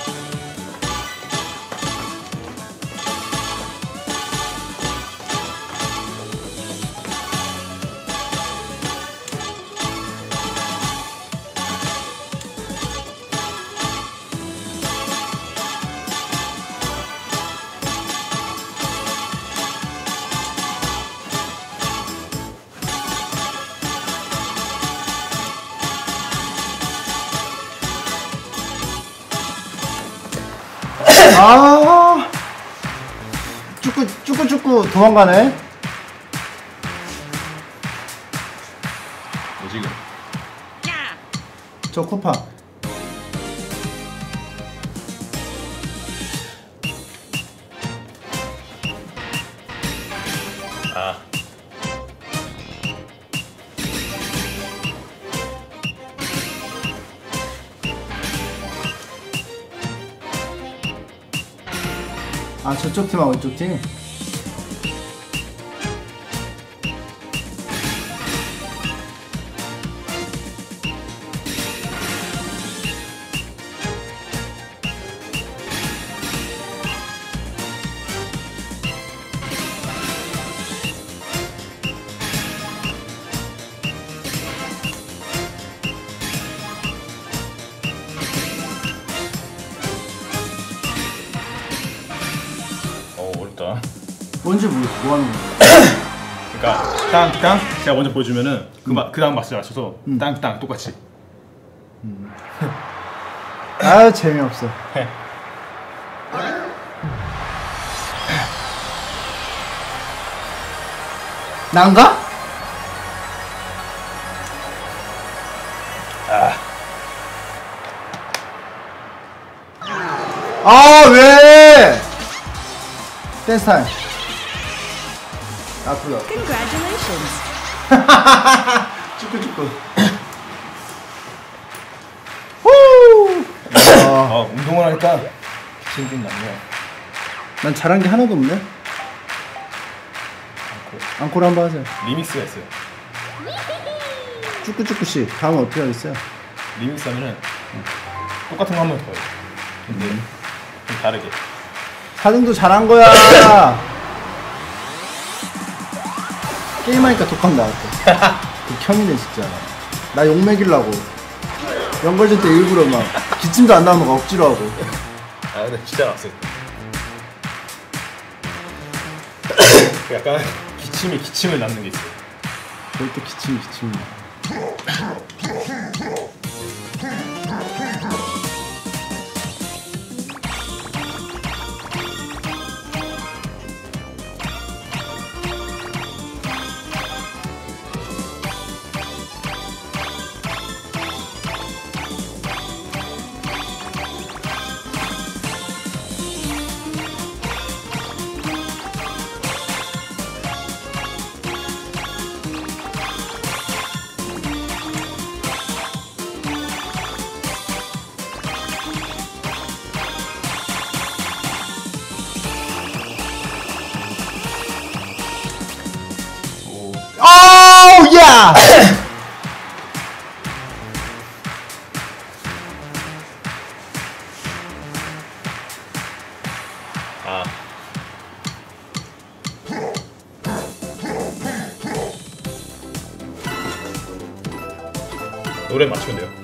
아 쭈꾸쭈꾸 도망가네. 뭐 지금? 저 쿠파. 아. 아 저쪽 팀하고 이쪽 팀. 어렵다. 뭔지 모르겠어. 뭐 하는 거야? 그러니까 땅땅 제가 먼저 보여주면은 그 다음 박자 맞춰서 땅땅 똑같이. 아 재미없어. 난가? 아 왜? 댄스 타임. 앞으로. Congratulations. 쭈꾸쭈꾸. 후. 운동을 하니까 기분이 좀 나네요. 난 잘한 게 하나도 없네. 앙콜 한번 하세요. 리믹스가 있어요. 쭈꾸쭈꾸씨 다음은 어떻게 하겠어요? 리믹스 하면은 똑같은 거 한 번 더 해요. 근데 좀 다르게. 4등도 잘한 거야. 게임하니까 독감 나왔대. 극혐이네 진짜. 나 욕먹이려고 연걸전 때 일부러 막 기침도 안 나오면 막 억지로 하고. 아 근데 진짜 나왔어요. 약간 기침을 낳는 게 있어요. 그럴 때 기침. 오우 야! 아. 노래 맞추면 돼요.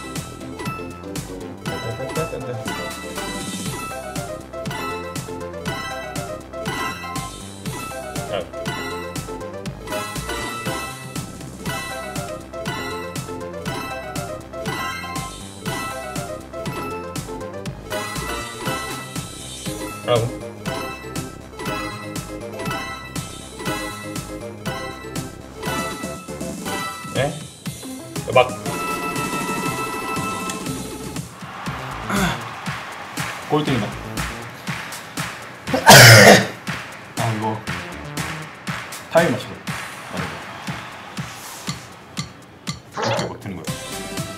라고. 네? 막 꼴등이다. 아 이거 타이밍 맞춰서 이렇게 막 드는 거야.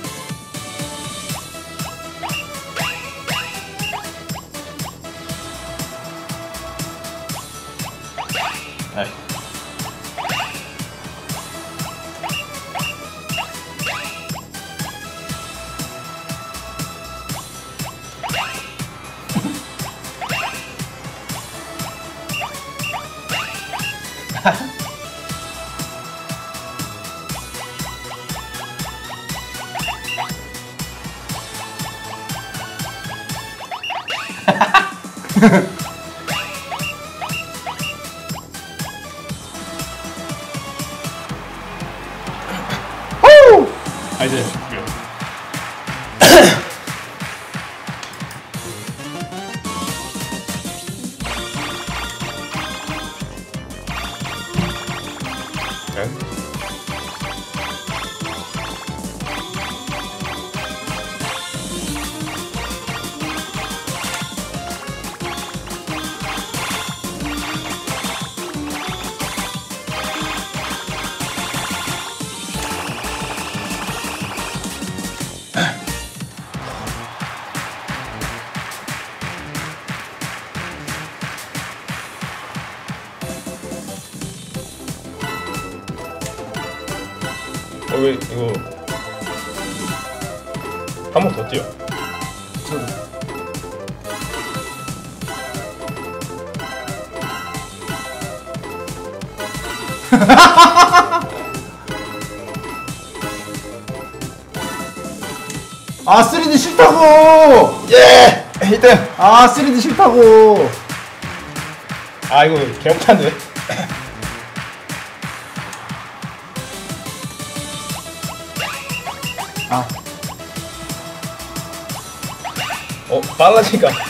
아이. 아 이제 줄게요. 네? 왜 이거 한 번 더 뛰어. 저도. 아 3D 싫다고. 예! 1등! 아 3D 싫다고. 아 이거 개 못하는데? 아 빨라지니까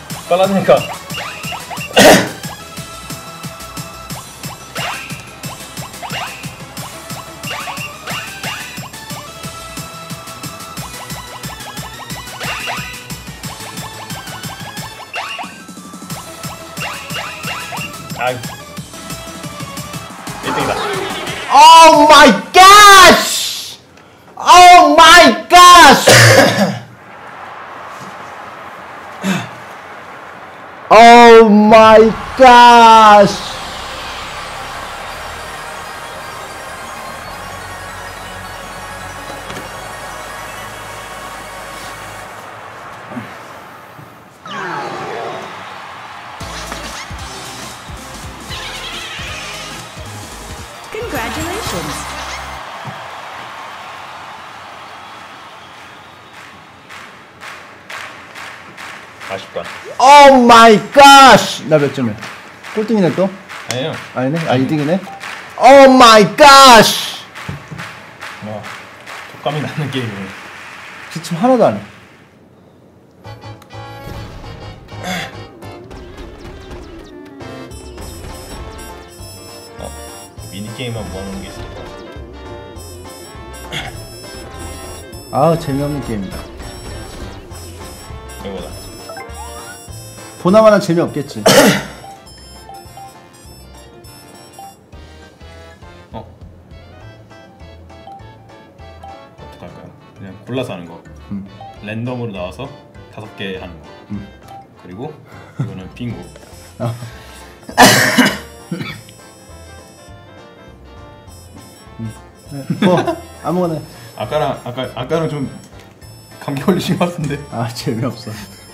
아 1등이다. Oh my gosh! Oh my gosh! Oh my gosh! questions. 아쉽다. 오 마이 갓! 나 몇 점이야? 꼴등이네 또? 아니에요. 아니네? 아 2등이네? 오 마이 갓! 와, 촉감이 나는 게임이네. 기침 하나도 안 해. 미니게임만 모아놓은 게 있을 거야. 아 재미없는 게임이다. 이거다. 보나마나 재미없겠지. 어떡할까요? 그냥 골라서 하는 거. 랜덤으로 나와서 5개 하는 거. 그리고 이거는 빙고. 뭐 아무거나. 아까랑 좀 감기 걸리신 것 같은데. 아 재미없어.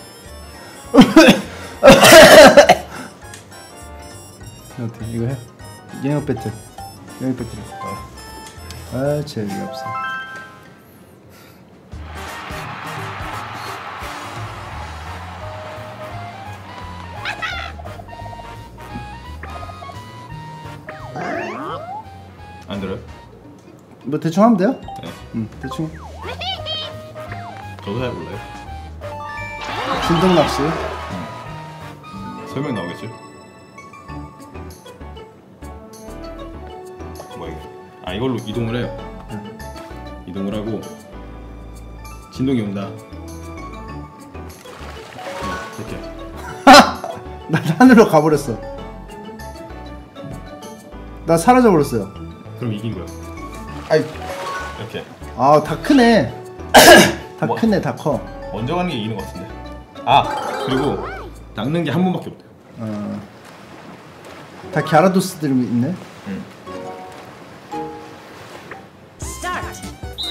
어때 이거 해? 영역 배틀. 영역 배틀. 아 재미없어. 안 들어요? 뭐 대충 하면 돼요? 네. 대충. 저도 잘 몰라요. 진동 낚시. 설명 나오겠죠? 뭐야 이게? 아 이걸로 이동을 해요. 이동을 하고 진동이 온다. 이렇게. 나 하늘로 가버렸어. 나 사라져 버렸어요. 그럼 이긴 거야. 아이, 이렇게. 아 다 크네. 다 뭐? 크네, 다 커. 먼저 가는 게 이기는 것 같은데. 아 그리고 낚는 게 한 번밖에 없대요. 다 갸라도스들이 있네. Start.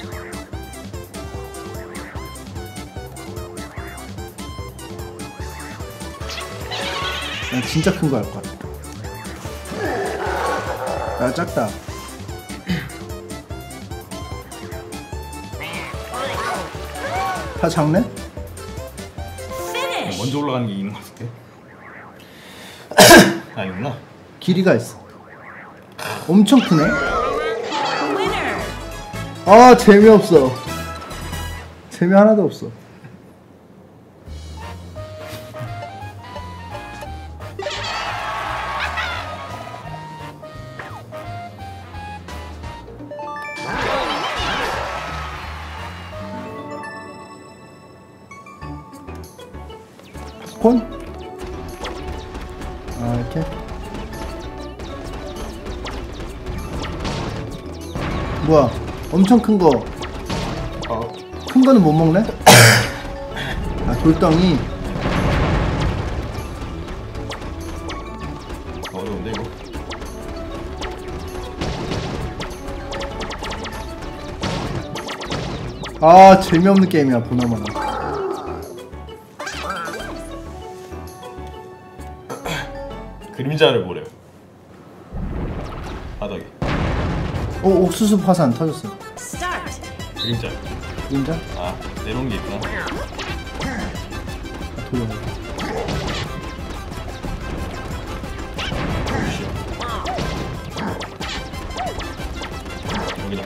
난 진짜 큰 거 할 거야. 야 작다. 다 작네? Finish. 먼저 올라가는 게 이기는 것 같은데. 아니구나. 길이가 있어. 엄청 크네. Winner. 아 재미없어. 재미 하나도 없어. 폰? 아 이렇게? 뭐야 엄청 큰 거. 큰 거는 못 먹네? 아 돌덩이. 어려운데 이거. 아 재미없는 게임이야 보나마나. 그림자를 보래요. 바닥에. 오 옥수수 파산 터졌어. Start. 그림자. 인자? 아 내려온 게 있구나. 돌려. 여기다.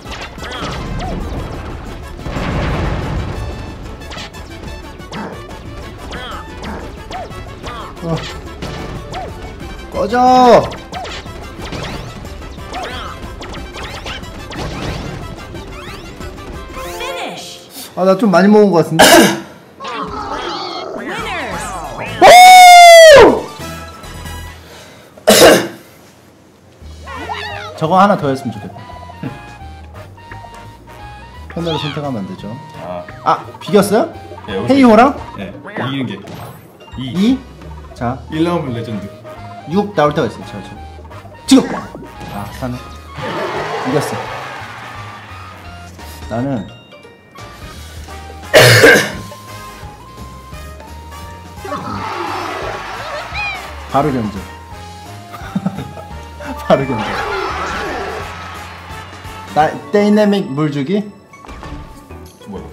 꺼져. Finish. 아 나 좀 많이 먹은 것 같은데. Winners. 저거 하나 더 했으면 좋겠다. 편으로 선택하면 안 되죠. 아 비겼어요? 네, 여기서 헤이호랑 네, 이기는 게 2. 2. 자 1라운드 레전드. 6 나올 때가 있어요. 저 지금. 아 사네. 이겼어. 나는 바로 견제. 바로 견제. 다이내믹 물주기? 뭐야?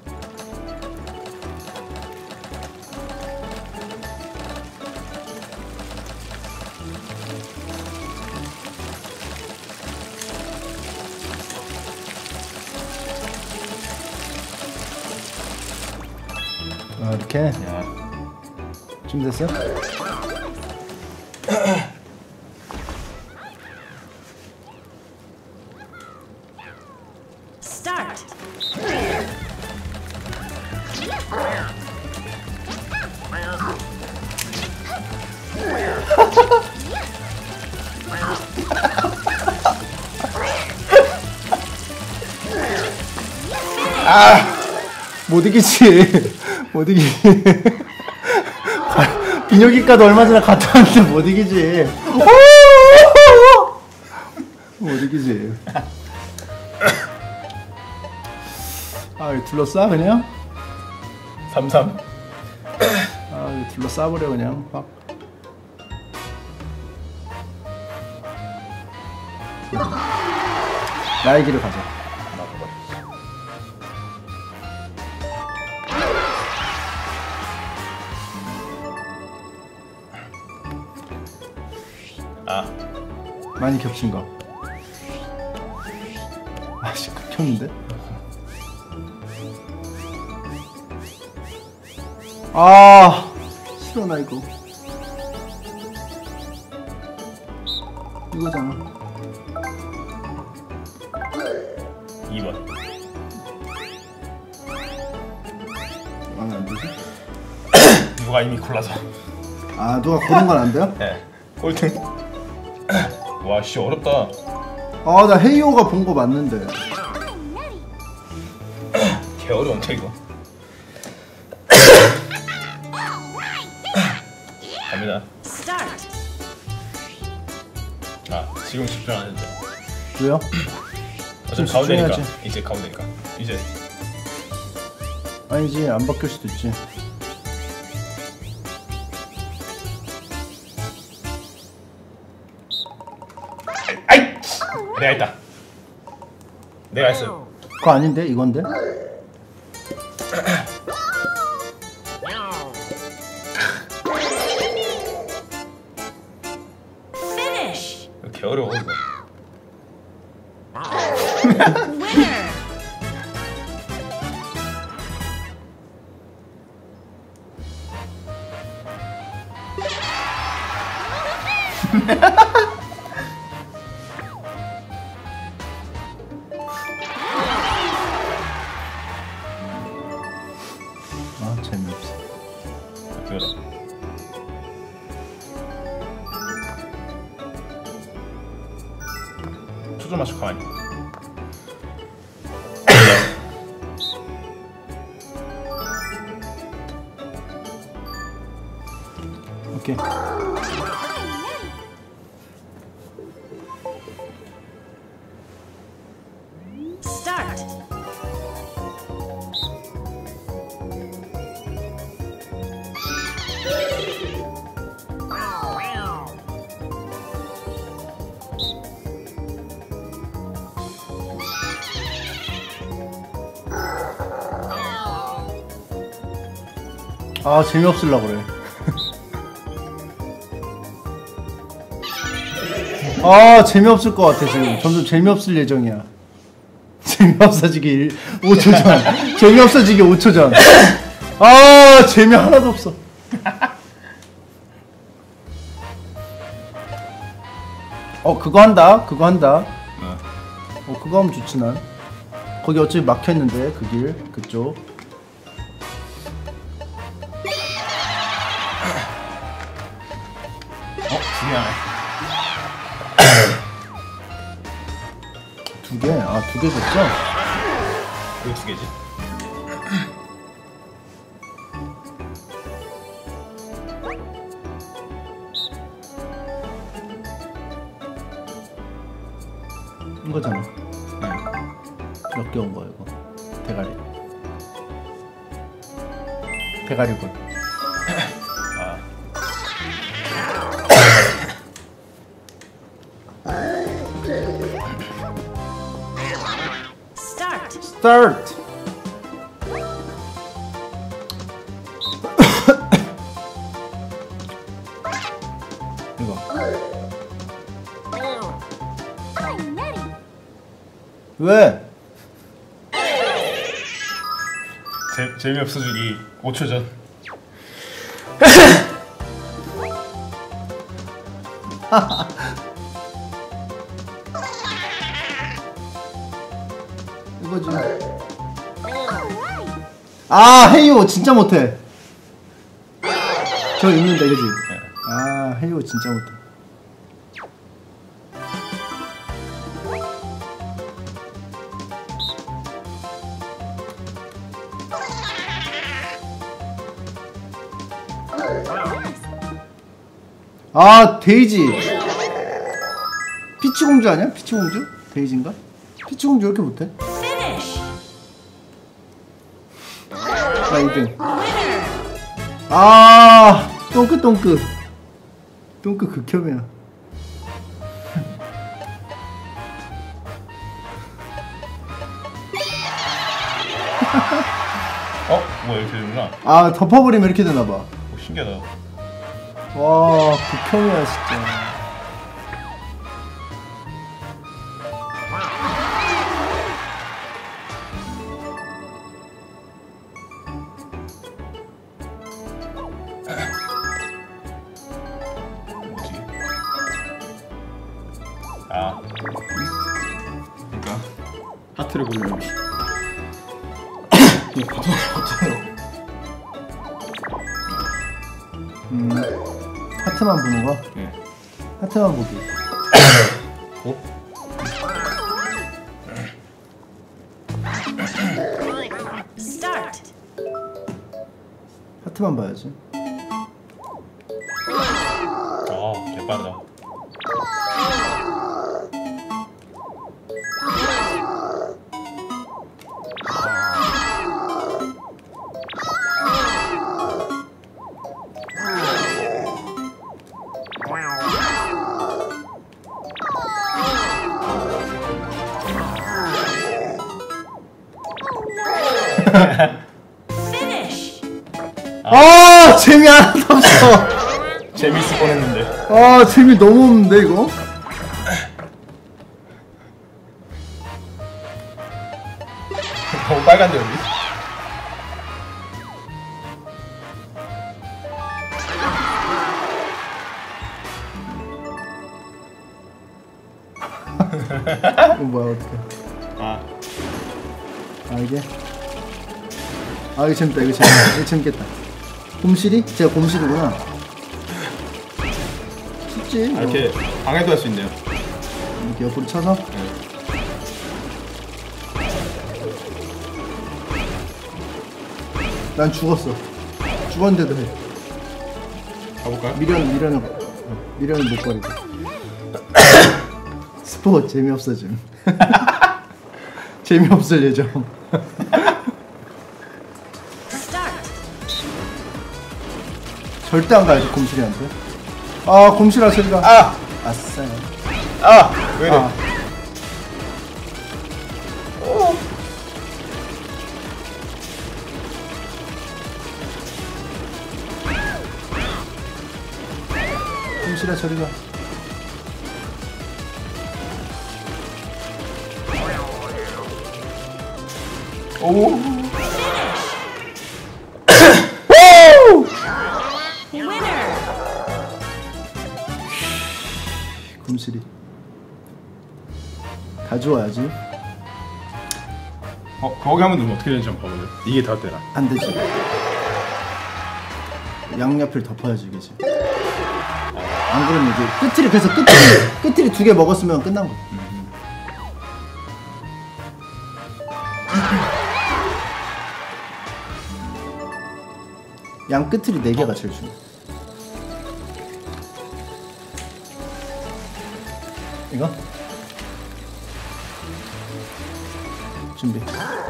이렇게 야, 준비됐어요? Start. 못 이기지. 못 이기지. 비뇨기과도 얼마 전에 갔다 왔는데 못 이기지. 못 이기지. 아, 이거 둘러싸 그냥? 33. 아, 이거 둘러싸버려 그냥 확. 나의 길을 가자. 아, 많이 겹친 거. 아씨, 겹쳤는데? 아, 싫어 나 이거. 이거잖아. 2번. 마음에 안 들지? 누가 이미 골라서. 아, 누가 고른 건 안 돼요? 네. 꼴등. 와, 씨 어렵다. 아, 나 헤이오가 본 거 맞는데. 개 어려운데 이거. 갑니다. Start. 아, 지금 집중 안 해도 돼. 왜요? 어차피 좀 가운데니까. 집중해야지. 이제 가운데니까. 이제. 아니지, 안 바뀔 수도 있지. 아이! 내가 했다. 내가 했어. 그거 아닌데? 이건데? Finish. 개 어려워 이거. Winner. 아, 재미없어. 이거다. 초점 맞춰 가만히. 오케이. Start. 아, 재미없으려고 그래. 아, 재미없을 것 같아 지금. 점점 재미없을 예정이야. 재미없어지기 5초 전. 재미없어지기 5초 전. 아, 재미 하나도 없어. 그거 한다. 그거 한다. 그거 하면 좋지 난. 거기 어차피 막혔는데 그 길 그쪽. 두 개 하네. 두 개? 아, 두 개 줬죠? 이거 두 개지. 이거잖아. 몇 개 온 거야 이거? 대가리. 대가리군. Start. 이거. 왜? 재미없어 주기 5초 전. 이거지. 아, 헤이오 진짜 못해. 저 있는데, 그지? 아, 헤이오 진짜 못해. 아, 데이지. 피치공주 아니야? 피치공주? 데이지인가? 피치공주 왜 이렇게 못해? Finish. 나 2등. 아, 똥크. 똥크 극혐이야. 뭐야 이렇게 되는구나. 아, 덮어버리면 이렇게 되나봐. 오, 신기하다. 와, 극혐이야, 진짜. 뭐지? 아, 그러니까 하트를 보려면 이 버튼으로. 하트만 보는 거? 예. 하트만 보기. Start. 하트만 봐야지. 개빠르다. Finish. 아, 재미 하나도 없어. 재밌을 뻔했는데. 아, 재미 너무 없는데, 이거? 너무 빨간데 여기. 이거 뭐야, 어떡해. 아, 이게? 아, 이거 재밌다, 이거 재밌다. 이거 재밌겠다. 곰실이? 제가 곰실이구나. 쉽지? 뭐. 이렇게 방해도 할 수 있네요. 이렇게 옆으로 쳐서? 난 죽었어. 죽었는데도 해. 가볼까요? 미련을 못 버리고. 스포 재미없어짐. 재미없을 예정. Start. 절대 안 가야지, 곰실이한테. 아, 곰실아, 저리가. 아! 아싸. 아! 왜 이래? 아. 곰실아, 저리가. 오! Winner. 곰실이. 다 좋아야지. 거기 한번 넣으면 어떻게 되는지 한번 봐보세요. 이게 다 되나? 안 되지. 양옆을 덮어야지, 이게지. 안 그러면 이게 그래서 끝을 두 개 먹었으면 끝난 거. 양 끝틀이 4개가 제일 중요해. 이거? 준비.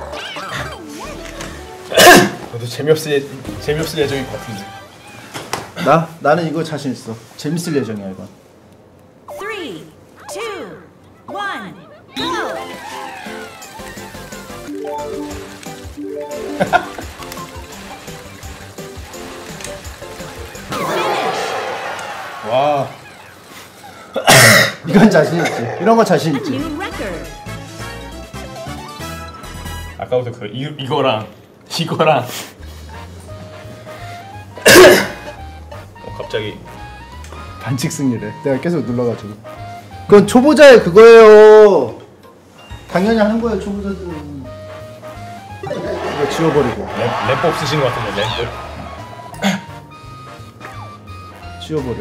저도 재미없을 예정일 것 같은데. 나는 이거 자신 있어. 재밌을 예정이야, 이거. 3, 2, 1, go. 와. 이건 자신 있지. 이런 거 자신 있지. New record. 아까부터 이거랑 갑자기 반칙 승리래. 내가 계속 눌러가지고. 그건 초보자의 그거예요. 당연히 하는 거예요, 초보자들은. 이거 지워버리고. 랩법 쓰시는 것 같은데 랩법. 지워버려.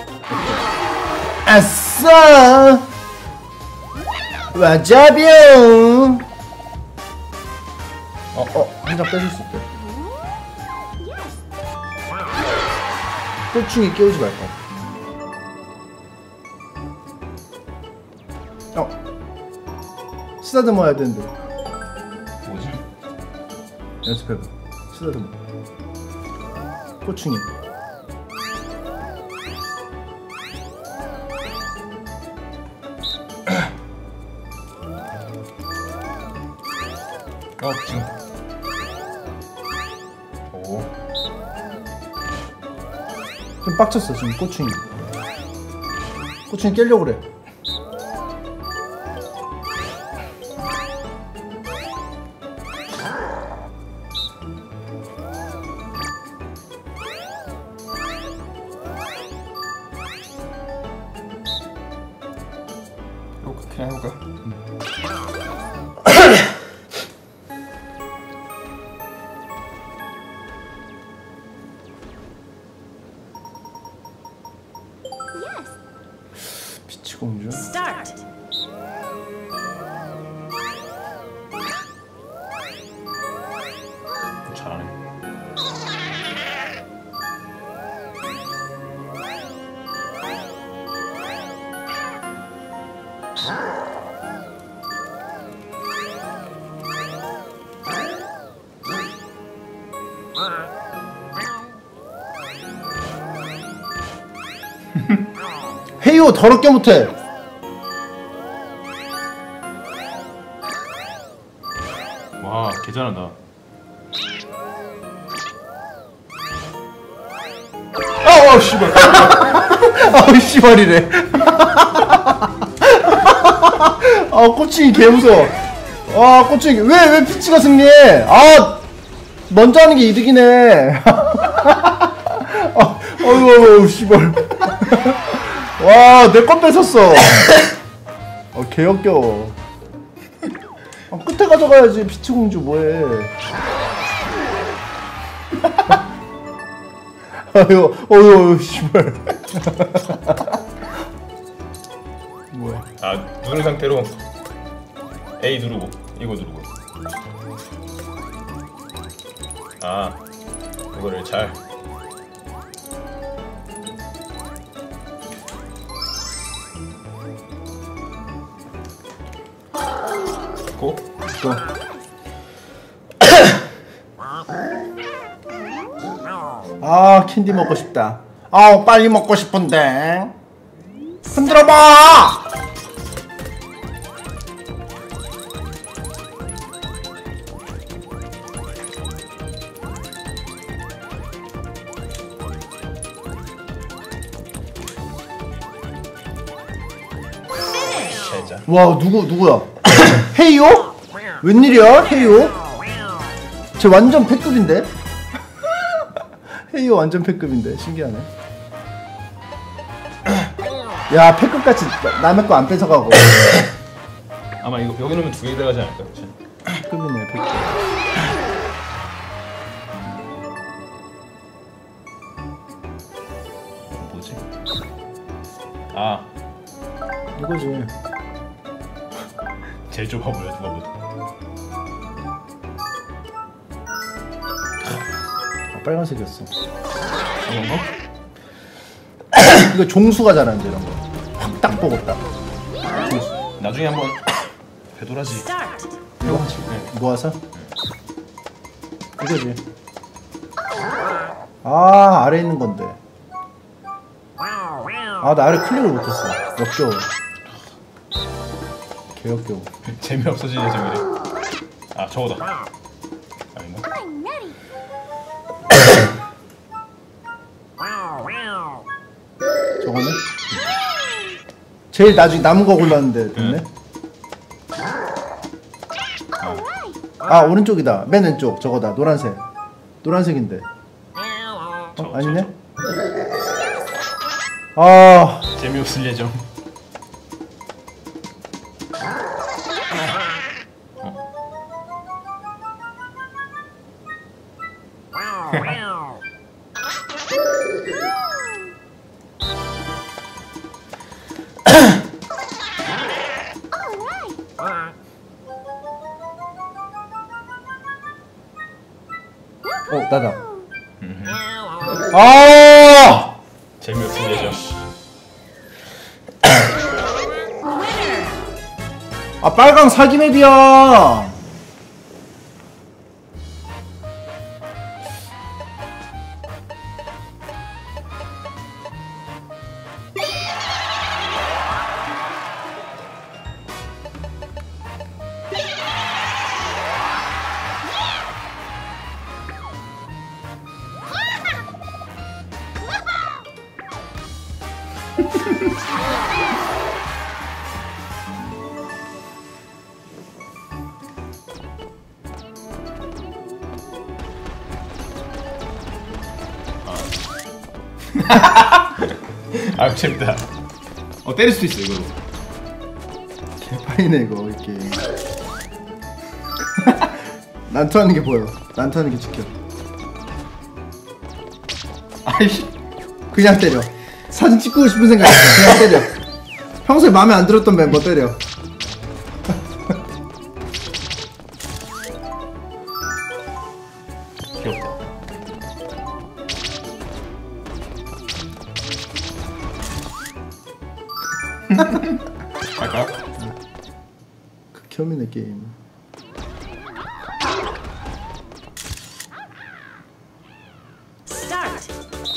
아싸! 와자비용! 한 장 빼줄 수 있대. 꼴충이 깨우지 말까. 쓰다듬어야 되는데. 뭐지? 연습해봐. 쓰다듬어. 꼴충이. 지금. 오. 좀 빡쳤어 지금 꼬충이. 꼬충이 깨려고 그래. 그냥 해볼까? 피치공주. Start. 잘하네. 헤이오 더럽게 못해. 와, 개 잘한다. 아우 씨발. 아우 씨발이래. 아 꼬충이 개 무서워. 아 꼬충이 왜 피치가 승리해? 아 먼저 하는 게 이득이네. 어이구 씨발. 와 내 건 뺏었어. 개역겨워. 끝에 가져가야지. 피치 공주 뭐해? 어휴 씨발. 뭐야? 누른 상태로 A 누르고 이거 누르고. 이거를 잘. 고. 캔디 먹고 싶다. 빨리 먹고 싶은데. 흔들어봐. 진짜. 와 누구야? 헤이오? 웬일이야 헤이오? 쟤 완전 패급인데? 헤이오 완전 패급인데 신기하네. 야 패급같이 남의 거 안 뺏어가고. 아마 이거 여기 넣으면 2개 들어가지 않을까? 그치? 패급이네 패급. 뭐지? 이거지. 제일 좁아 보여 누가 보다. 빨간색이었어. 이런 거? 이거 종수가 잘하는데 이런 거. 확 딱 보고 딱. 나중에 한번 되돌아지. Start. 모아서? 이거지. 아래 있는 건데. 나 아래 클릭을 못했어. 역겨워. 개 역겨워. 재미 없어지네 재미래. 저거다. 아닌가? 저거네? 제일 나중에 남은 거 골랐는데 됐네. 아 오른쪽이다. 맨 왼쪽 저거다. 노란색. 노란색인데. 아니네? 아 재미없을 예정. 나다. 아 재미없을 예정. 아 빨강 사기 맵이야. 아 재밌다. 때릴 수도 있어 이거. 개파이네 이거 이렇게. 난투하는 게 보여. 난투하는 게 지켜. 아이씨. 그냥 때려. 사진 찍고 싶은 생각 없어. 그냥 때려. 평소에 마음에 안 들었던 멤버 때려. 귀엽다. 갈까? 극혐이네 게임. Start.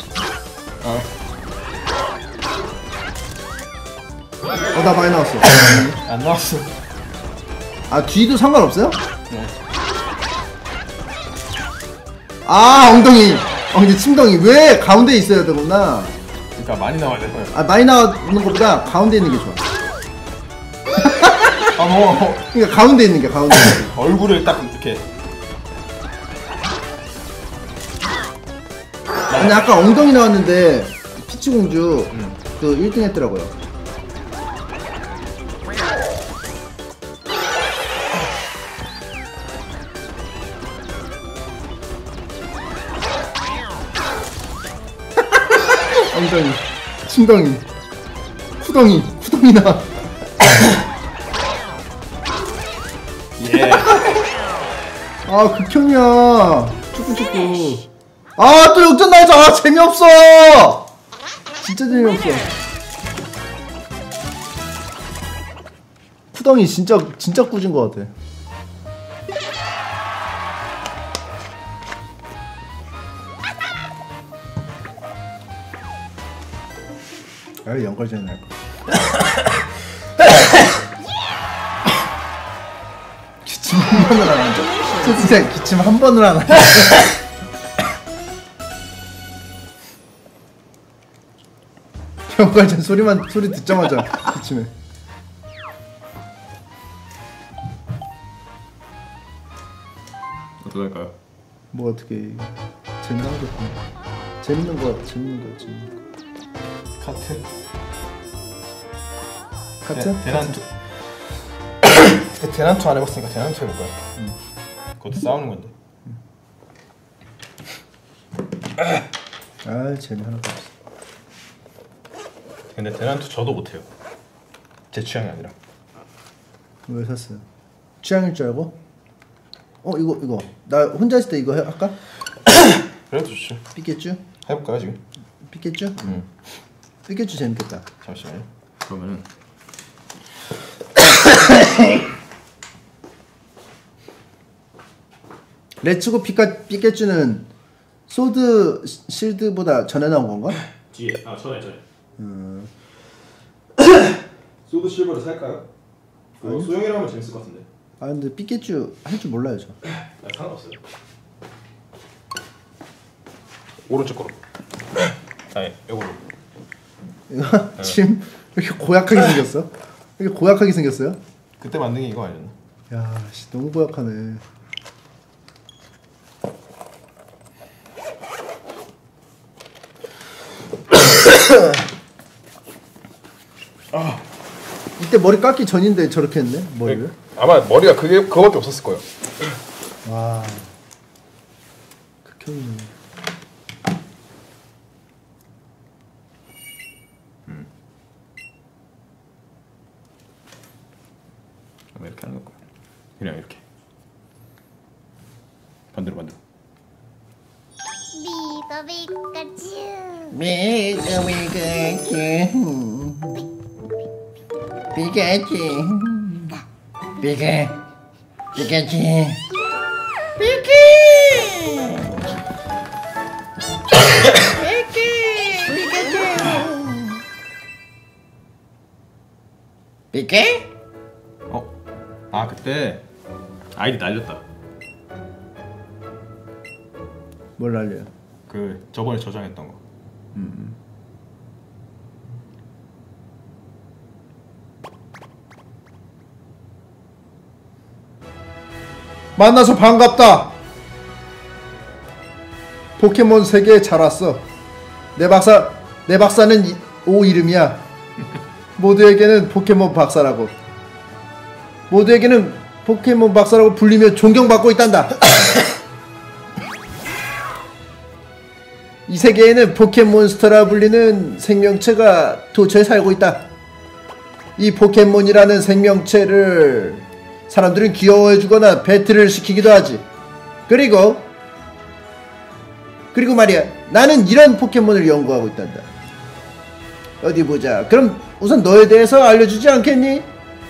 나 많이 나왔어. 안 나왔어. 아 뒤도 상관없어요? 네. 아 엉덩이. 엉덩이 침덩이. 왜 가운데 있어야 되구나. 그러니까 많이 나와야 될 거야. 아 많이 나오는 것보다 가운데 있는 게 좋아. 아 뭐 그러니까 가운데 있는 게 가운데 있는 게. 얼굴을 딱 이렇게. 근데 아까 엉덩이 나왔는데 피치공주 그 1등 했더라고요. 엉덩이, 침덩이, 후덩이 나. 예. 아 극혐이야. 축구. 아 또 역전 나오자. 아 재미없어. 진짜 재미없어. 후덩이 진짜 꾸진 것 같아. 아 연결전이 날 거. 기침 한 번을 안 한다. 진짜 기침 한 번을 안 한다. 연결전 소리 듣자마자 기침해. 어떡할까요? 뭐 어떻게 재밌는 거 재밌는 거. 카트. 카트? 대난투. 대난투 안 해봤으니까 대난투 해볼까요? 그것도 싸우는 건데. 아 재미 하나도 없어. 근데 대난투 저도 못해요. 제 취향이 아니라. 왜 샀어요? 취향일 줄 알고? 이거 나 혼자 있을 때 이거 할까? 그래도 좋죠. 삐겠쥬? 해볼까요 지금? 삐겠쥬? 삐겠쥬 재밌겠다. 잠시만요. 그러면은 레츠고 삐겠쥬는 소드 실드보다 전에 나온 건가? 뒤에 전에. 소드 실버를 살까요? 그거 소형이랑 하면 재밌을 것 같은데. 아 근데 삐겠쥬 할 줄 몰라요 저. 상관없어요. 오른쪽 거로. 아니 이거로. 이거 침 이렇게 고약하게 생겼어? 이렇게 고약하게 생겼어요? 그때 만든 게 이거 아니었나? 야, 씨, 너무 고약하네. 아, 이때 머리 깎기 전인데 저렇게 했네 머리를. 아마 머리가 그거밖에 없었을 거예요. 와, 극혐이네. 이렇게 하는 거. 그냥 이렇게. 반대로. 미가 피카츄. 미가 피카츄 피케? 아 그때 아이디 날렸다. 뭘 날려요? 그 저번에 저장했던 거. 만나서 반갑다. 포켓몬 세계에 잘 왔어. 내 박사는 오 이름이야. 모두에게는 포켓몬 박사라고. 모두에게는 포켓몬 박사라고 불리며 존경받고 있단다. 이 세계에는 포켓몬스터라 불리는 생명체가 도처에 살고 있다. 이 포켓몬이라는 생명체를 사람들은 귀여워해주거나 배틀을 시키기도 하지. 그리고 말이야, 나는 이런 포켓몬을 연구하고 있단다. 어디 보자. 그럼 우선 너에 대해서 알려주지 않겠니?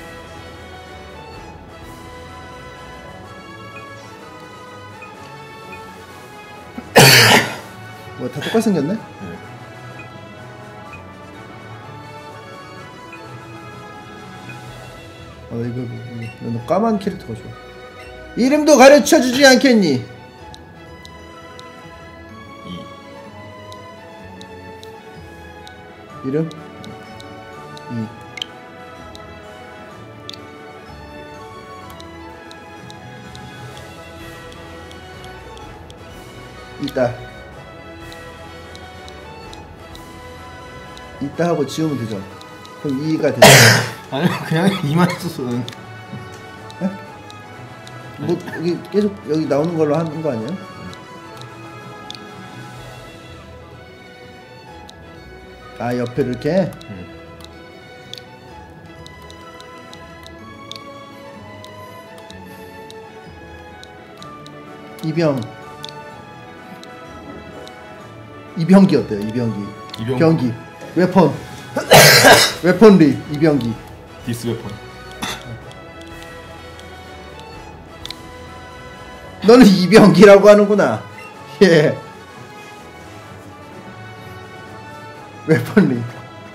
뭐 다 똑같이 생겼네? 이거 까만 캐릭터가 좋아. 이름도 가르쳐주지 않겠니? 이름? 있다 하고 지우면 되죠. 그럼 2가 되죠. 아니 그냥 이만 썼어. 뭐 여기 계속 여기 나오는 걸로 하는 거 아니야? 아, 옆에 이렇게? 이병기 어때요? 병기 웨폰 웨폰리 이병기 디스 웨폰. 너는 이병기라고 하는구나. 예. 웨폰리.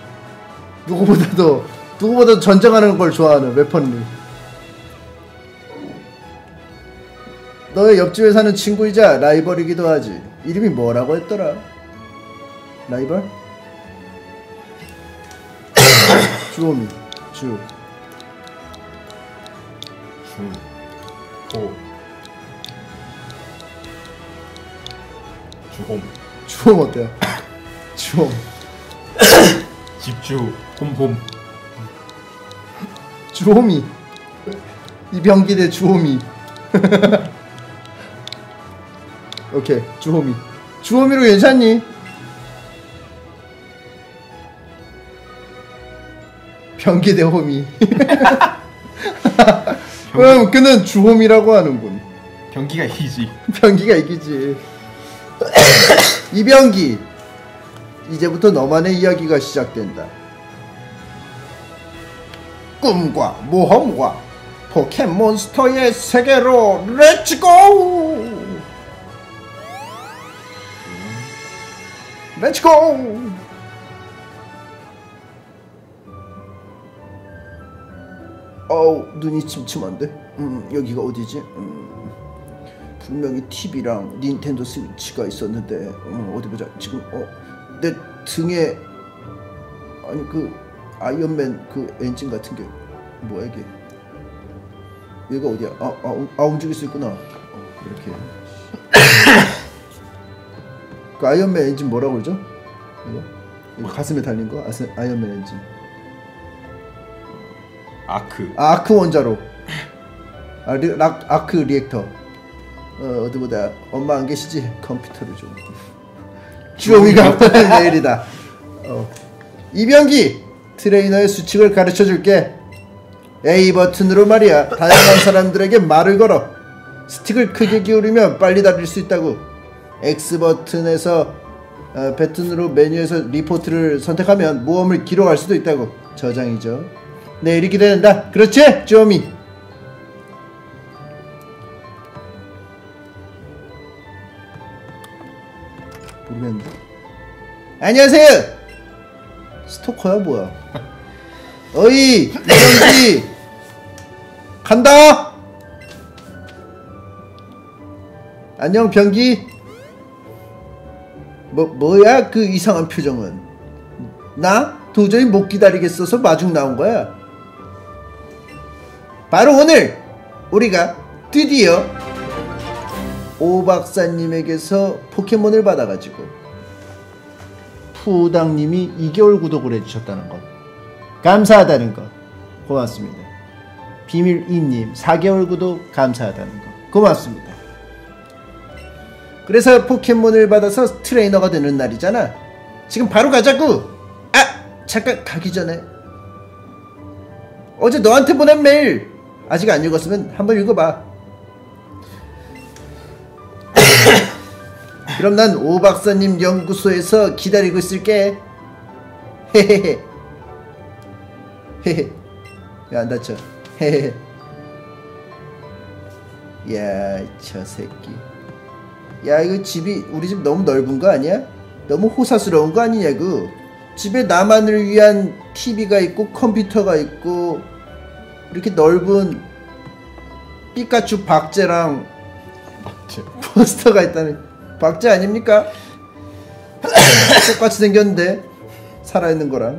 누구보다도 전쟁하는 걸 좋아하는 웨폰리. 너의 옆집에 사는 친구이자 라이벌이기도 하지. 이름이 뭐라고 했더라? 라이벌? 주호미. 주홈 어때요? 주홈. 집주 홈. 주호미. 이병기 대 주호미. 오케이, 주호미로 괜찮니? 병기 대 호미. 그럼 그는 주호미라고 하는군. 병기가 이기지. 병기가 이기지. 이병기, 이제부터 너만의 이야기가 시작된다. 꿈과 모험과 포켓몬스터의 세계로 렛츠고! 어우, 눈이 침침한데? 여기가 어디지? 분명히 TV랑 닌텐도 스위치가 있었는데 어디 보자. 지금 내 등에 아니 그 아이언맨 그 엔진 같은 게 뭐야 이게? 얘가 어디야? 움직일 수 있구나. 이렇게. 그 아이언맨 엔진 뭐라고 그러죠? 이거 가슴에 달린 거? 아이언맨 엔진. 아크 원자로. 아크 리액터. 어디 보다. 엄마 안 계시지? 컴퓨터를 좀. 주호미가 내일이다. 이병기 트레이너의 수칙을 가르쳐 줄게. A 버튼으로 말이야. 다양한 사람들에게 말을 걸어. 스틱을 크게 기울이면 빨리 달릴 수 있다고. X 버튼에서 버튼으로 메뉴에서 리포트를 선택하면 모험을 기록할 수도 있다고. 저장이죠. 내일이 기대된다. 그렇지? 주호미. 모르겠는데. 안녕하세요. 스토커야 뭐야? 어이 이병기 간다. 안녕 병기. 뭐야 그 이상한 표정은? 나 도저히 못 기다리겠어서 마중 나온 거야. 바로 오늘 우리가 드디어 오 박사님에게서 포켓몬을 받아가지고 푸당님이 2개월 구독을 해주셨다는 것, 감사하다는 것 고맙습니다. 비밀이님 4개월 구독 감사하다는 것 고맙습니다. 그래서 포켓몬을 받아서 트레이너가 되는 날이잖아. 지금 바로 가자고. 잠깐 가기 전에 어제 너한테 보낸 메일 아직 안 읽었으면 한번 읽어봐. 그럼 난 오 박사님 연구소에서 기다리고 있을게. 헤헤헤. 헤헤. 야, 안 다쳐. 헤헤헤. 야, 저 새끼. 야, 이거 집이 우리 집 너무 넓은 거 아니야? 너무 호사스러운 거 아니냐고. 집에 나만을 위한 TV가 있고 컴퓨터가 있고 이렇게 넓은 피카츄 박제랑 포스터가 있다는. 박제 아닙니까? 똑같이 생겼는데 살아있는 거랑.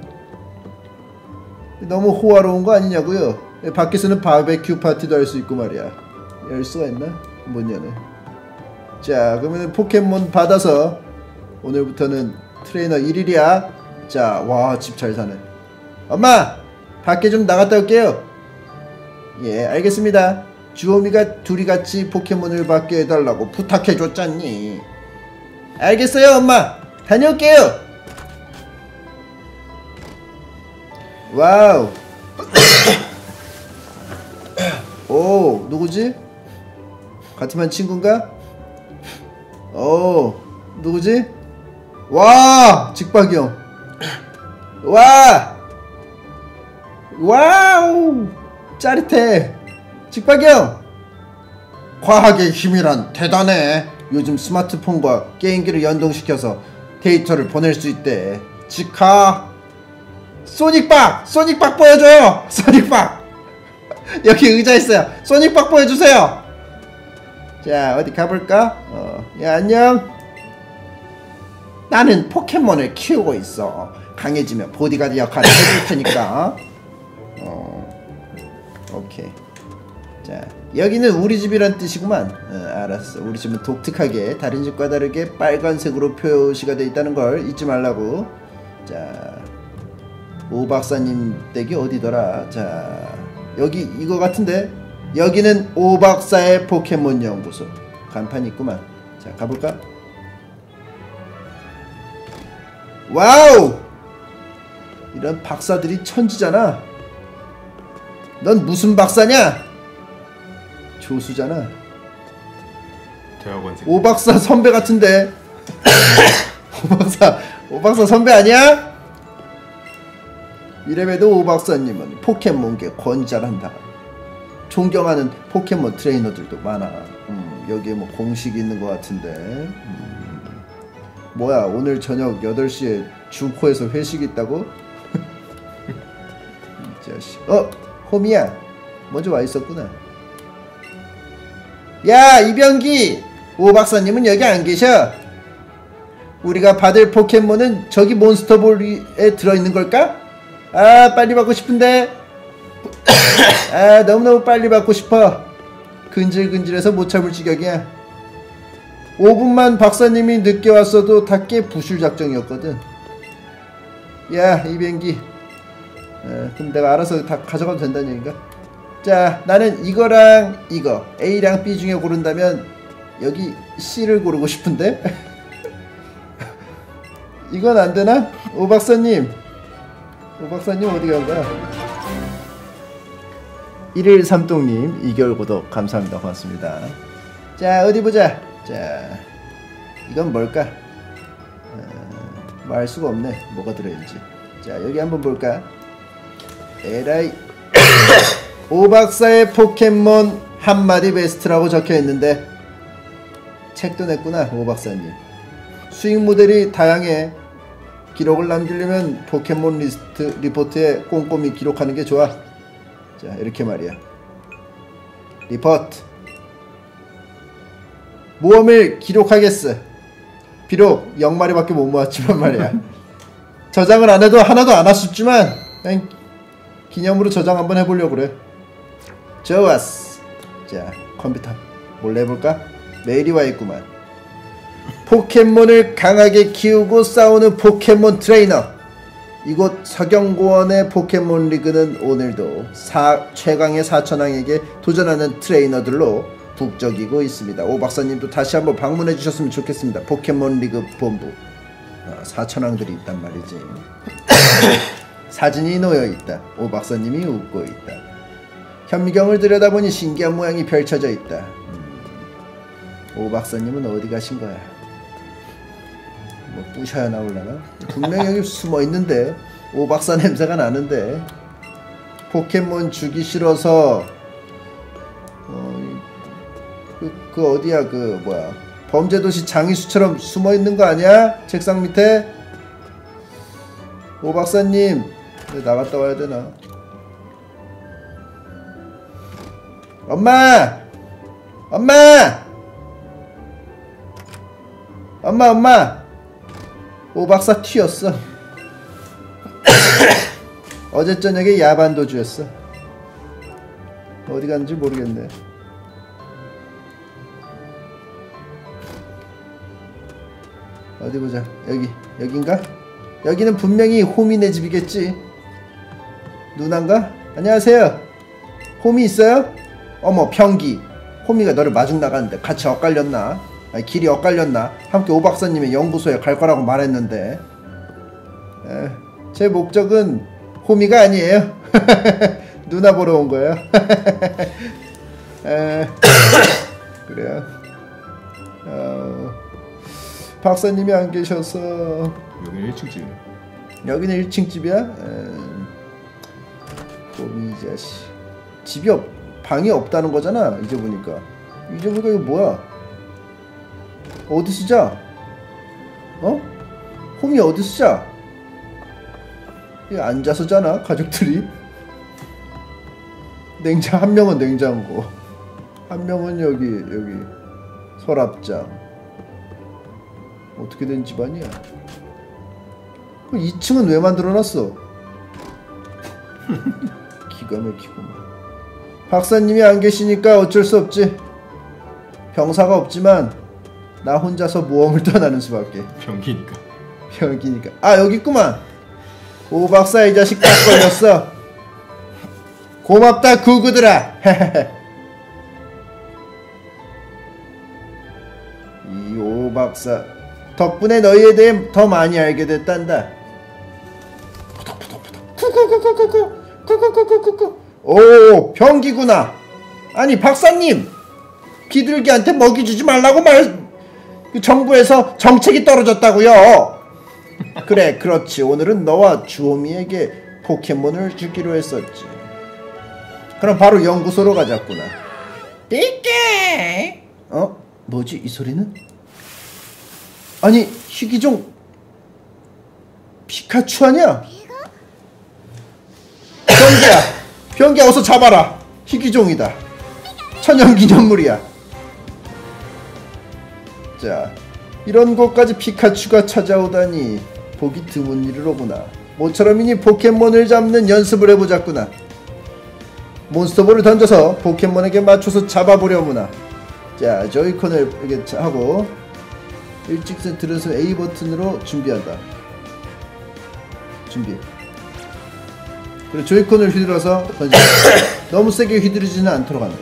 너무 호화로운 거 아니냐고요. 밖에서는 바베큐 파티도 할 수 있고 말이야. 열 수가 있나? 못 여네. 자, 그러면 포켓몬 받아서 오늘부터는 트레이너 1일이야. 자, 와, 집 잘 사네. 엄마, 밖에 좀 나갔다 올게요. 예, 알겠습니다. 주호미가 둘이 같이 포켓몬을 받게 해달라고 부탁해줬잖니. 알겠어요, 엄마. 다녀올게요. 와우. 오, 누구지? 같은 반 친구인가? 오, 누구지? 와, 직박이 형. 와, 와우, 짜릿해. 직박이 형, 과학의 힘이란 대단해. 요즘 스마트폰과 게임기를 연동시켜서 데이터를 보낼 수 있대. 직하. 소닉박! 소닉박 보여줘요! 소닉박! 여기 의자 있어요. 소닉박 보여주세요. 자, 어디 가볼까? 야, 안녕. 나는 포켓몬을 키우고 있어. 강해지면 보디가드 역할을 해줄 테니까. 오케이. 자, 여기는 우리 집이란 뜻이구만. 알았어. 우리 집은 독특하게 다른 집과 다르게 빨간색으로 표시가 돼 있다는 걸 잊지 말라고. 자, 오 박사님 댁이 어디더라? 자, 여기 이거 같은데. 여기는 오 박사의 포켓몬 연구소. 간판이 있구만. 자, 가볼까? 와우! 이런 박사들이 천지잖아. 넌 무슨 박사냐? 조수잖아. 대학원생. 오 박사 선배 같은데. 오 박사 선배 아니야? 이래봬도 오 박사님은 포켓몬계 권위자란다. 존경하는 포켓몬 트레이너들도 많아. 여기에 뭐 공식이 있는 것 같은데. 뭐야, 오늘 저녁 8시에 주코에서 회식이 있다고? 이 자식. 호미야, 먼저 와 있었구나. 야, 이병기, 오 박사님은 여기 안 계셔. 우리가 받을 포켓몬은 저기 몬스터볼에 들어있는 걸까? 아 빨리 받고 싶은데. 아 너무너무 빨리 받고 싶어. 근질근질해서 못 참을 지경이야. 5분만 박사님이 늦게 왔어도 다 깨 부술 작정이었거든. 야 이 비행기 그럼 내가 알아서 다 가져가도 된다는 얘기인가? 자 나는 이거랑 이거 A랑 B 중에 고른다면 여기 C를 고르고 싶은데. 이건 안되나? 오 박사님 어디 간거야? 1일 삼동님 2개월 구독 감사합니다. 고맙습니다. 자 어디보자. 자 이건 뭘까? 말 수가 없네. 뭐가 들어있는지. 자 여기 한번 볼까? 에라이. 오 박사의 포켓몬 한마디 베스트라고 적혀있는데 책도 냈구나. 오 박사님. 수익 모델이 다양해. 기록을 남기려면 포켓몬 리스트 리포트에 꼼꼼히 기록하는 게 좋아. 자 이렇게 말이야. 리포트. 모험을 기록하겠어. 비록 0마리밖에 못 모았지만 말이야. 저장을 안 해도 하나도 안 왔었지만 그냥 기념으로 저장 한번 해보려고 그래. 좋았어. 자 컴퓨터 몰래 해볼까? 메일이 와있구만. 포켓몬을 강하게 키우고 싸우는 포켓몬 트레이너. 이곳 서경고원의 포켓몬 리그는 오늘도 최강의 4천왕에게 도전하는 트레이너들로 북적이고 있습니다. 오 박사님도 다시 한번 방문해 주셨으면 좋겠습니다. 포켓몬 리그 본부. 4천왕들이 있단 말이지. 사진이 놓여있다. 오 박사님이 웃고 있다. 현미경을 들여다보니 신기한 모양이 펼쳐져 있다. 오 박사님은 어디 가신 거야? 뭐 부셔야 나올라나? 분명히 여기 숨어있는데. 오 박사 냄새가 나는데. 포켓몬 주기 싫어서 그 어디야 그 뭐야 범죄도시 장이수처럼 숨어있는 거 아니야? 책상 밑에. 오 박사님 나갔다 와야 되나? 엄마! 오 박사 튀었어. 어제 저녁에 야반도주였어. 어디 갔는지 모르겠네. 어디 보자. 여긴가? 여기는 분명히 호미네 집이겠지. 누난가? 안녕하세요. 호미 있어요? 어머 평기. 호미가 너를 마중 나갔는데 같이 엇갈렸나? 아니, 길이 엇갈렸나? 함께 오 박사님의 연구소에 갈 거라고 말했는데. 제 목적은 호미가 아니에요. 누나 보러 온 거예요. 그래요. 박사님이 안 계셔서. 여기는 1층 집. 여기는 1층 집이야? 호미 자식. 방이 없다는 거잖아. 이제 보니까 이거 뭐야? 어디서 자? 홈이 어디서 자? 이거 앉아서 자나? 가족들이? 한 명은 냉장고, 한 명은 여기 서랍장. 어떻게 된 집안이야? 2층은 왜 만들어놨어? 기가 막히구만. 박사님이 안 계시니까 어쩔 수 없지. 병사가 없지만 나 혼자서 모험을 떠나는 수밖에. 병기니까. 아 여기 있구만. 오 박사 이 자식 딱 걸렸어. 고맙다 구구들아. 이 오 박사 덕분에 너희에 대해 더 많이 알게 됐단다. 오 병기구나. 아니 박사님, 비둘기한테 먹이 주지 말라고 정부에서 정책이 떨어졌다고요. 그래 그렇지. 오늘은 너와 주호미에게 포켓몬을 주기로 했었지. 그럼 바로 연구소로 가자꾸나. 삐깨. 뭐지 이 소리는? 아니 희귀종 피카츄 아니야? 병기야 어서 잡아라. 희귀종이다. 천연기념물이야. 자 이런 곳까지 피카츄가 찾아오다니 보기 드문 일이로구나. 모처럼이니 포켓몬을 잡는 연습을 해보자꾸나. 몬스터볼을 던져서 포켓몬에게 맞춰서 잡아보려무나. 자, 조이콘을 이렇게 하고 일직선 들어서 A 버튼으로 준비한다. 준비. 그리고 조이콘을 휘둘러서 던진다. 너무 세게 휘두르지는 않도록 한다.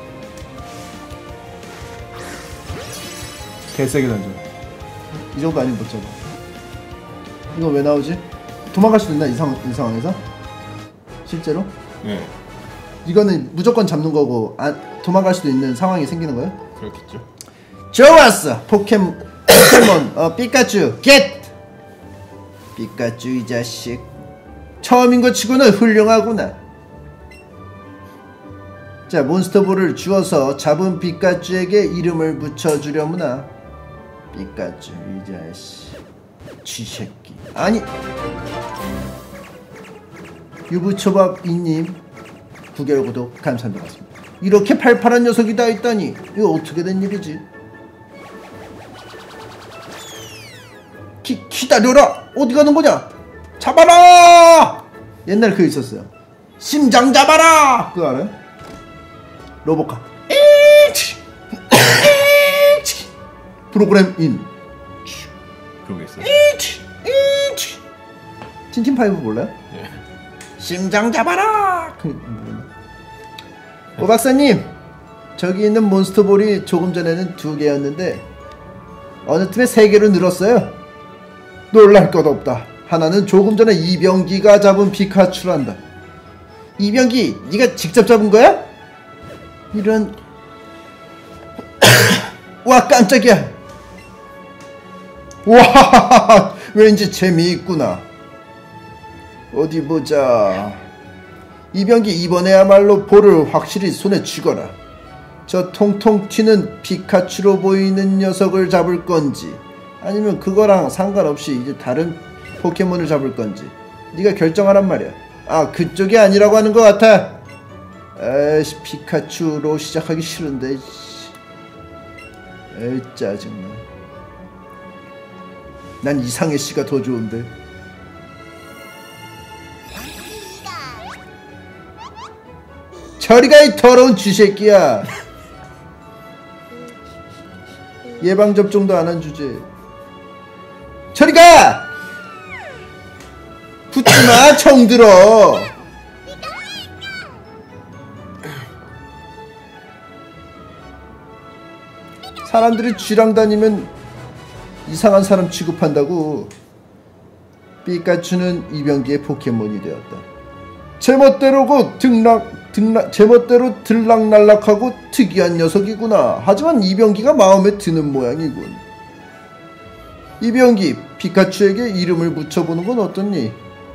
개세게 던져. 이 정도 아니면 못 잡아. 이거 왜 나오지? 도망갈 수도 있나? 이 상황에서? 실제로? 네. 이거는 무조건 잡는 거고 도망갈 수도 있는 상황이 생기는 거예요? 그렇겠죠. 좋았어! 포켓몬 피카츄 겟! 피카츄 이 자식 처음인 것 치고는 훌륭하구나. 자, 몬스터볼을 주워서 잡은 피카츄에게 이름을 붙여주려무나. 피카츄 이 자식 쥐새끼. 아니, 유부초밥이님 9개월 구독 감사합니다. 이렇게 팔팔한 녀석이 다 있다니 이거 어떻게 된 일이지? 기다려라! 어디 가는 거냐? 잡아라! 옛날에 그거 있었어요. 심장 잡아라! 그거 알아요? 로보카 프로그램 인 그런 게 있어요. 틴틴파이브 몰라요? 예. 심장 잡아라! 오 박사님, 저기 있는 몬스터볼이 조금 전에는 2개였는데 어느 틈에 3개로 늘었어요. 놀랄 것 없다. 하나는 조금 전에 이병기가 잡은 피카츄란다. 이병기, 네가 직접 잡은 거야? 이런... 와, 깜짝이야. 와, 왠지 재미있구나. 어디 보자. 이병기, 이번에야말로 볼을 확실히 손에 쥐거라. 저 통통 튀는 피카츄로 보이는 녀석을 잡을 건지 아니면 그거랑 상관없이 이제 다른 포켓몬을 잡을 건지 네가 결정하란 말이야. 아, 그쪽이 아니라고 하는 것 같아. 에이씨, 피카츄로 시작하기 싫은데. 에이, 짜증나. 난 이상해 씨가 더 좋은데. 저리가 이 더러운 쥐새끼야. 예방접종도 안 한 주제. 저리가! 붙지마, 총 들어. 사람들이 쥐랑 다니면 이상한 사람 취급한다고. 피카츄는 이병기의 포켓몬이 되었다. 제멋대로고 제멋대로 들락날락하고 특이한 녀석이구나. 하지만 이병기가 마음에 드는 모양이군. 이병기, 피카츄에게 이름을 붙여보는 건 어떻니?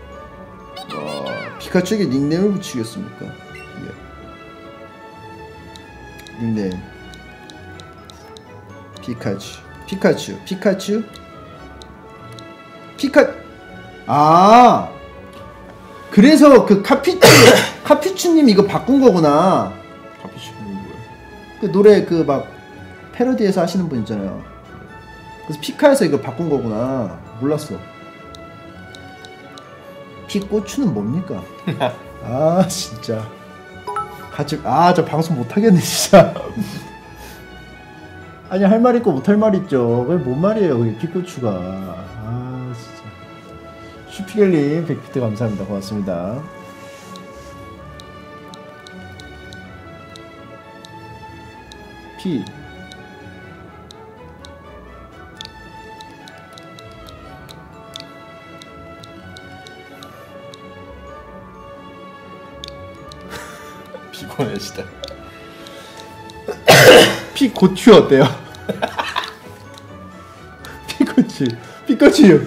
피카츄에게 닉네임을 붙이겠습니까? 예. 닉네임 피카츄. 아, 그래서 그 카피추님 이거 바꾼 거구나. 카피추는 뭐야? 그 노래 그 막 패러디에서 하시는 분 있잖아요. 그래서 피카에서 이걸 바꾼 거구나. 몰랐어. 피고추는 뭡니까? 아, 진짜. 저 방송 못 하겠네, 진짜. 아니, 할 말 있고 못 할 말 있죠. 그게 뭔 말이에요, 그게 피고추가. 아, 진짜. 슈피겔님 100피트 감사합니다. 고맙습니다. 피 피곤해지다. 피고추 어때요? 피고추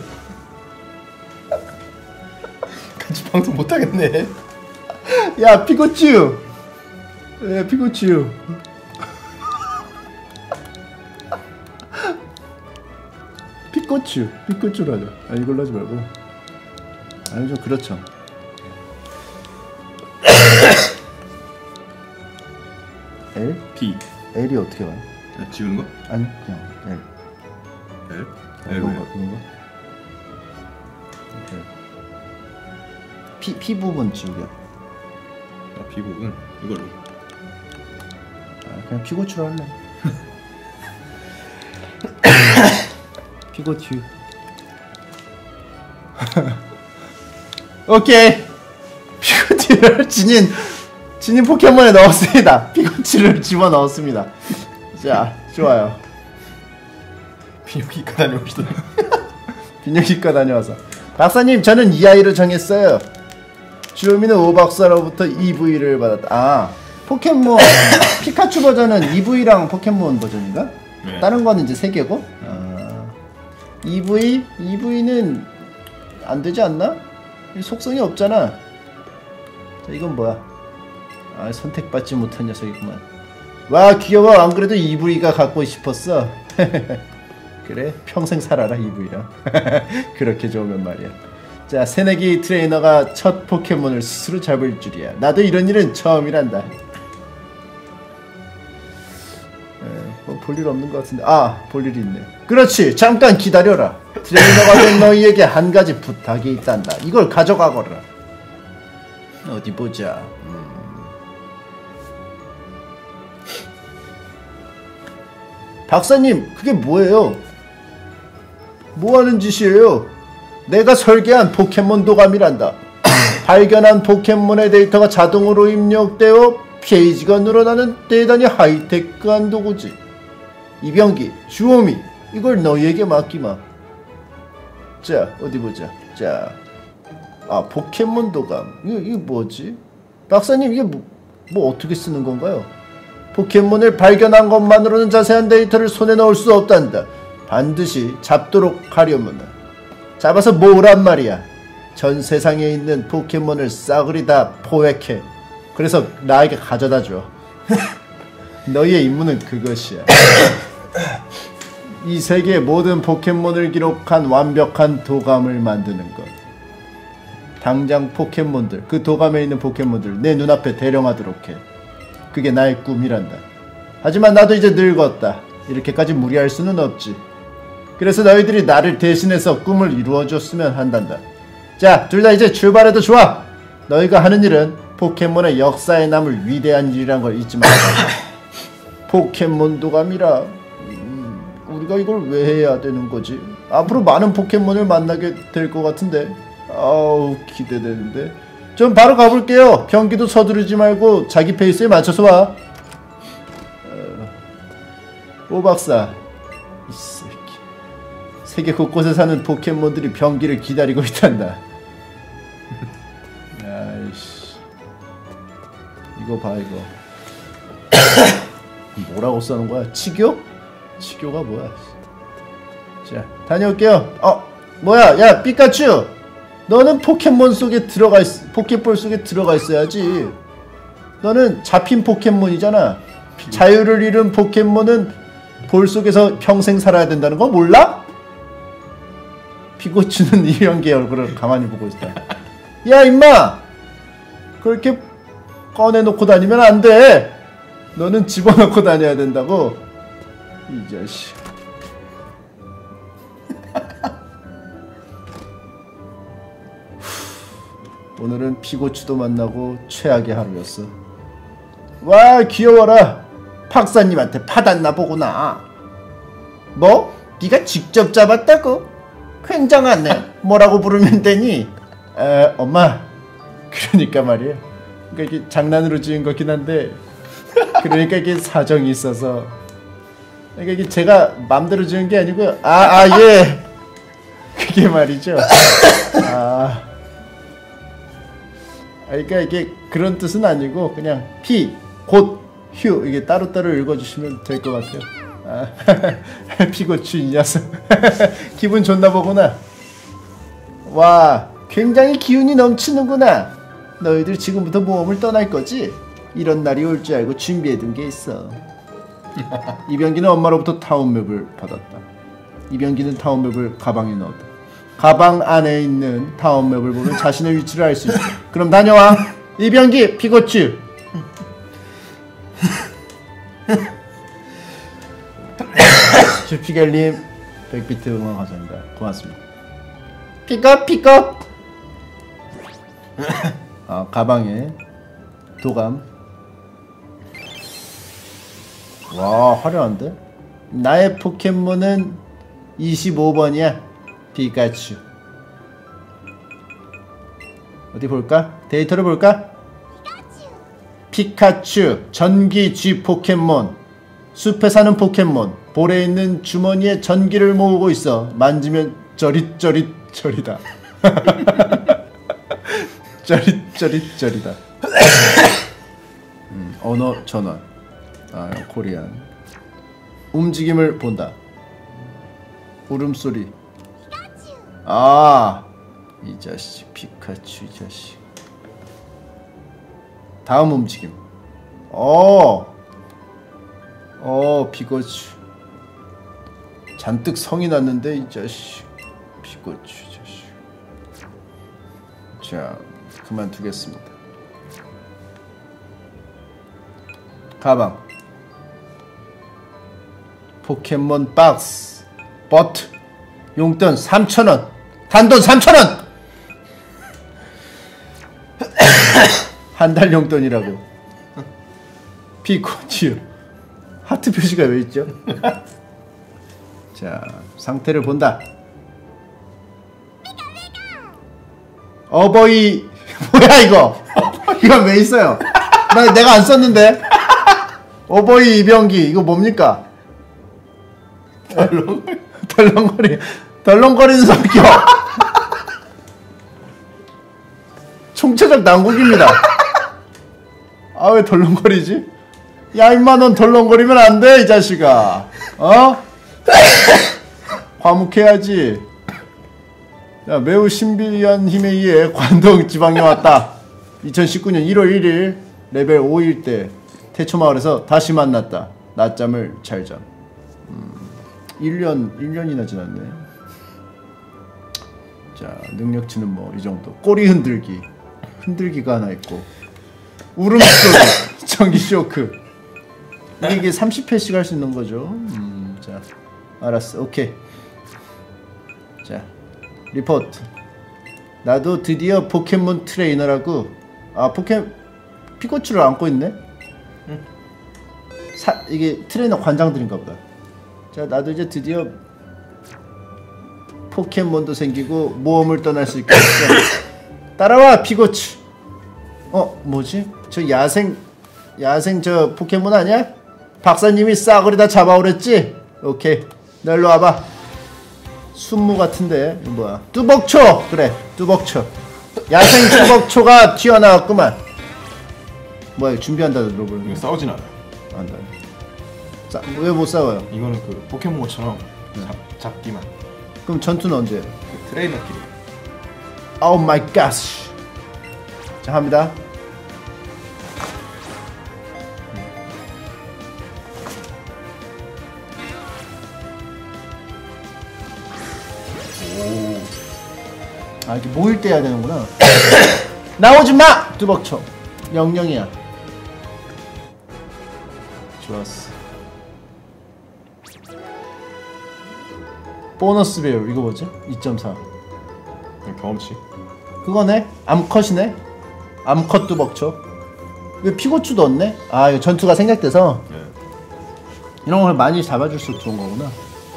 같이 방송 못 하겠네. 야, 피고추. 네, 피고추. 피고추로 하자. 아, 이걸로 하지 말고. 아니, 좀 그렇죠. L? P. L이 어떻게 와요? 지우는 거? 아니, 그냥 L. L? 이건 L 거, 이건 거? 피 부분 지우려. 비부분 이걸로. 그냥 피고추로 할래. 피고추. 오케이. 피고추를 진인 포켓몬에 넣었습니다. 피고추를 집어 넣었습니다. 자, 좋아요. 비뇨기과 다녀오시더니. 비뇨기과 다녀와서. 박사님, 저는 이 아이를 정했어요. 주요미는 오박사로부터 EV를 받았다. 아, 포켓몬 피카츄 버전은 EV랑 포켓몬 버전인가? 네. 다른 거는 이제 3개고. 아, EV는 안 되지 않나? 속성이 없잖아. 자, 이건 뭐야? 아, 선택받지 못한 녀석이구만. 와, 귀여워. 안 그래도 EV가 갖고 싶었어. 그래, 평생 살아라 EV랑. 그렇게 좋으면 말이야. 자, 새내기 트레이너가 첫 포켓몬을 스스로 잡을 줄이야. 나도 이런 일은 처음이란다. 뭐 볼일 없는 것 같은데. 아, 볼일이 있네. 그렇지, 잠깐 기다려라. 트레이너가 된 너희에게 한 가지 부탁이 있단다. 이걸 가져가거라. 어디 보자. 박사님, 그게 뭐예요? 뭐 하는 짓이에요? 내가 설계한 포켓몬 도감이란다. 발견한 포켓몬의 데이터가 자동으로 입력되어 페이지가 늘어나는 대단히 하이테크한 도구지. 이병기, 주호미, 이걸 너희에게 맡기마. 자, 어디 보자. 자, 아, 포켓몬 도감. 이거 뭐지? 박사님, 이게 뭐 어떻게 쓰는 건가요? 포켓몬을 발견한 것만으로는 자세한 데이터를 손에 넣을 수 없단다. 반드시 잡도록 하려면 잡아서 모으란 말이야. 전 세상에 있는 포켓몬을 싸그리 다 포획해. 그래서 나에게 가져다 줘. 너희의 임무는 그것이야. 이 세계의 모든 포켓몬을 기록한 완벽한 도감을 만드는 것. 당장 포켓몬들, 그 도감에 있는 포켓몬들 내 눈앞에 대령하도록 해. 그게 나의 꿈이란다. 하지만 나도 이제 늙었다. 이렇게까지 무리할 수는 없지. 그래서 너희들이 나를 대신해서 꿈을 이루어줬으면 한단다. 자, 둘 다 이제 출발해도 좋아. 너희가 하는 일은 포켓몬의 역사에 남을 위대한 일이란 걸 잊지 말라. 포켓몬 도감이라. 우리가 이걸 왜 해야 되는 거지? 앞으로 많은 포켓몬을 만나게 될 것 같은데. 아우, 기대되는데. 좀 바로 가볼게요. 경기도 서두르지 말고 자기 페이스에 맞춰서 와. 오박사, 이 새끼. 세계 곳곳에 사는 포켓몬들이 병기를 기다리고 있단다. 아이씨, 이거 봐, 이거. 뭐라고 써는 거야? 치교? 치교가 뭐야? 자, 다녀올게요. 뭐야? 야, 피카츄! 너는 포켓몬 속에 들어가 포켓볼 속에 들어가 있어야지. 너는 잡힌 포켓몬이잖아. 자유를 잃은 포켓몬은 볼 속에서 평생 살아야 된다는 거 몰라? 피고추는 이병기의 얼굴을 가만히 보고 있다. 야, 임마! 그렇게 꺼내놓고 다니면 안 돼. 너는 집어넣고 다녀야 된다고. 이 자식. 오늘은 피고추도 만나고 최악의 하루였어. 와, 귀여워라. 박사님한테 받았나 보구나. 뭐? 네가 직접 잡았다고? 굉장하네. 뭐라고 부르면 되니? 엄마. 그러니까 말이야. 그러니까 이게 장난으로 지은 거긴 한데, 그러니까 이게 사정이 있어서. 그러니까 이게 제가 맘대로 지은 게 아니고요. 예. 그게 말이죠. 그러니까 이게 그런 뜻은 아니고 그냥 피, 곧, 휴 이게 따로따로 읽어주시면 될 것 같아요. 피고추 이 녀석. 기분 좋나 보구나. 와, 굉장히 기운이 넘치는구나. 너희들 지금부터 모험을 떠날 거지? 이런 날이 올 줄 알고 준비해둔 게 있어. 이병기는 엄마로부터 타운맵을 받았다. 이병기는 타운맵을 가방에 넣었다. 가방 안에 있는 타운맵을 보면 자신의 위치를 알 수 있어. 그럼 다녀와. 이병기, 피고추. 주피겔님 100비트 응원 감사합니다. 고맙습니다. 피컵. 아, 가방에 도감. 와, 화려한데? 나의 포켓몬은 25번이야. 피카츄. 어디 볼까? 데이터를 볼까? 피카츄, 전기 G 포켓몬. 숲에 사는 포켓몬. 볼에 있는 주머니에 전기를 모으고 있어. 만지면 저릿저릿저리다. 저릿저릿저리다. 언어 전환. 아, 코리안. 움직임을 본다. 울음소리. 아, 이 자식. 피카츄 이 자식. 다음 움직임. 피카츄. 잔뜩 성이 났는데 이 자식. 피카츄 이 자식. 자, 그만두겠습니다. 가방. 포켓몬 박스. 버트. 용돈 3,000원. 단돈 3,000원. 한 달 용돈이라고. 피카츄. 하트 표시가 왜 있죠? 자, 상태를 본다. 어버이. 뭐야 이거? 이건 왜 있어요? 내가 안 썼는데. 어버이 이병기. 이거 뭡니까? 덜렁거리는 성격. 총체적 난국입니다. 아, 왜 덜렁거리지? 야, 임마, 넌 덜렁거리면 안 돼, 이 자식아. 어? 과묵해야지. 야, 매우 신비한 힘에 의해 관동 지방에 왔다. 2019년 1월 1일 레벨 5일 때 태초마을에서 다시 만났다. 낮잠을 잘 잠. 1년이나 지났네. 자, 능력치는 뭐 이 정도. 꼬리 흔들기가 하나 있고, 울음소리, 전기 쇼크. 이게 30회씩 할 수 있는 거죠. 자, 알았어. 오케이. 자, 리포트. 나도 드디어 포켓몬 트레이너라고. 아, 피카츄를 안고 있네. 이게 트레이너 관장들인가 보다. 자, 나도 이제 드디어 포켓몬도 생기고 모험을 떠날 수 있겠어. 따라와, 피카츄. 뭐지? 저 야생 저 포켓몬 아니야? 박사님이 싸구리 다 잡아오랬지? 오케이, 너 일로 와봐. 순무 같은데 이거 뭐야? 뚜벅초. 그래, 뚜벅초. 야생 뚜벅초가 튀어나왔구만. 뭐야, 준비한다 들어보는. 이거 싸우진 않아. 안다. 왜 못 싸워요? 이거는 그 포켓몬처럼 잡기만. 그럼 전투는 언제? 그 트레이너끼리. 오 마이 갓. 자, 합니다. 아, 이렇게 모일 때 해야 되는구나. 나오지마! 뚜벅쳐. 영영이야. 좋았어. 보너스 배율 이거 뭐지? 2.4. 경험치. 그거네? 암컷이네? 암컷 뚜벅쳐. 왜 피고추도 없네? 아, 이거 전투가 생략돼서 이런 걸 많이 잡아줄수록 좋은 거구나.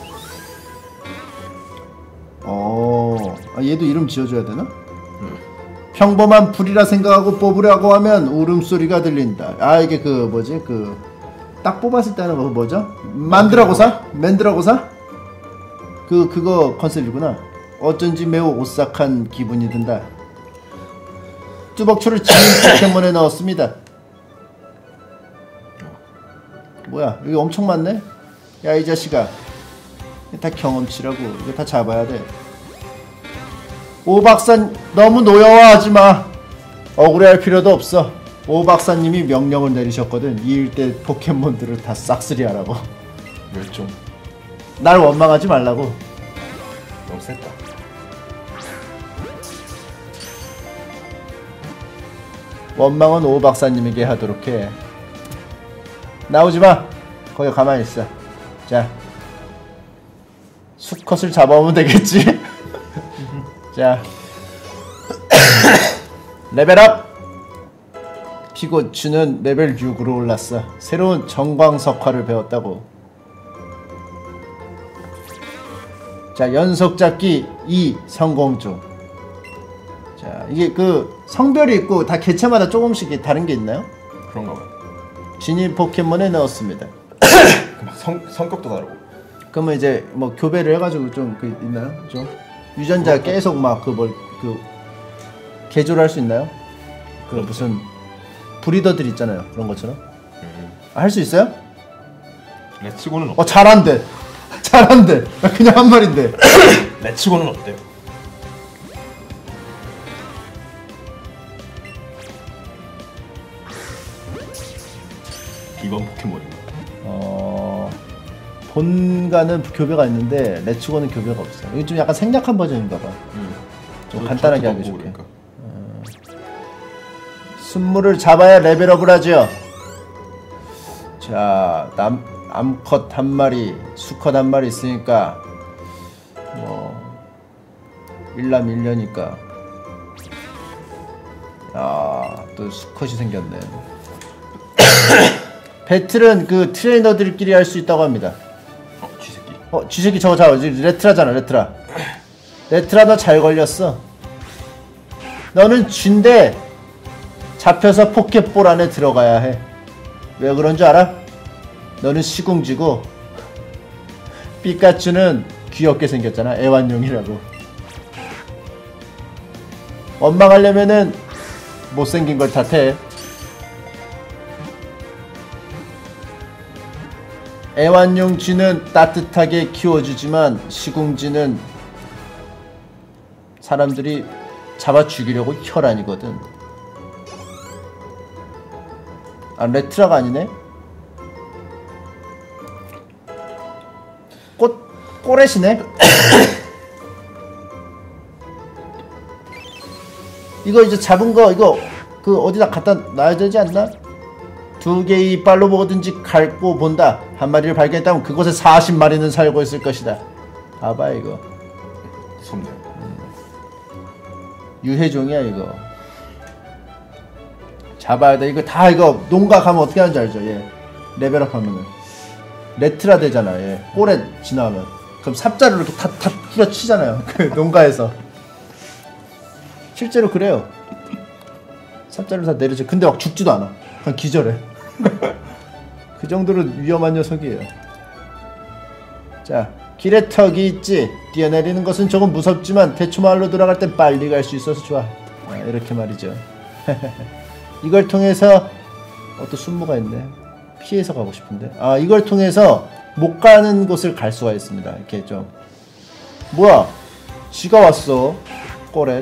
얘도 이름 지어줘야 되나? 평범한 불이라 생각하고 뽑으려고 하면 울음소리가 들린다. 아, 이게 그 뭐지? 그 딱 뽑았을 때 하는 거 뭐죠? 만드라고사? 맨드라고사? 그거 컨셉이구나. 어쩐지 매우 오싹한 기분이 든다. 뚜벅초를 지닌 포켓몬에 넣었습니다. 뭐야, 여기 엄청 많네? 야, 이 자식아, 다 경험치라고. 이거 다 잡아야 돼. 오 박사, 너무 노여워하지마. 억울해할 필요도 없어. 오 박사님이 명령을 내리셨거든. 이 일대 포켓몬들을 다 싹쓸이하라고. 멸종. 날 원망하지 말라고. 너무 셌다. 원망은 오 박사님에게 하도록 해. 나오지마. 거기 가만히 있어. 자, 수컷을 잡아오면 되겠지. 자, 레벨업! 피고추는 레벨 6으로 올랐어. 새로운 정광석화를 배웠다고. 자, 연속 잡기 2 성공 중. 자, 이게 그 성별이 있고 다 개체마다 조금씩 다른 게 있나요? 그런가 봐요. 진입 포켓몬에 넣었습니다. 성격도 다르고. 그러면 이제 뭐 교배를 해가지고 좀 그 있나요? 좀 유전자 계속 막 그 개조를 할 수 있나요? 그 무슨 브리더들 있잖아요. 그런 것처럼. 할 수 있어요? 레츠고는 없대. 잘한대. 잘한대. 그냥 한 말인데. 레츠고는 없대요. 이번 포켓몬인가? 본가는 교배가 있는데 레츠고는 교배가 없어요. 이게 좀 약간 생략한 버전인가 봐. 좀 간단하게 하기 좋게. 그러니까. 순물을 잡아야 레벨업을 하죠. 자, 암컷 한 마리, 수컷 한 마리 있으니까 뭐 일남 일녀니까. 또 수컷이 생겼네. 배틀은 그 트레이너들끼리 할 수 있다고 합니다. 쥐새끼. 쥐새끼 저거 잡아. 레트라잖아, 레트라. 레트라 너 잘 걸렸어. 너는 쥐인데 잡혀서 포켓볼 안에 들어가야 해. 왜 그런 줄 알아? 너는 시궁쥐고 피카츄는 귀엽게 생겼잖아. 애완용이라고. 원망하려면은 못생긴 걸 탓해. 애완용 쥐는 따뜻하게 키워주지만 시궁쥐는 사람들이 잡아 죽이려고 혈안이거든. 레트라가 아니네? 꼬렛이네? 이거 이제 잡은 거 이거 그 어디다 갖다 놔야 되지 않나? 두 개의 이빨로 뭐든지 갈고 본다. 한 마리를 발견했다면 그곳에 40마리는 살고 있을 것이다. 봐봐 이거. 무섭네요. 유해종이야 이거. 잡아야 돼. 이거 다 이거 농가 가면 어떻게 하는지 알죠? 예. 레벨업 하면은 레트라 되잖아. 예. 꼬레 지나면 그럼 삽자루 이렇게 다 후려치잖아요. 그 농가에서 실제로 그래요. 삽자루 다 내려져. 근데 막 죽지도 않아. 그냥 기절해. 그 정도로 위험한 녀석이에요. 자, 길에 턱이 있지. 뛰어내리는 것은 조금 무섭지만 대추마을로 돌아갈 땐 빨리 갈 수 있어서 좋아. 이렇게 말이죠. 이걸 통해서 또 순무가 있네. 피해서 가고 싶은데. 이걸 통해서 못 가는 곳을 갈 수가 있습니다. 이렇게 좀. 뭐야? 쥐가 왔어. 꼬렛.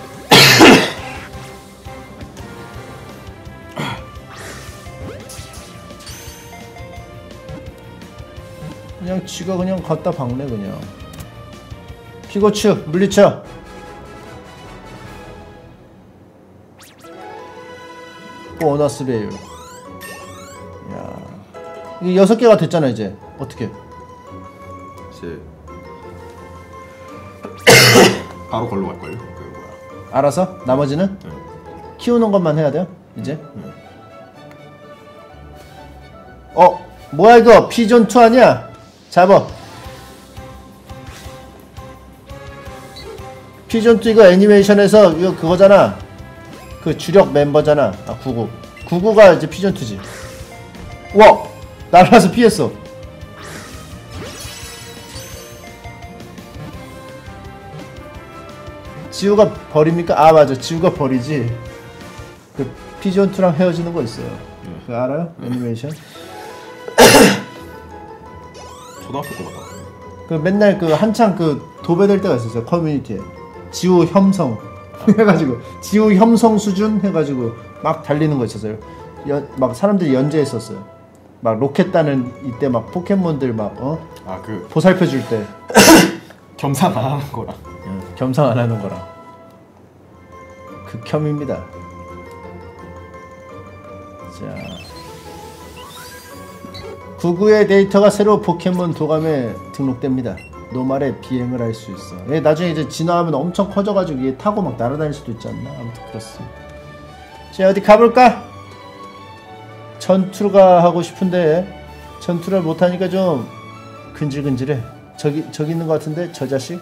그냥 쥐가 그냥 갖다 박네 그냥. 피고추 물리쳐. 보너스 배율. 야, 이게 6개가 됐잖아 이제. 어떻게? 이제 바로 걸로 갈 걸요. 그 뭐야? 알아서? 나머지는? 키우는 것만 해야 돼요? 이제? 뭐야 이거? 피존2 아니야? 잡아. 피존2 이거 애니메이션에서 이거 그거잖아. 그 주력 멤버잖아. 구구. 구구가 이제 피존2지. 우와! 날아서 피했어. 지우가 벌입니까? 맞아. 지우가 벌이지. 그 피존2랑 헤어지는 거 있어요. 그거 알아요? 애니메이션? 초등학교 때 봤다. 그 맨날 그 한창 그 도배될 때가 있었어요. 커뮤니티에. 지우 혐성 해가지고 지우 혐성 수준 해가지고 막 달리는 거 있었어요. 막 사람들이 연재했었어요. 막 로켓 따는 이때 막 포켓몬들 막 그 보살펴 줄 때 겸상 안 하는 거랑. 겸상 안 하는 거랑 극혐입니다. 자, 구구의 데이터가 새로 포켓몬 도감에 등록됩니다. 노말에 비행을 할 수 있어. 나중에 이제 진화하면 엄청 커져가지고 얘 타고 막 날아다닐 수도 있지 않나? 아무튼 그렇습니다. 자, 어디 가볼까? 전투가 하고 싶은데 전투를 못하니까 좀 근질근질해. 저기 있는 것 같은데? 저 자식?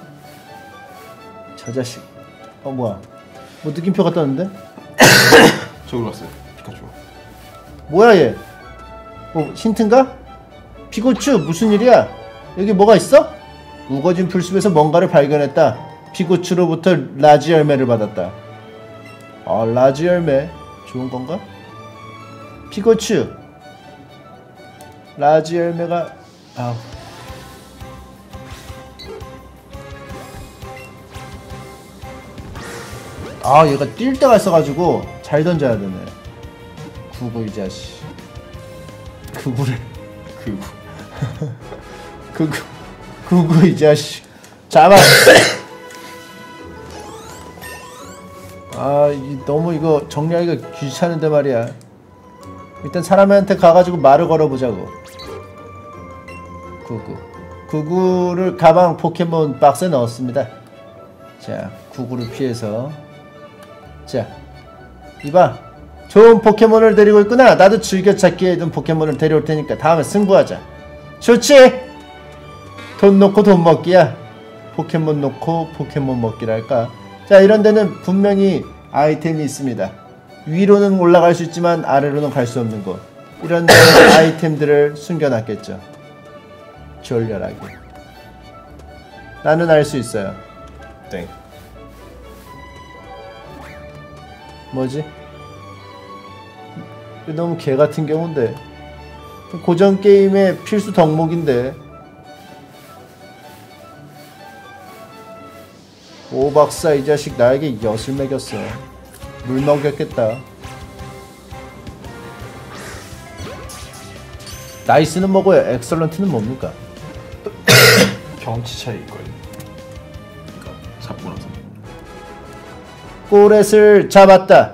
뭐야, 뭐 느낌표가 떴는데? 저기로 갔어요. 피카츄. 뭐야 얘? 뭐 힌트인가? 피고추 무슨 일이야? 여기 뭐가 있어? 우거진 풀숲에서 뭔가를 발견했다. 피고추로부터 라지 열매를 받았다. 아, 라지 열매 좋은 건가? 피고추 라지 열매가 아우. 아, 얘가 뛸 때가 있어가지고 잘 던져야 되네. 구구 이 자식. 구구를 구구 이 자식. 잡아. 아, 너무 이거 정리하기가 귀찮은데 말이야. 일단 사람한테 가가지고 말을 걸어보자고. 구구를 가방 포켓몬 박스에 넣었습니다. 자, 구구를 피해서. 자, 이봐, 좋은 포켓몬을 데리고 있구나. 나도 즐겨찾기에 있던 포켓몬을 데려올 테니까 다음에 승부하자. 좋지? 돈 놓고 돈 먹기야. 포켓몬 놓고 포켓몬 먹기랄까. 자, 이런 데는 분명히 아이템이 있습니다. 위로는 올라갈 수 있지만 아래로는 갈 수 없는 곳. 이런 데 아이템들을 숨겨놨겠죠. 졸렬하게. 나는 알 수 있어요. 땡. 뭐지? 너무 개같은 경우인데. 고전 게임의 필수 덕목인데. 오 박사 이 자식 나에게 엿을 먹였어. 물 먹였겠다. 나이스는 뭐고요? 엑설런트는 뭡니까? 경치 차이일걸요. 그니까 잡고 나서. 꼬렛을 잡았다.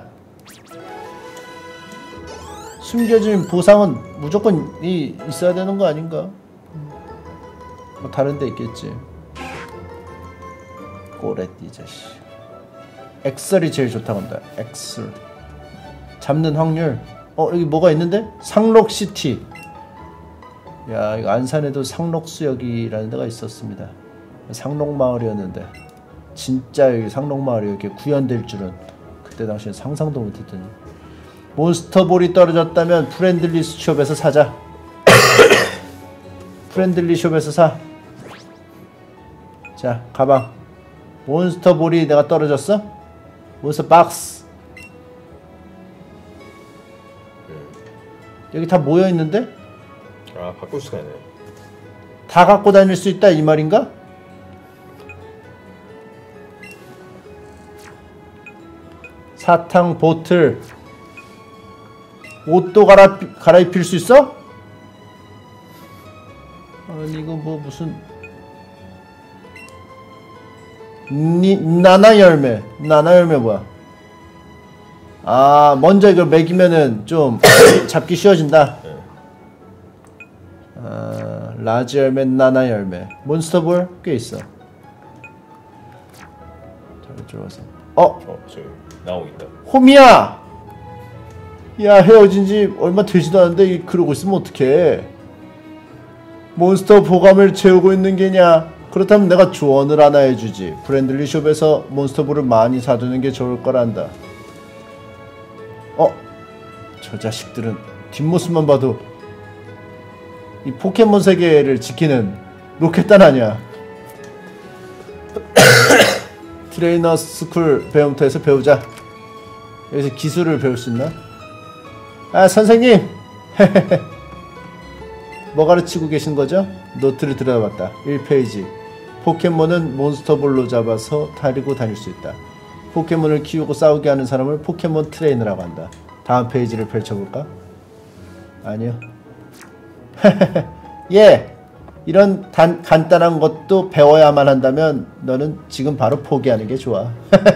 숨겨진 보상은 무조건 있어야 되는 거 아닌가? 뭐 다른 데 있겠지. 꼬렛 이 자식. 엑셀이 제일 좋다고 한다. 엑셀. 잡는 확률. 여기 뭐가 있는데? 상록시티. 야, 이거 안산에도 상록수역이라는 데가 있었습니다. 상록마을이었는데 진짜 여기 상록마을이 이렇게 구현될 줄은 그때 당시엔 상상도 못했더니. 몬스터볼이 떨어졌다면 프렌들리 숍에서 사자. 프렌들리 숍에서 사. 자, 가방. 몬스터볼이 내가 떨어졌어? 몬스터 박스. 여기 다 모여있는데? 아, 바꿀 수가 있네. 다 갖고 다닐 수 있다 이 말인가? 사탕 보틀. 옷도 갈아입힐 수 있어? 아니 이거 뭐 무슨 나나 열매. 나나 열매 뭐야? 아, 먼저 이걸 먹이면은 좀 잡기 쉬워진다. 아, 라지 열매, 나나 열매. 몬스터볼 꽤 있어. 자, 이쪽 와서. 저기 나오고 있다. 호미야! 야, 헤어진 지 얼마 되지도 않은데 그러고 있으면 어떡해. 몬스터 보감을 채우고 있는 게냐? 그렇다면 내가 조언을 하나 해주지. 프렌들리 숍에서 몬스터볼을 많이 사두는 게 좋을 거란다. 저 자식들은 뒷모습만 봐도 이 포켓몬 세계를 지키는 로켓단 아니야. 트레이너 스쿨 배움터에서 배우자. 여기서 기술을 배울 수 있나? 아, 선생님! 뭐 가르치고 계신 거죠? 노트를 들여다봤다. 1페이지. 포켓몬은 몬스터볼로 잡아서 데리고 다닐 수 있다. 포켓몬을 키우고 싸우게 하는 사람을 포켓몬 트레이너라고 한다. 다음 페이지를 펼쳐볼까? 아니요. 예! 이런 간단한 것도 배워야만 한다면 너는 지금 바로 포기하는 게 좋아.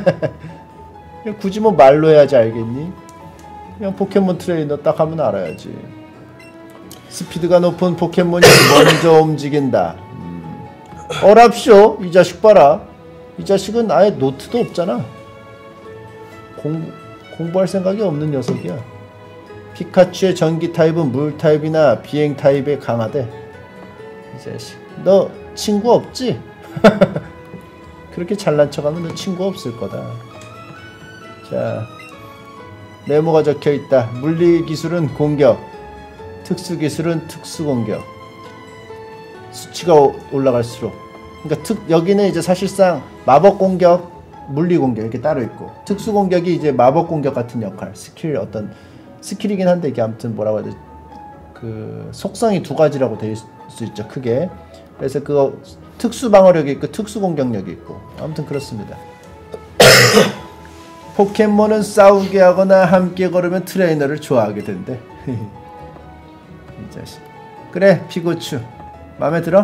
굳이 뭐 말로 해야지 알겠니? 그냥 포켓몬 트레이너 딱 하면 알아야지. 스피드가 높은 포켓몬이 먼저 움직인다. 어랍쇼? 이 자식 봐라. 이 자식은 아예 노트도 없잖아. 공부할 생각이 없는 녀석이야. 피카츄의 전기 타입은 물 타입이나 비행 타입에 강하대. 이 자식, 너 친구 없지? 그렇게 잘난 척하면 너 친구 없을 거다. 자, 메모가 적혀있다. 물리기술은 공격, 특수기술은 특수공격. 수치가 올라갈수록, 그러니까 여기는 이제 사실상 마법공격, 물리공격 이렇게 따로 있고, 특수공격이 이제 마법공격 같은 역할, 스킬, 어떤 스킬이긴 한데 이게 아무튼 뭐라고 해야 되지, 그 속성이 두 가지라고 될 수 있죠, 크게. 그래서 그거 특수방어력이 있고 특수공격력이 있고, 아무튼 그렇습니다. 포켓몬은 싸우게 하거나 함께 걸으면 트레이너를 좋아하게 된대. 이 자식. 그래, 피고추 마음에 들어?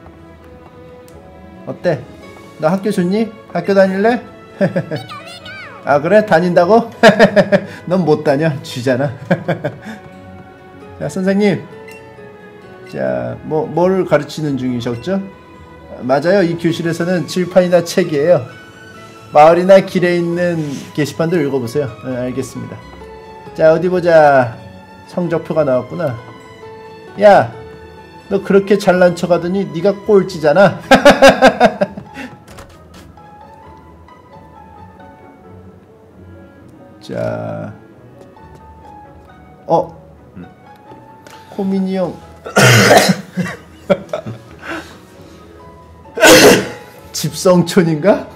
어때? 너 학교 좋니? 학교 다닐래? 아 그래? 다닌다고? 넌 못 다녀. 쥐잖아. 자, 선생님. 자, 뭘 가르치는 중이셨죠? 맞아요. 이 교실에서는 칠판이나 책이에요. 마을이나 길에 있는 게시판들 읽어보세요. 네, 알겠습니다. 자, 어디 보자. 성적표가 나왔구나. 야, 너 그렇게 잘난 척하더니 네가 꼴찌잖아. 자, 코미니 형. 집성촌인가?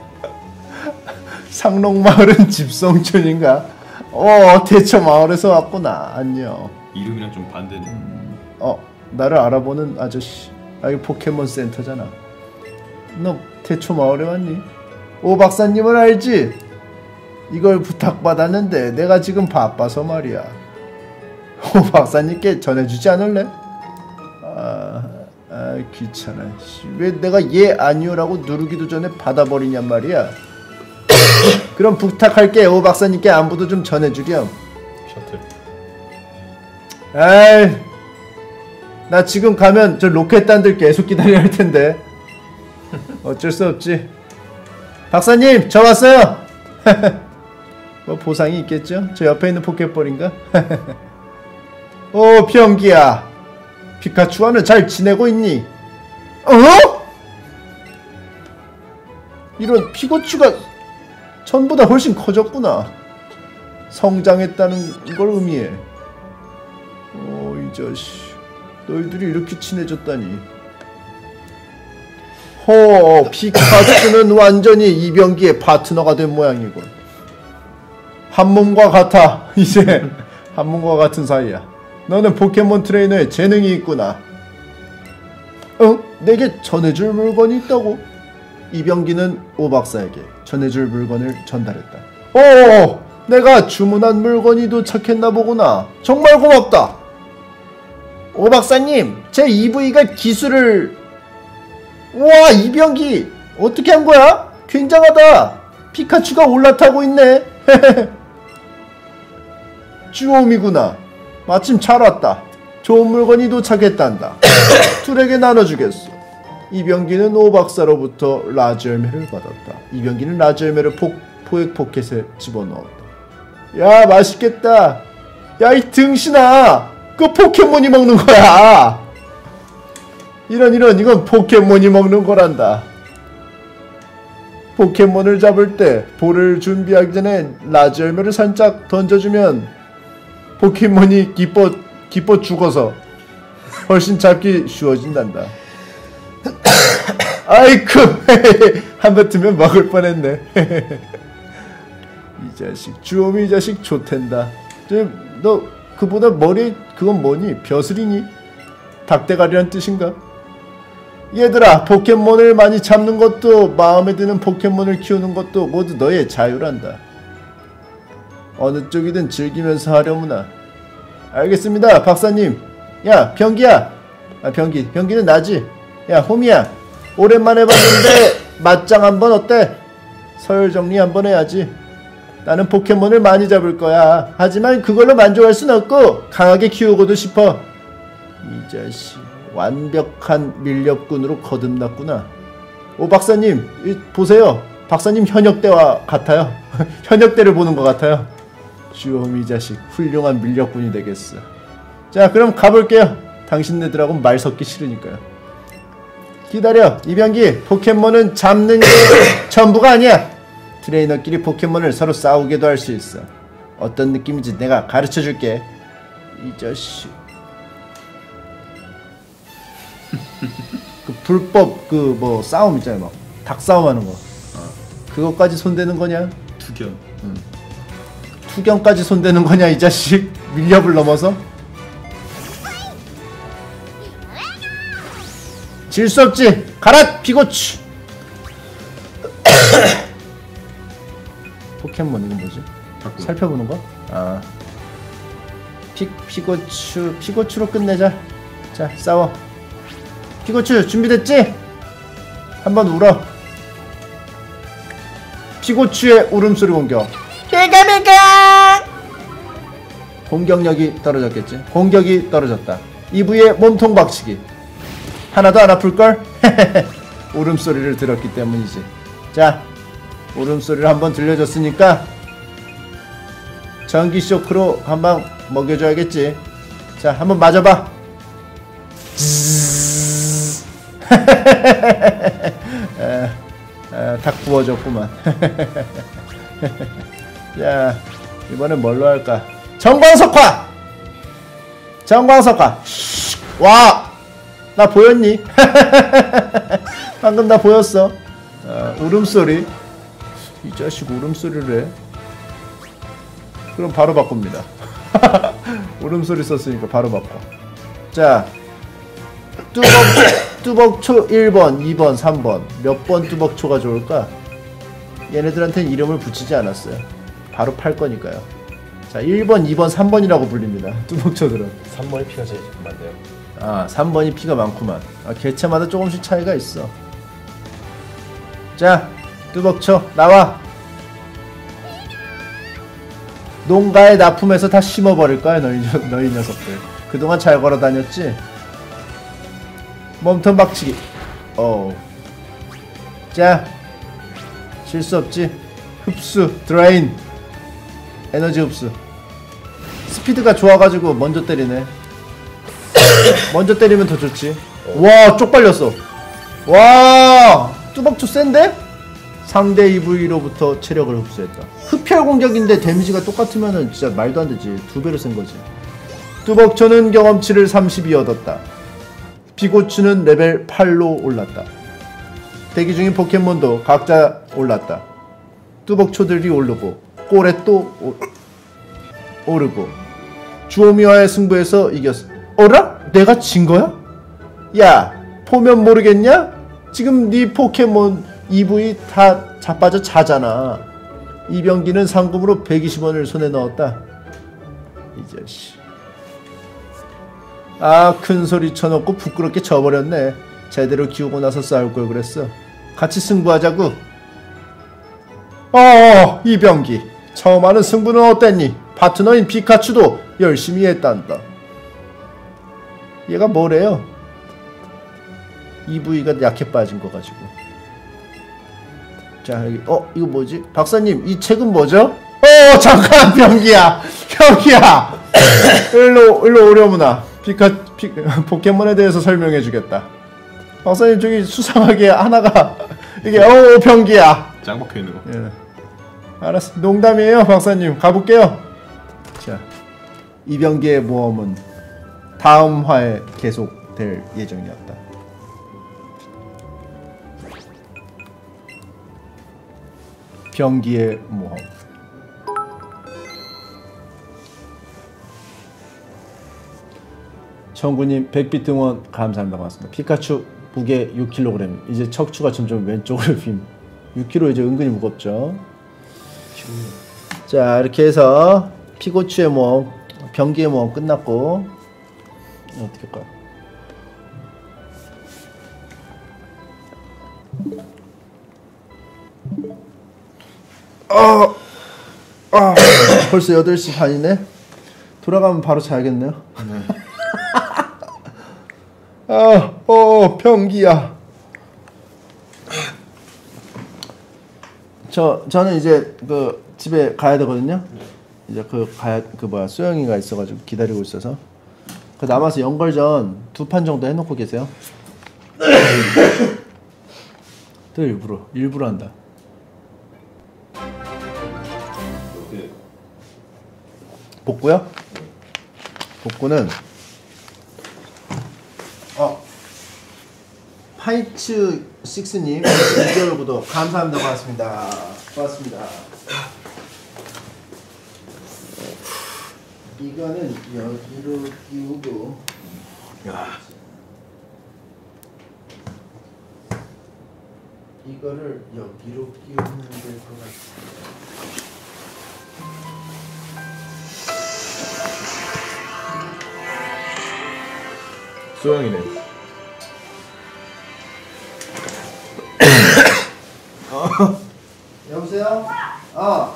상록마을은 집성촌인가? 대처 마을에서 왔구나. 안녕. 이름이랑 좀 반대네. 나를 알아보는 아저씨. 여기 포켓몬 센터잖아. 너 대처 마을에 왔니? 오 박사님을 알지? 이걸 부탁받았는데 내가 지금 바빠서 말이야. 오 박사님께 전해주지 않을래? 귀찮아. 왜 내가 예 아니요라고 누르기도 전에 받아버리냔 말이야. 그럼 부탁할게. 오 박사님께 안부도 좀 전해주렴. 셔틀. 에이, 나 지금 가면 저 로켓단들 계속 기다려야 할 텐데. 어쩔 수 없지. 박사님, 저 왔어요. 뭐 보상이 있겠죠? 저 옆에 있는 포켓볼인가? 오, 병기야. 피카츄와는 잘 지내고 있니? 이런 피고추가 전보다 훨씬 커졌구나. 성장했다는 걸 의미해. 이 자식. 너희들이 이렇게 친해졌다니. 피카츄는 완전히 이병기의 파트너가 된 모양이군. 한몸과 같아. 이제 한몸과 같은 사이야. 너는 포켓몬 트레이너에 재능이 있구나. 내게 전해줄 물건이 있다고? 이병기는 오박사에게 전해줄 물건을 전달했다. 내가 주문한 물건이 도착했나 보구나. 정말 고맙다. 오박사님, 제 EV가 기술을... 우와, 이병기 어떻게 한 거야? 굉장하다. 피카츄가 올라타고 있네. 주옴이구나. 마침 잘 왔다. 좋은 물건이 도착했단다. 둘에게 나눠주겠어. 이병기는 오박사로부터 라지 열매를 받았다. 이병기는 라지 열매를 포획 포켓에 집어넣었다. 야, 맛있겠다. 야, 이 등신아, 그 포켓몬이 먹는 거야. 이런 이건 포켓몬이 먹는 거란다. 포켓몬을 잡을 때 볼을 준비하기 전에 라지 열매를 살짝 던져주면 포켓몬이 기뻐 죽어서 훨씬 잡기 쉬워진단다. 아이쿠, 한 번 먹을 뻔했네. 이 자식, 주엄이 이 자식 좋댄다. 너 그보다 머리 그건 뭐니? 벼슬이니? 닭대가리란 뜻인가? 얘들아, 포켓몬을 많이 잡는 것도 마음에 드는 포켓몬을 키우는 것도 모두 너의 자유란다. 어느 쪽이든 즐기면서 하려무나. 알겠습니다, 박사님. 야, 병기야. 병기는 나지. 야, 호미야. 오랜만에 봤는데 맞짱 한번 어때? 서열 정리 한번 해야지. 나는 포켓몬을 많이 잡을 거야. 하지만 그걸로 만족할 순 없고 강하게 키우고도 싶어. 이 자식, 완벽한 밀렵꾼으로 거듭났구나. 오 박사님, 보세요. 박사님 현역대와 같아요. 현역대를 보는 것 같아요. 주호미 이 자식 훌륭한 밀렵꾼이 되겠어. 자 그럼 가볼게요. 당신네들하고 말 섞기 싫으니까요. 기다려 이병기. 포켓몬은 잡는 게 전부가 아니야. 트레이너끼리 포켓몬을 서로 싸우게도 할 수 있어. 어떤 느낌인지 내가 가르쳐줄게. 이 자식. 그 불법 그 뭐 싸움 있잖아요. 막 닭싸움하는 거. 그것까지 손대는 거냐? 투견. 투견까지 손대는 거냐 이 자식. 밀렵을 넘어서. 질 수 없지. 가라 피고추. 포켓몬 이건 뭐지? 살펴보는 거? 아 피고추로 끝내자. 자 싸워. 피고추 준비됐지? 한번 울어. 피고추의 울음소리 공격. 비가비가. 공격력이 떨어졌겠지. 공격이 떨어졌다. 이브의 몸통 박치기. 하나도 안 아플걸? 울음소리를 들었기 때문이지. 자 울음소리를 한번 들려줬으니까 전기 쇼크로 한방 먹여줘야겠지. 자 한번 맞아봐. 닭 구워졌구만. 자 이번엔 뭘로 할까? 정광석화. 정광석화. 와 나 보였니? 방금 나 보였어. 울음소리. 이 자식 울음소리를 해. 그럼 바로 바꿉니다. 울음소리 썼으니까 바로 바꿔. 자 뚜벅초 1번 2번 3번 몇 번 뚜벅초가 좋을까? 얘네들한테는 이름을 붙이지 않았어요. 바로 팔 거니까요. 자 1번 2번 3번이라고 불립니다. 뚜벅초들은 3번이 피가 제일 많대요. 아 3번이 피가 많구만. 아, 개체마다 조금씩 차이가 있어. 자 뚜벅초 나와. 농가에 납품해서 다 심어버릴 거야 너희 녀석들. 그동안 잘 걸어다녔지? 몸통 박치기. 자 실수 없지? 흡수 드레인. 에너지 흡수. 스피드가 좋아가지고 먼저 때리네. 먼저 때리면 더 좋지. 와 쪽팔렸어. 와 뚜벅초 센데? 상대 EV로부터 체력을 흡수했다. 흡혈 공격인데 데미지가 똑같으면은 진짜 말도 안 되지. 2배로 센 거지. 뚜벅초는 경험치를 32 얻었다. 피고추는 레벨 8로 올랐다. 대기 중인 포켓몬도 각자 올랐다. 뚜벅초들이 오르고 꼴에 또 오르고 주호미와의 승부에서 이겼어. 어라? 내가 진 거야? 야 보면 모르겠냐? 지금 네 포켓몬 EV 다 자빠져 자잖아. 이병기는 상금으로 120원을 손에 넣었다. 이 자식. 아 큰소리 쳐놓고 부끄럽게 져버렸네. 제대로 키우고 나서 싸울 걸 그랬어. 같이 승부하자구. 이병기 처음 하는 승부는 어땠니? 파트너인 피카츄도 열심히 했단다. 얘가 뭐래요? EV가 약해 빠진 거 가지고. 자 여기 이거 뭐지? 박사님 이 책은 뭐죠? 잠깐 병기야. 병기야 일로 오려무나. 포켓몬에 대해서 설명해 주겠다. 박사님 저기 수상하게 하나가 이게 병기야. 짱 박혀있는 거. 예. 알았어 농담이에요 박사님. 가볼게요. 자 이병기의 모험은 다음 화에 계속될 예정이었다. 병기의 모험. 청구님 100비트 응원 감사합니다. 고맙습니다. 피카츄 무게 6kg. 이제 척추가 점점 왼쪽으로 빔. 6kg 이제 은근히 무겁죠. 자 이렇게 해서 피고추의 모험, 병기의 모험 끝났고 어떻게 할까? 벌써 8시 반이네. 돌아가면 바로 자야겠네요. 병기야. 저는 이제 그 집에 가야 되거든요. 이제 소영이가 있어가지고 기다리고 있어서 그 남아서 연걸전 2판 정도 해놓고 계세요. 또 일부러 한다. 복구요? 복구는 파이츠 6님 2개월 구독 감사합니다. 고맙습니다. 고맙습니다. 이거는 여기로 끼우고 이거를 여기로 끼우면 될 것 같습니다. 소영이네. 여보세요? 아빠.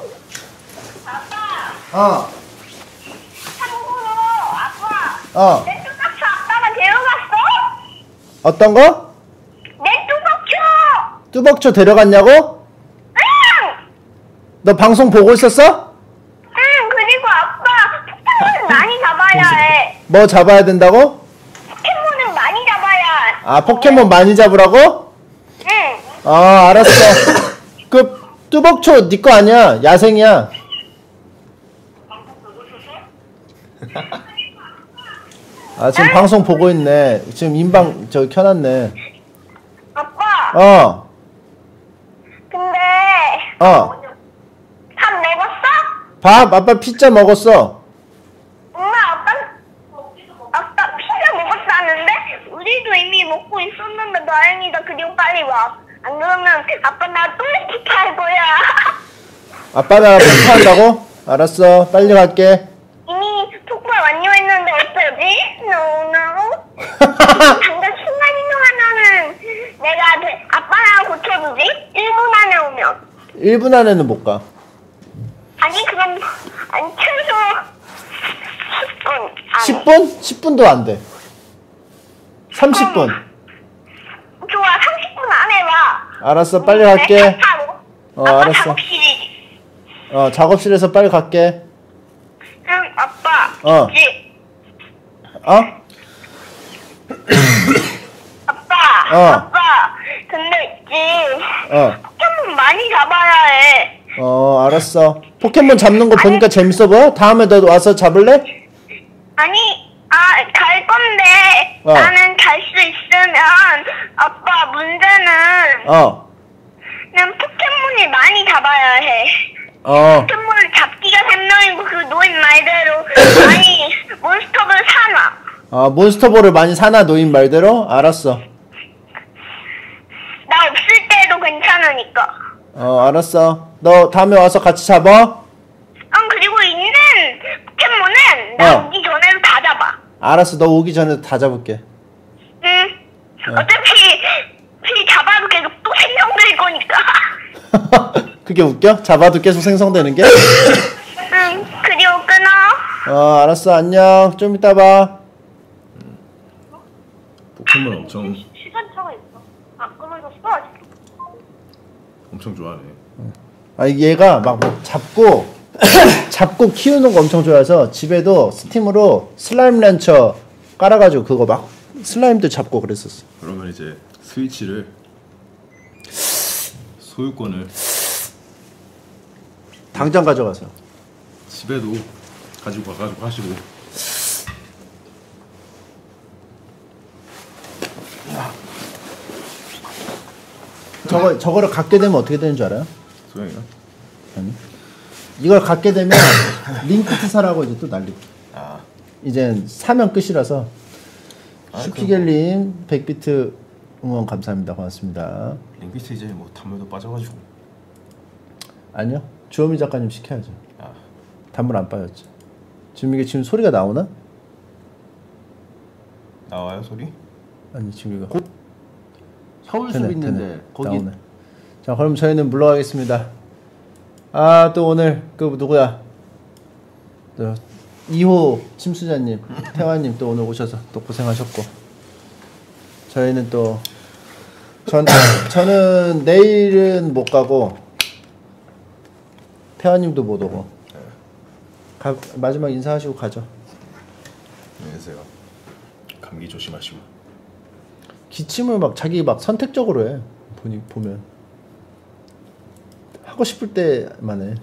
참고로 아빠. 내 뚜벅초 아빠가 데려갔어? 어떤 거? 내 뚜벅초. 뚜벅초 데려갔냐고? 응. 너 방송 보고 있었어? 응. 그리고 아빠 포켓몬을 많이 잡아야 해. 뭐 잡아야 된다고? 포켓몬을 많이 잡아야 해. 아 포켓몬 많이 잡으라고? 응. 알았어. 그 뚜벅초 네 거 아니야. 야생이야. 지금 방송 보고 있네. 지금 인방 저기 켜놨네. 아빠. 근데 밥 먹었어? 밥 아빠 피자 먹었어. 엄마 아빠 피자 먹었다는데? 우리도 이미 먹고 있었는데 다행이다. 그리고 빨리 와. 안 그러면 아빠 나 또 스킵할 거야. 아빠 나 폭파한다고? 알았어. 빨리 갈게. 이미 폭발 완료했는데 어쩌지? No. 당장 순간이동하면은 내가 아빠랑 고쳐주지? 1분 안에 오면. 1분 안에는 못 가. 아니 그럼 최소 10분. 10분? 10분도 안 돼. 30분. 좋아. 30분 안에 와. 알았어. 빨리 갈게. 아빠 알았어. 작업실이지. 작업실에서 빨리 갈게. 응, 아빠. 있지? 아빠. 근데 있지. 포켓몬 많이 잡아야 해. 알았어. 포켓몬 잡는 거 보니까 재밌어 보여? 다음에 너 와서 잡을래? 아니, 갈 건데. 나는 갈 수 있으면, 아빠, 문제는. 난 포켓몬을 많이 잡아야 해. 포켓몬을 잡기가 생명이고, 그 노인 말대로 많이 몬스터를 사놔. 몬스터볼을 많이 사나, 노인 말대로? 알았어. 나 없을 때도 괜찮으니까. 알았어. 너 다음에 와서 같이 잡아? 그리고 있는 포켓몬은 나 오기 전에도 다 잡아. 알았어. 너 오기 전에 다 잡을게. 응. 어차피 잡아도 계속 또 생성될 거니까. 그게 웃겨? 잡아도 계속 생성되는 게? 응. 그리고 끊어. 알았어. 안녕. 좀 이따 봐. 포켓몬 엄청 시간차가 있어. 끊어졌어. 엄청 좋아하네. 얘가 막 뭐 잡고 키우는 거 엄청 좋아해서 집에도 스팀으로 슬라임 런처 깔아가지고 그거 막 슬라임도 잡고 그랬었어. 그러면 이제 스위치를 소유권을 당장 가져가서 집에도 가지고 가가지고 하시고. 저거를 갖게 되면 어떻게 되는 줄 알아요? 소영이가? 아니. 이걸 갖게 되면 링크트 사라고 이제 또 난리. 이제 사면 끝이라서. 슈키겔님 100비트 응원 감사합니다. 고맙습니다. 링비트 이제 뭐 단물도 빠져가지고. 아니요. 주호미 작가님 시켜야죠. 단물 안 빠졌죠. 지금 이게 소리가 나오나? 나와요 소리? 아니 지금 이거 곧 서울숲 있는데 거기 나오네. 자 그럼 저희는 물러가겠습니다. 또 오늘 그 누구야? 또 2호 침수자님, 태화님 또 오늘 오셔서 또 고생하셨고 저희는 또 저는 내일은 못 가고 태화님도 못 오고 마지막 인사하시고 가죠. 안녕히 계세요. 감기 조심하시고. 기침을 막 자기 막 선택적으로 해. 보면 하고 싶을 때만 해.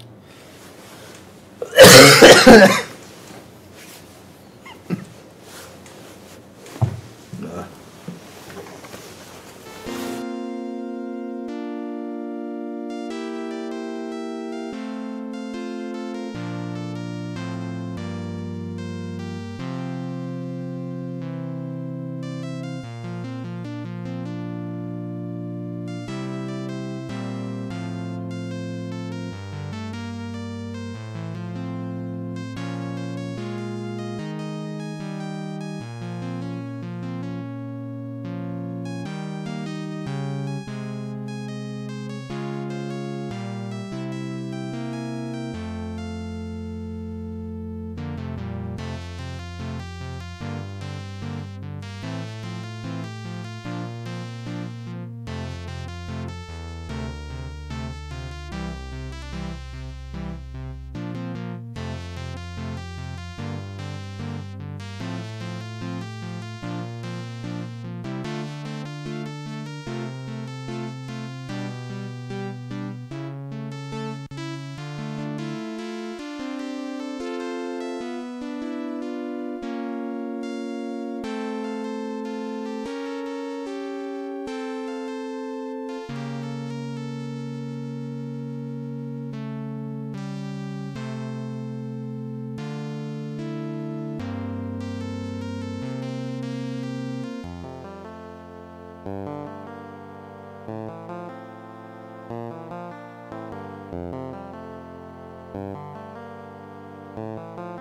음.